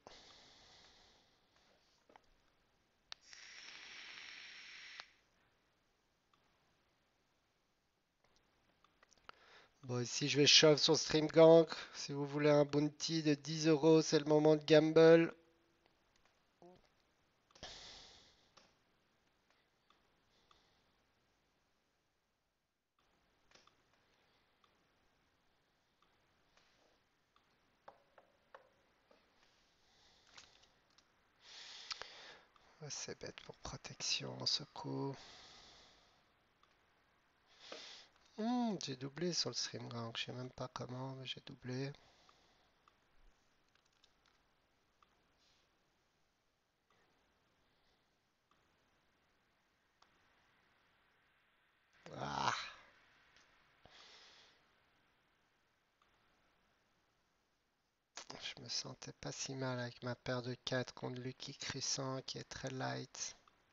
Bon, ici je vais shove sur Stream Gang. Si vous voulez un bounty de dix euros, c'est le moment de gamble. C'est bête pour protection ce coup. Hmm, j'ai doublé sur le Stream Gang. Je sais même pas comment, mais j'ai doublé. Ah, je me sentais pas si mal avec ma paire de quatre contre Lucky Crescent qui est très light.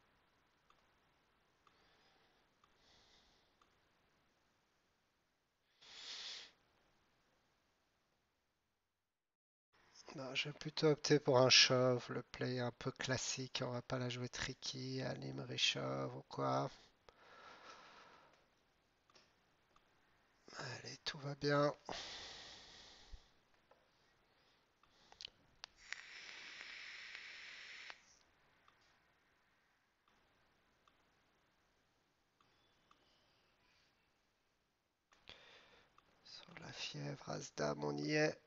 Non, je vais plutôt opter pour un shove, le play un peu classique. On va pas la jouer tricky, à Limerick shove ou quoi. Allez, tout va bien. Sur la fièvre, As-Dame, on y est.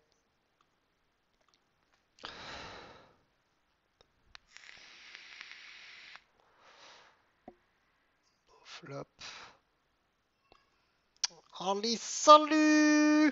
Flop. Allez, salut!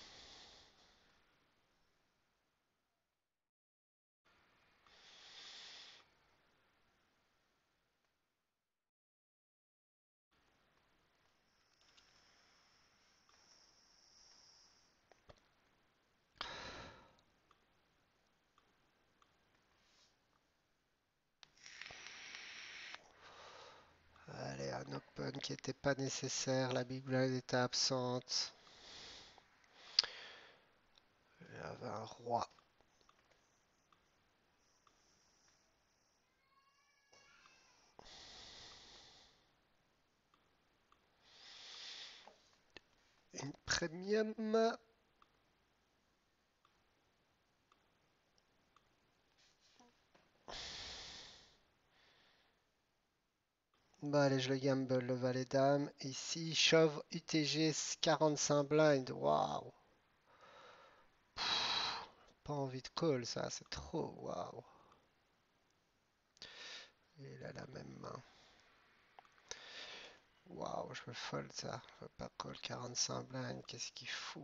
Allez, un open qui n'était pas nécessaire. La big blind était absente. Il y avait un roi. Une premium. Bah allez, je le gamble, le valet dame. Ici, shove U T G quarante-cinq blind. Waouh. Pas envie de call, ça, c'est trop. Waouh. Il a la même main. Waouh, je veux fold ça. Je veux pas call quarante-cinq blind. Qu'est-ce qu'il fout?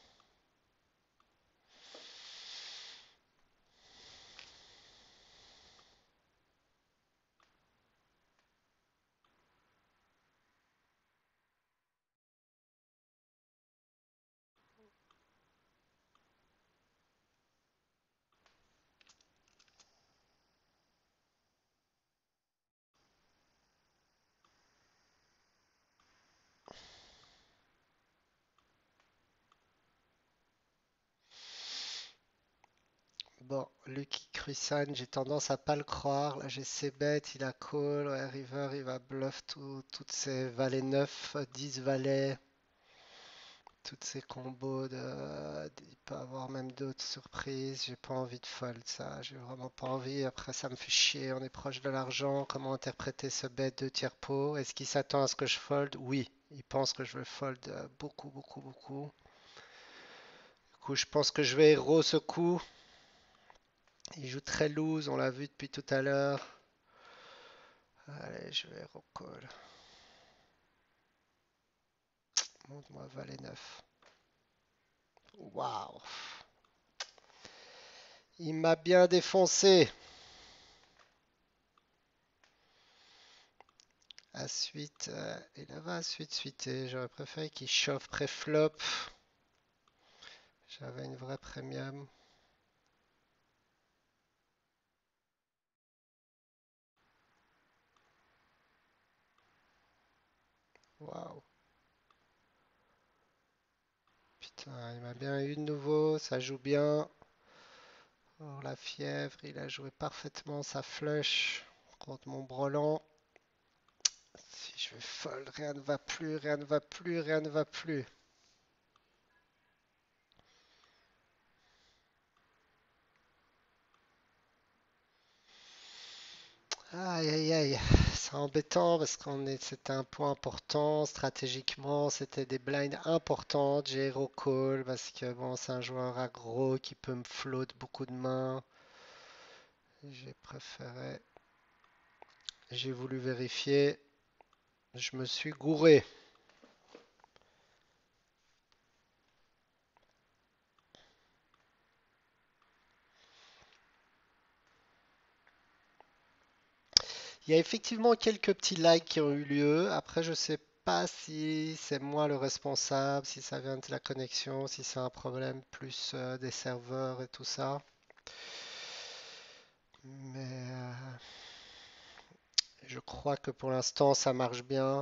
Bon, Lucky Cruisan, j'ai tendance à pas le croire. Là, j'ai ses bêtes, il a call. Ouais, river, il va bluff tout- toutes ses valets neuf, dix valets. Toutes ces combos de... Il peut avoir même d'autres surprises. J'ai pas envie de fold ça. J'ai vraiment pas envie. Après, ça me fait chier. On est proche de l'argent. Comment interpréter ce bet de tiers pot? Est-ce qu'il s'attend à ce que je fold? Oui. Il pense que je vais fold euh, beaucoup, beaucoup, beaucoup. Du coup, je pense que je vais héros ce coup. Il joue très loose. On l'a vu depuis tout à l'heure. Allez, je vais héros call. Montre-moi valet neuf. Waouh. Il m'a bien défoncé. À suite, euh, il avait à suite suité. J'aurais préféré qu'il chauffe pré-flop. J'avais une vraie premium. Waouh. Putain, il m'a bien eu de nouveau. Ça joue bien. Oh, la fièvre, il a joué parfaitement sa flush contre mon brelan. Si je vais fold, rien ne va plus, rien ne va plus, rien ne va plus. Aïe aïe aïe, c'est embêtant parce qu'on est, c'était un point important stratégiquement, c'était des blinds importantes. J'ai hero call parce que bon, c'est un joueur aggro qui peut me float beaucoup de mains. J'ai préféré, j'ai voulu vérifier, je me suis gouré. Il y a effectivement quelques petits likes qui ont eu lieu. Après, je sais pas si c'est moi le responsable, si ça vient de la connexion, si c'est un problème plus euh, des serveurs et tout ça. Mais euh, je crois que pour l'instant, ça marche bien.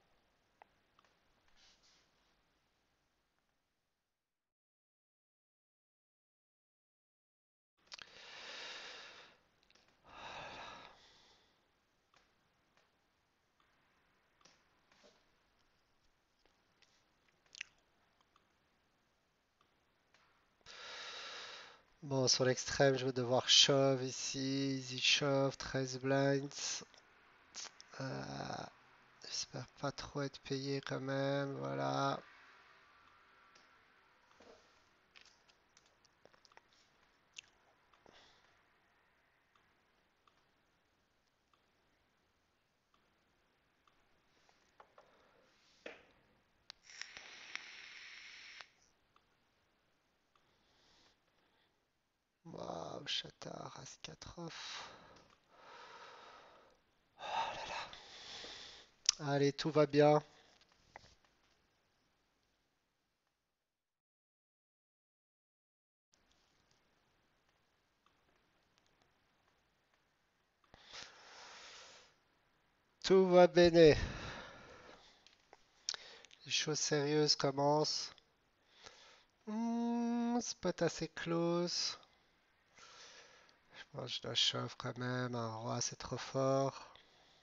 Bon, sur l'extrême, je vais devoir shove ici. Easy shove, treize blinds. Euh, J'espère pas trop être payé quand même. Voilà. au chatard, as quatre off. Allez, tout va bien. Tout va bene. Les choses sérieuses commencent. Hmm, spot assez close. Je pense que je dois shove quand même. Un roi, c'est trop fort.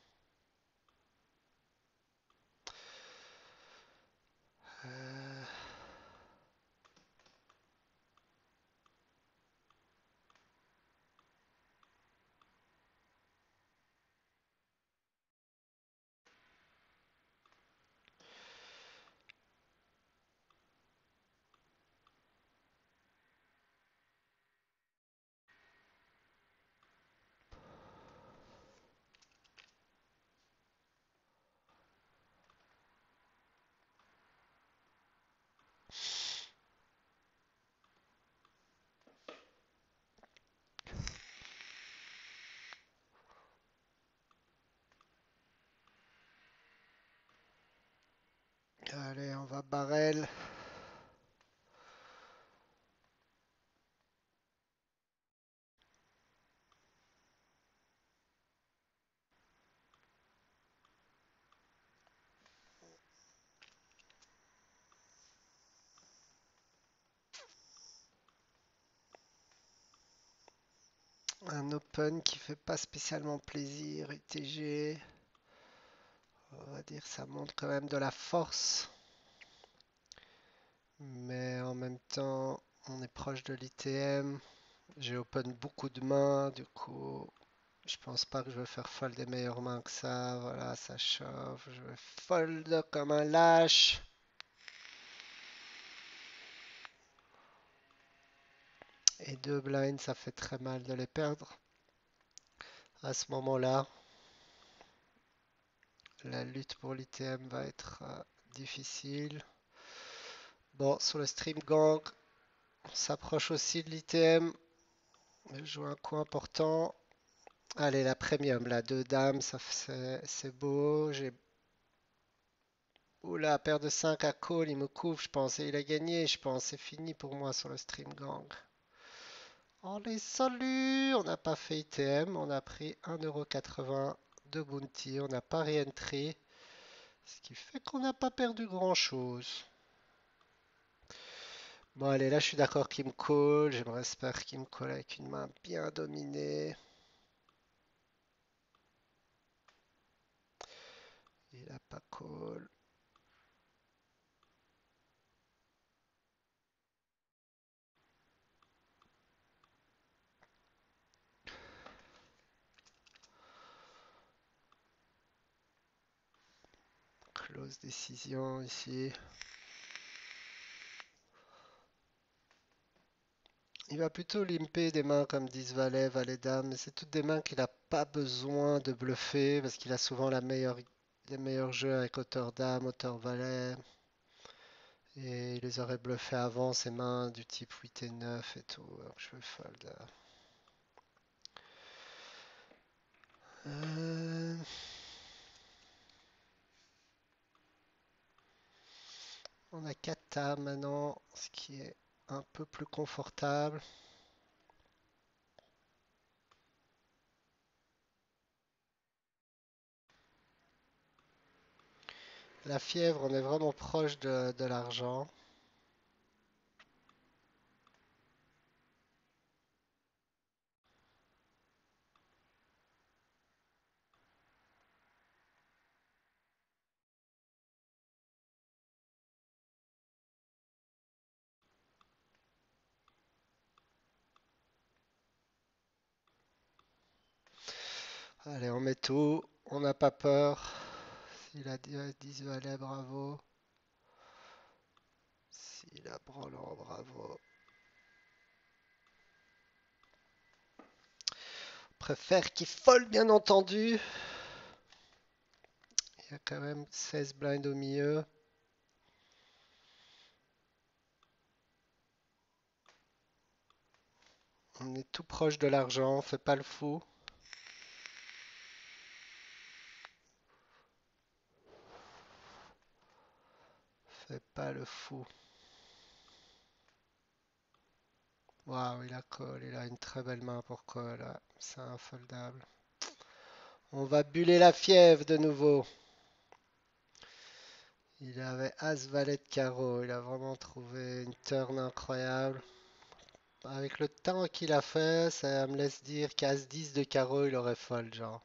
Euh, Allez, on va barrel. Un open qui fait pas spécialement plaisir. U T G. On va dire ça montre quand même de la force. Mais en même temps, on est proche de l'I T M. J'ai open beaucoup de mains. Du coup, je pense pas que je vais faire fold des meilleures mains que ça. Voilà, ça chauffe. Je vais fold comme un lâche. Et deux blinds, ça fait très mal de les perdre. À ce moment-là, la lutte pour l'I T M va être euh, difficile. Bon, sur le stream gang, on s'approche aussi de l'I T M. Je joue un coup important. Allez, la premium, la deux dames, ça c'est c'est beau. J'ai Oula, paire de cinq à call, il me couvre, je pense. Et il a gagné, je pense. C'est fini pour moi sur le stream gang. On les salue. On n'a pas fait I T M. On a pris un euro quatre-vingts de bounty. On n'a pas re-entry. Ce qui fait qu'on n'a pas perdu grand-chose. Bon, allez, là, je suis d'accord qu'il me call. J'aimerais espérer qu'il me call avec une main bien dominée. Il a pas call. Close décision ici. Il va plutôt limper des mains comme dix valet, valet dame, mais c'est toutes des mains qu'il n'a pas besoin de bluffer parce qu'il a souvent la meilleure, les meilleurs jeux avec hauteur dame, hauteur valet. Et il les aurait bluffés avant, ces mains du type huit et neuf et tout. Donc je vais fold. Euh, On a quatre tables maintenant, ce qui est un peu plus confortable. La fièvre, on est vraiment proche de, de l'argent. Allez, on met tout. On n'a pas peur. S'il a dix valets, bravo. S'il a brelan, bravo. Préfère qu'il fold, bien entendu. Il y a quand même seize blinds au milieu. On est tout proche de l'argent, fais pas le fou. Fais pas le fou. Waouh, il a call, il a une très belle main pour call, ouais. C'est infoldable. On va buller la fièvre de nouveau. Il avait As Valet de carreau, il a vraiment trouvé une turn incroyable. Avec le temps qu'il a fait, ça me laisse dire qu'As dix de carreau, il aurait fold, genre.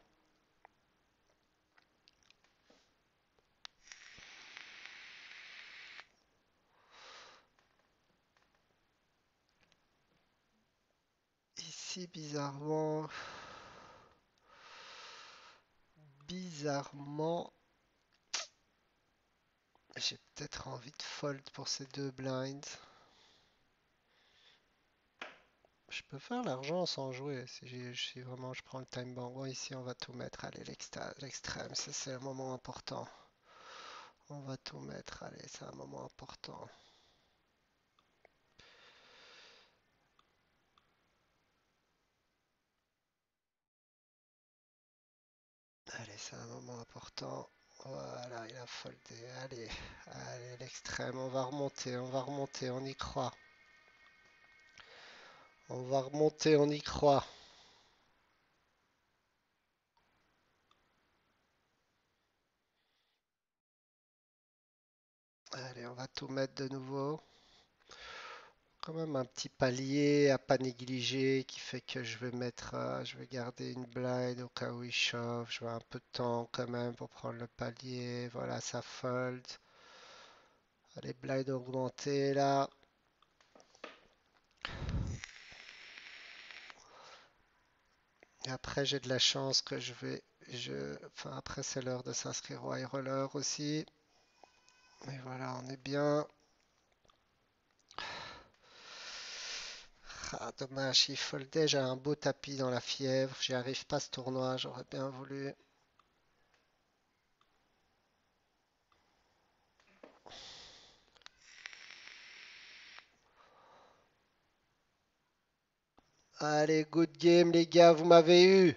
Ici, bizarrement, bizarrement, j'ai peut-être envie de fold pour ces deux blinds. Je peux faire l'argent sans jouer si, j'ai- si vraiment je prends le time bank. Bon, ici, on va tout mettre. Allez, l'exta- l'extrême, ça, c'est un moment important. On va tout mettre. Allez, c'est un moment important. Allez, c'est un moment important. Voilà, il a foldé. Allez, allez, l'extrême. On va remonter, on va remonter, on y croit. On va remonter, on y croit. Allez, on va tout mettre de nouveau. Quand même un petit palier à pas négliger qui fait que je vais mettre, euh, je vais garder une blind au cas où il chauffe. Je veux un peu de temps quand même pour prendre le palier. Voilà, ça fold. Allez, blind augmenté là. Et après, j'ai de la chance que je vais, je, enfin après c'est l'heure de s'inscrire au high roller aussi. Mais voilà, on est bien. Ah, dommage, il foldait, j'ai un beau tapis dans la fièvre. J'y arrive pas ce tournoi, j'aurais bien voulu. Allez, good game les gars, vous m'avez eu.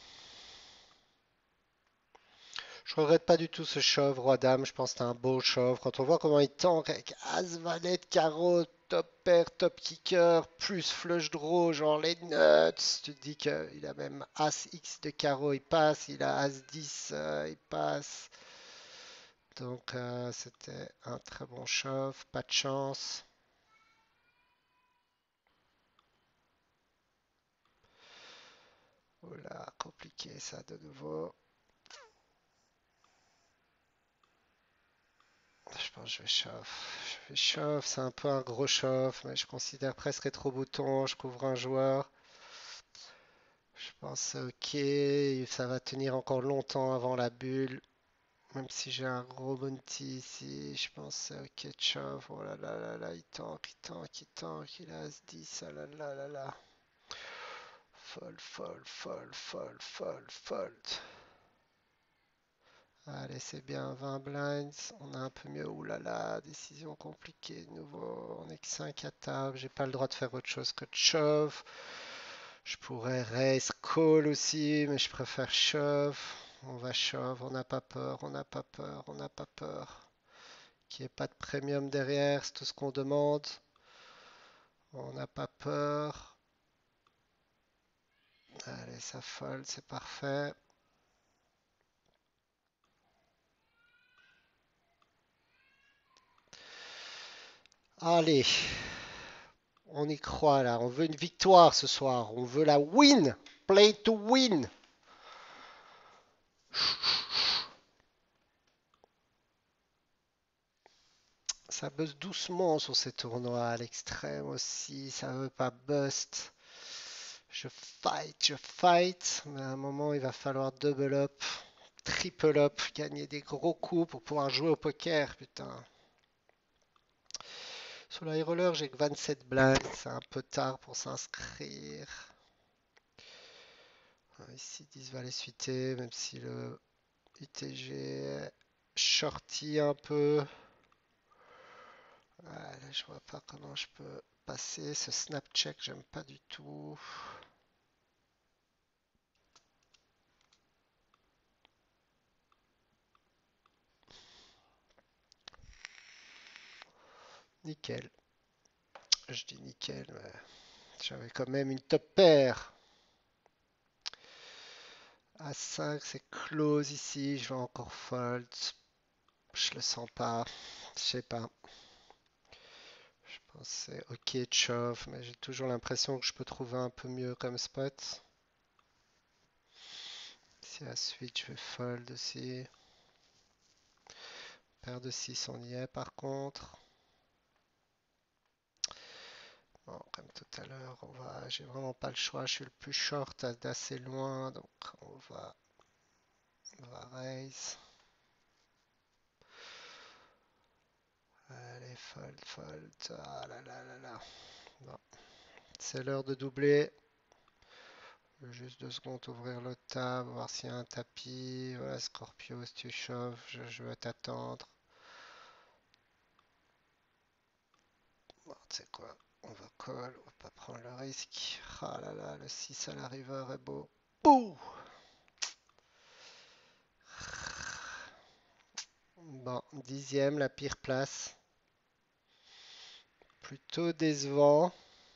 Je regrette pas du tout ce shove, roi dame. Je pense que c'est un beau shove. Quand on voit comment il tank avec as, valet, carreau, top pair, top kicker, plus flush draw, genre les nuts. Tu te dis qu'il a même as x de carreau, il passe. Il a as dix, euh, il passe. Donc euh, c'était un très bon shove. Pas de chance. Oula, compliqué ça de nouveau. Je pense que je vais chauffe. Je vais chauffe, c'est un peu un gros chauffe, mais je considère presque rétro bouton. Je couvre un joueur. Je pense ok, ça va tenir encore longtemps avant la bulle. Même si j'ai un gros bounty ici, je pense c'est ok de chauffe. Oh là là là là, il tank, il tank, il tank, il a as dix, ah là là là là. Fold, fold, fold, fold, fold, fold. Allez, c'est bien, vingt blinds. On a un peu mieux. Ouh là là, décision compliquée de nouveau. On est que cinq à table. J'ai pas le droit de faire autre chose que de shove. Je pourrais raise call aussi, mais je préfère shove. On va shove, on n'a pas peur, on n'a pas peur, on n'a pas peur. Qu'il n'y ait pas de premium derrière, c'est tout ce qu'on demande. On n'a pas peur. Allez, ça fold, c'est parfait. Allez, on y croit là. On veut une victoire ce soir. On veut la win. Play to win. Ça buzz doucement sur ces tournois à l'extrême aussi. Ça veut pas bust. Je fight, je fight. Mais à un moment, il va falloir double up, triple up, gagner des gros coups pour pouvoir jouer au poker. Putain. Sur la high roller, j'ai que vingt-sept blinds. C'est un peu tard pour s'inscrire. Ici, dix va les suiter, même si le I T G est shorty un peu. Ouais, là, je vois pas comment je peux. passer ce snap check, j'aime pas du tout. Nickel. Je dis nickel, mais j'avais quand même une top paire. À cinq, c'est close ici. Je vais encore fold. Je le sens pas. Je sais pas. Je pensais ok de shove, mais j'ai toujours l'impression que je peux trouver un peu mieux comme spot. Si à suite je vais fold aussi. Paire de six, on y est par contre. Bon, comme tout à l'heure, on va. J'ai vraiment pas le choix. Je suis le plus short d'assez loin, donc on va, on va raise. Allez, fold, fold. Ah là là là là. Non. C'est l'heure de doubler. Juste deux secondes, ouvrir le tab, voir s'il y a un tapis. Voilà, Scorpio, si tu chauffes, je, je veux t'attendre. Bon, tu sais quoi, on va call, on va pas prendre le risque. Ah là là, le six à la river est beau. Bouh! Bon, dixième, la pire place. Plutôt décevant.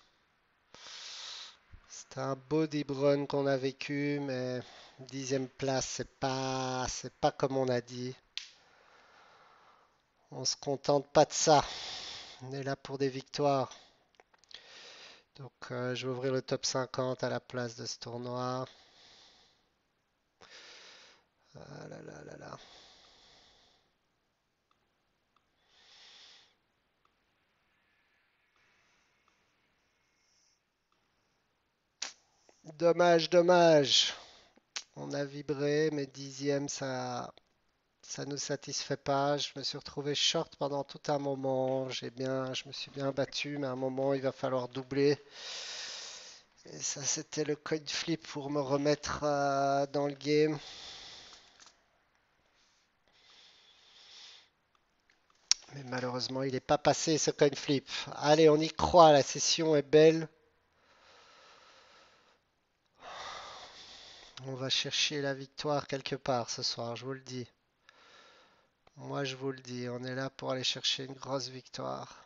C'était un beau deep run qu'on a vécu, mais dixième place, c'est pas, c'est pas comme on a dit. On se contente pas de ça. On est là pour des victoires. Donc, euh, je vais ouvrir le top cinquante à la place de ce tournoi. Ah là là là là. Dommage, dommage. On a vibré, mais dixième, ça, ça nous satisfait pas. Je me suis retrouvé short pendant tout un moment. J'ai bien, je me suis bien battu, mais à un moment, il va falloir doubler. Et ça, c'était le coin flip pour me remettre euh, dans le game. Mais malheureusement, il n'est pas passé ce coin flip. Allez, on y croit, la session est belle. On va chercher la victoire quelque part ce soir, je vous le dis. Moi, je vous le dis, on est là pour aller chercher une grosse victoire.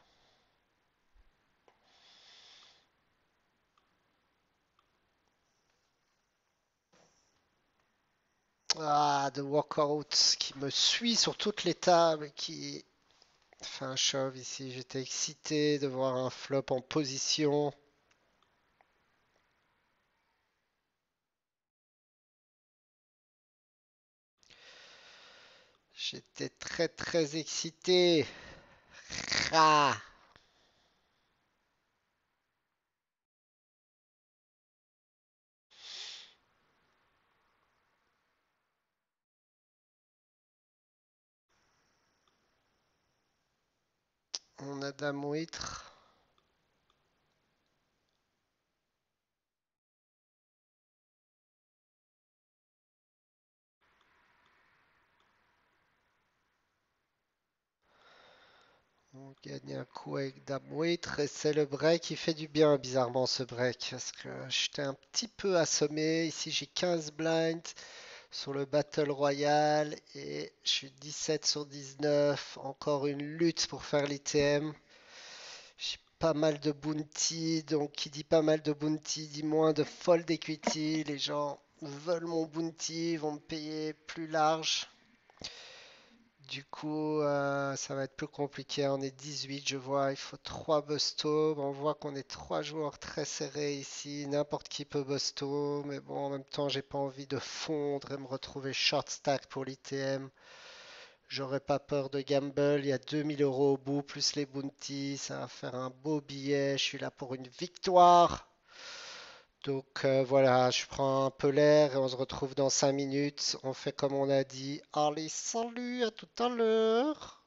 Ah, de walkout qui me suit sur toutes les tables, qui fait un shove ici. J'étais excité de voir un flop en position. J'étais très très excité. Ah, on a dame huître. On gagne un coup avec dame huître et c'est le break qui fait du bien bizarrement ce break parce que j'étais un petit peu assommé. Ici j'ai quinze blinds sur le Battle Royale et je suis dix-sept sur dix-neuf. Encore une lutte pour faire l'I T M. J'ai pas mal de bounty, donc qui dit pas mal de bounty dit moins de fold equity. Les gens veulent mon bounty, vont me payer plus large. Du coup, euh, ça va être plus compliqué. On est dix-huit, je vois. Il faut trois busto. On voit qu'on est trois joueurs très serrés ici. N'importe qui peut busto. Mais bon, en même temps, j'ai pas envie de fondre et me retrouver short stack pour l'I T M. J'aurais pas peur de gamble. Il y a deux mille euros au bout, plus les bounties. Ça va faire un beau billet. Je suis là pour une victoire. Donc euh, voilà, je prends un peu l'air et on se retrouve dans cinq minutes. On fait comme on a dit. Allez, salut, à tout à l'heure.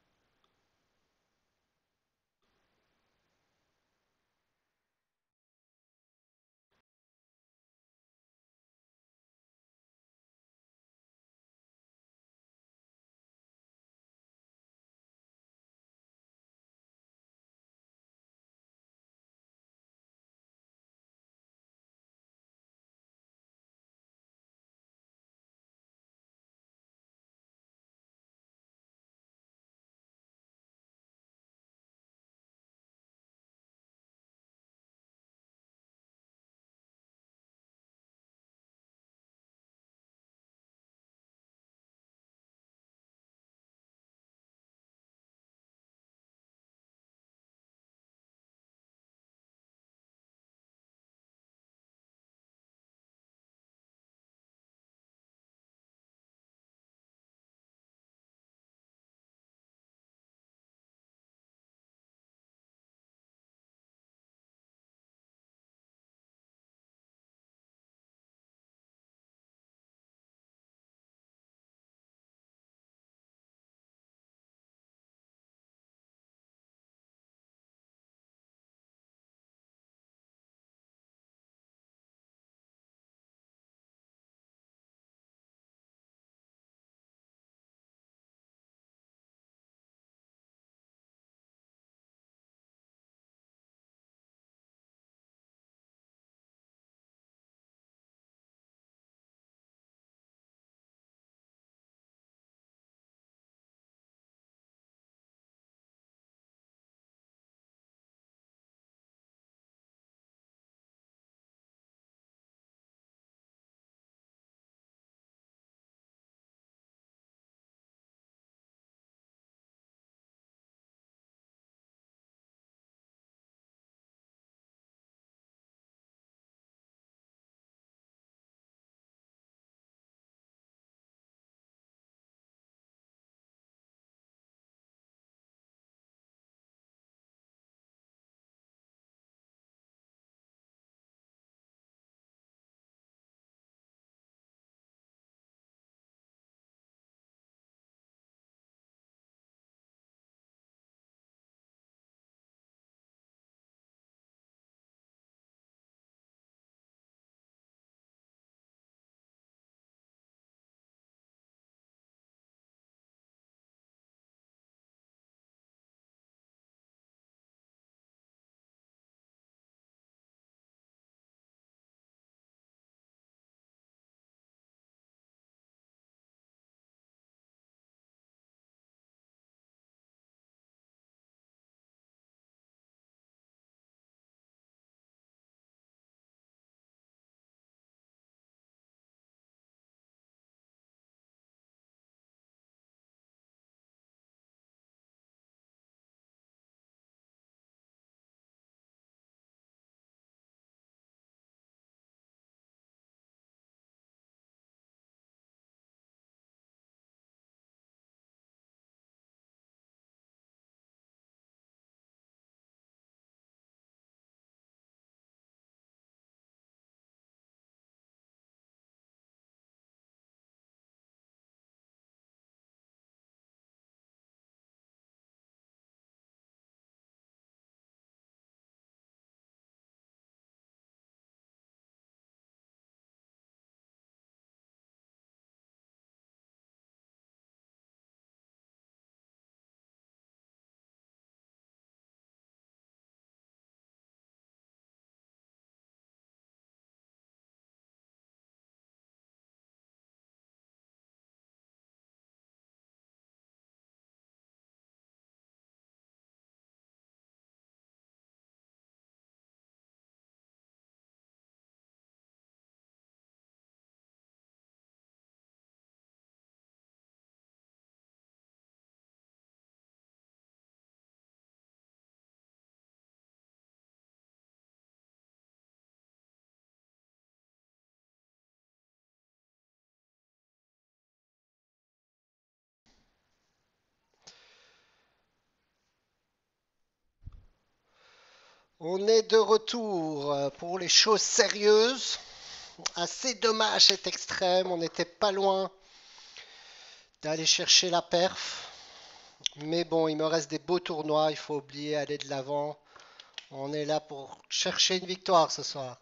On est de retour euh, pour les choses sérieuses. Assez dommage cet extrême, on n'était pas loin d'aller chercher la perf. Mais bon, il me reste des beaux tournois, il faut oublier aller de l'avant. On est là pour chercher une victoire ce soir.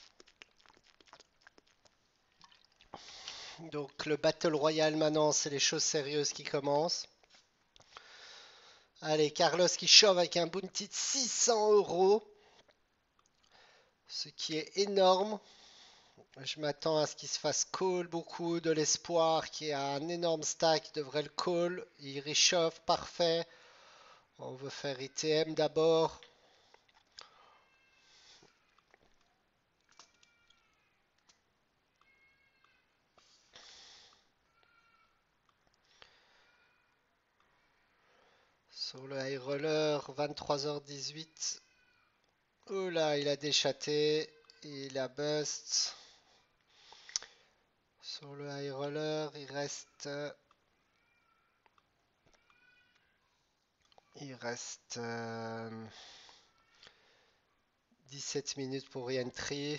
Donc le Battle Royale maintenant, c'est les choses sérieuses qui commencent. Allez, Carlos qui chauffe avec un bounty de six cents euros, ce qui est énorme. Je m'attends à ce qu'il se fasse call beaucoup, de l'espoir qui a un énorme stack, il devrait le call. Il réchauffe, parfait. On veut faire I T M d'abord. Sur le high roller, vingt-trois heures dix-huit. Oh là, il a déchaté. Il a bust. Sur le high roller, il reste. Il reste euh, dix-sept minutes pour re-entry.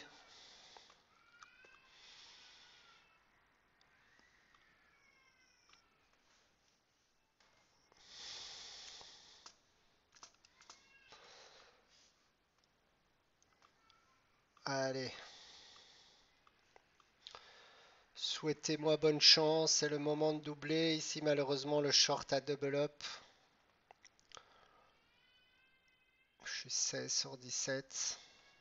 Allez. Souhaitez-moi bonne chance, c'est le moment de doubler. Ici, malheureusement, le short a double up. Je suis seize sur dix-sept.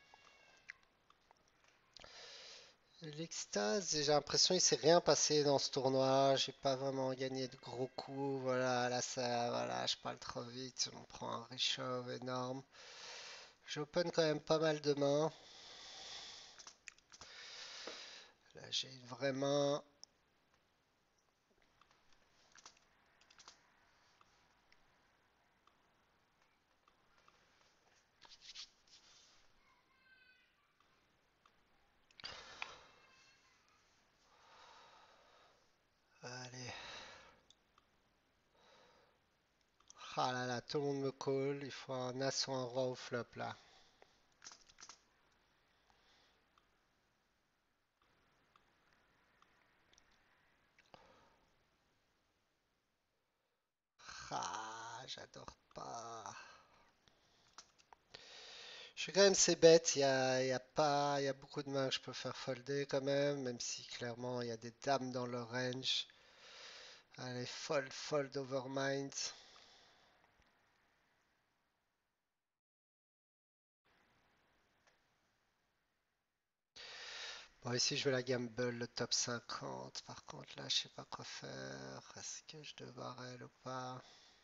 L'extase, j'ai l'impression qu'il s'est rien passé dans ce tournoi. J'ai pas vraiment gagné de gros coups. Voilà, là, ça, voilà, je parle trop vite. On prend un reshove énorme. J'open quand même pas mal de mains. Là, j'ai une vraie main. Allez. Ah là là, tout le monde me call. Il faut un as ou un roi au flop là. Ah, j'adore pas. Je suis quand même c'est bête, il y a, il y a pas, il y a beaucoup de mains que je peux faire folder quand même, même si clairement il y a des dames dans le range. Allez, fold, fold overmind. Bon, ici je vais la gamble, le top cinquante. Par contre, là, je sais pas quoi faire. Est-ce que je dois barrel ou pas?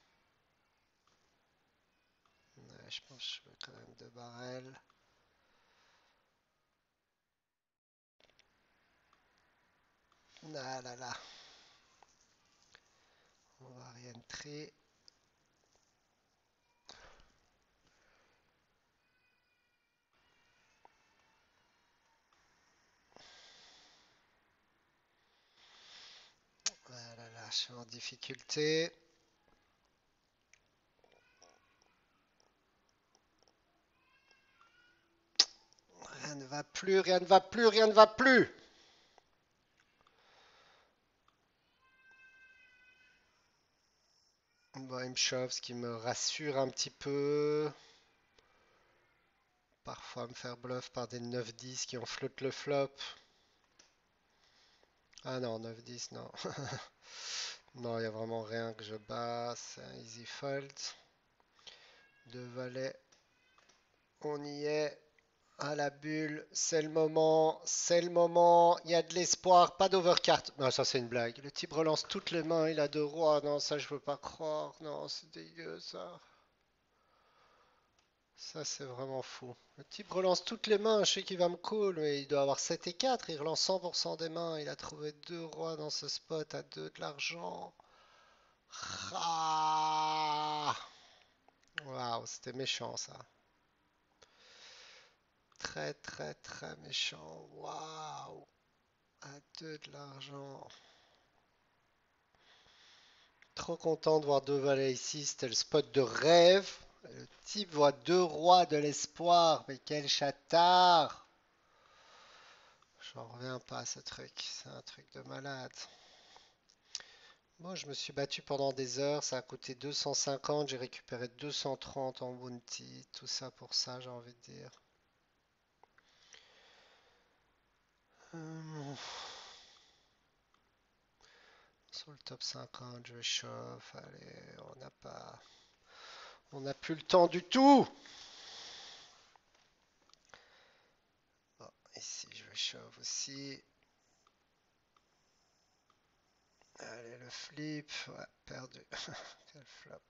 Ouais, je pense que je vais quand même deux barrels. Ah là là, on va rien entrer. Ah là là, je suis en difficulté. Rien ne va plus, rien ne va plus, rien ne va plus. Bon, il me chauffe, ce qui me rassure un petit peu. Parfois me faire bluff par des neuf dix qui ont flotte le flop. Ah non, neuf dix, non. Non, il n'y a vraiment rien que je bats. C'est un easy fold. Deux valets. On y est. À la bulle. C'est le moment. C'est le moment. Il y a de l'espoir. Pas d'overcard. Non, ça c'est une blague. Le type relance toutes les mains. Il a deux rois. Non, ça je veux pas croire. Non, c'est dégueu ça. Ça, c'est vraiment fou. Le type relance toutes les mains. Je sais qu'il va me call, mais il doit avoir sept et quatre. Il relance cent pour cent des mains. Il a trouvé deux rois dans ce spot à deux de l'argent. Ah, waouh, c'était méchant ça. Très, très, très méchant. Waouh, à deux de l'argent. Trop content de voir deux valets ici. C'était le spot de rêve. Le type voit deux rois de l'espoir, mais quel chatard! J'en reviens pas à ce truc, c'est un truc de malade. Moi, je me suis battu pendant des heures, ça a coûté deux cent cinquante, j'ai récupéré deux cent trente en bounty, tout ça pour ça, j'ai envie de dire. Hum, Sur le top cinquante, je chauffe, allez, on n'a pas, on n'a plus le temps du tout. Bon, ici, je chauffe aussi. Allez, le flip, ouais, perdu. Quel flop.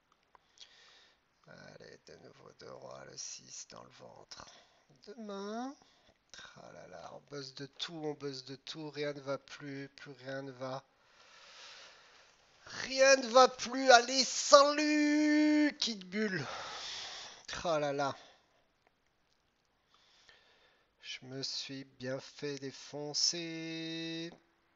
Allez, de nouveau deux rois, le six dans le ventre. Demain. Ah là là, on buzz de tout, on buzz de tout, rien ne va plus, plus rien ne va. Rien ne va plus, allez, salut, Kid Bull. Ah là là, je me suis bien fait défoncer.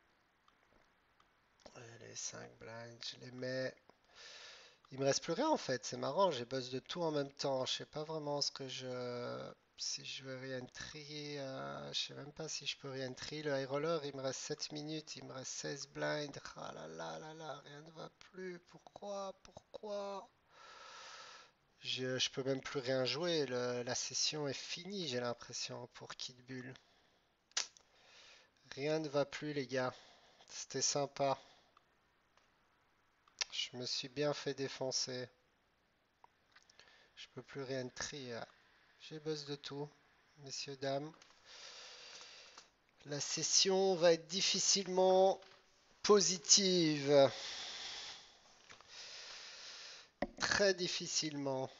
Les cinq blinds, je les mets. Il me reste plus rien en fait, c'est marrant, j'ai buzz de tout en même temps. Je sais pas vraiment ce que je. Si je veux re-entry, euh, je sais même pas si je peux re-entry. Le high roller, il me reste sept minutes, il me reste seize blinds. Ah là là là là, rien ne va plus. Pourquoi? Pourquoi? Je, je peux même plus rien jouer. Le- la session est finie, j'ai l'impression, pour Kid Bull. Rien ne va plus, les gars. C'était sympa. Je me suis bien fait défoncer. Je peux plus re-entry. euh. J'ai buzz de tout, messieurs, dames. La session va être difficilement positive. Très difficilement.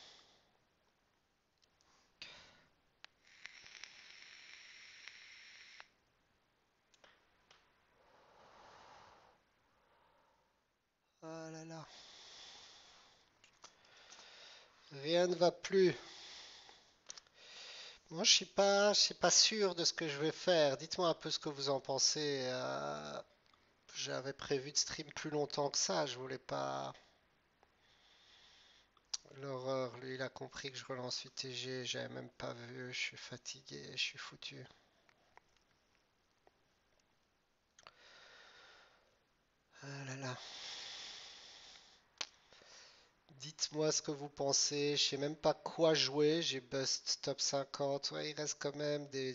Ah là là. Rien ne va plus. Moi, je suis pas, je suis pas sûr de ce que je vais faire. Dites-moi un peu ce que vous en pensez. Euh, j'avais prévu de stream plus longtemps que ça. Je voulais pas. L'horreur, lui, il a compris que je relance U T G. J'avais même pas vu. Je suis fatigué. Je suis foutu. Ah là là. Dites-moi ce que vous pensez. Je sais même pas quoi jouer. J'ai bust top cinquante. Ouais, il reste quand même des,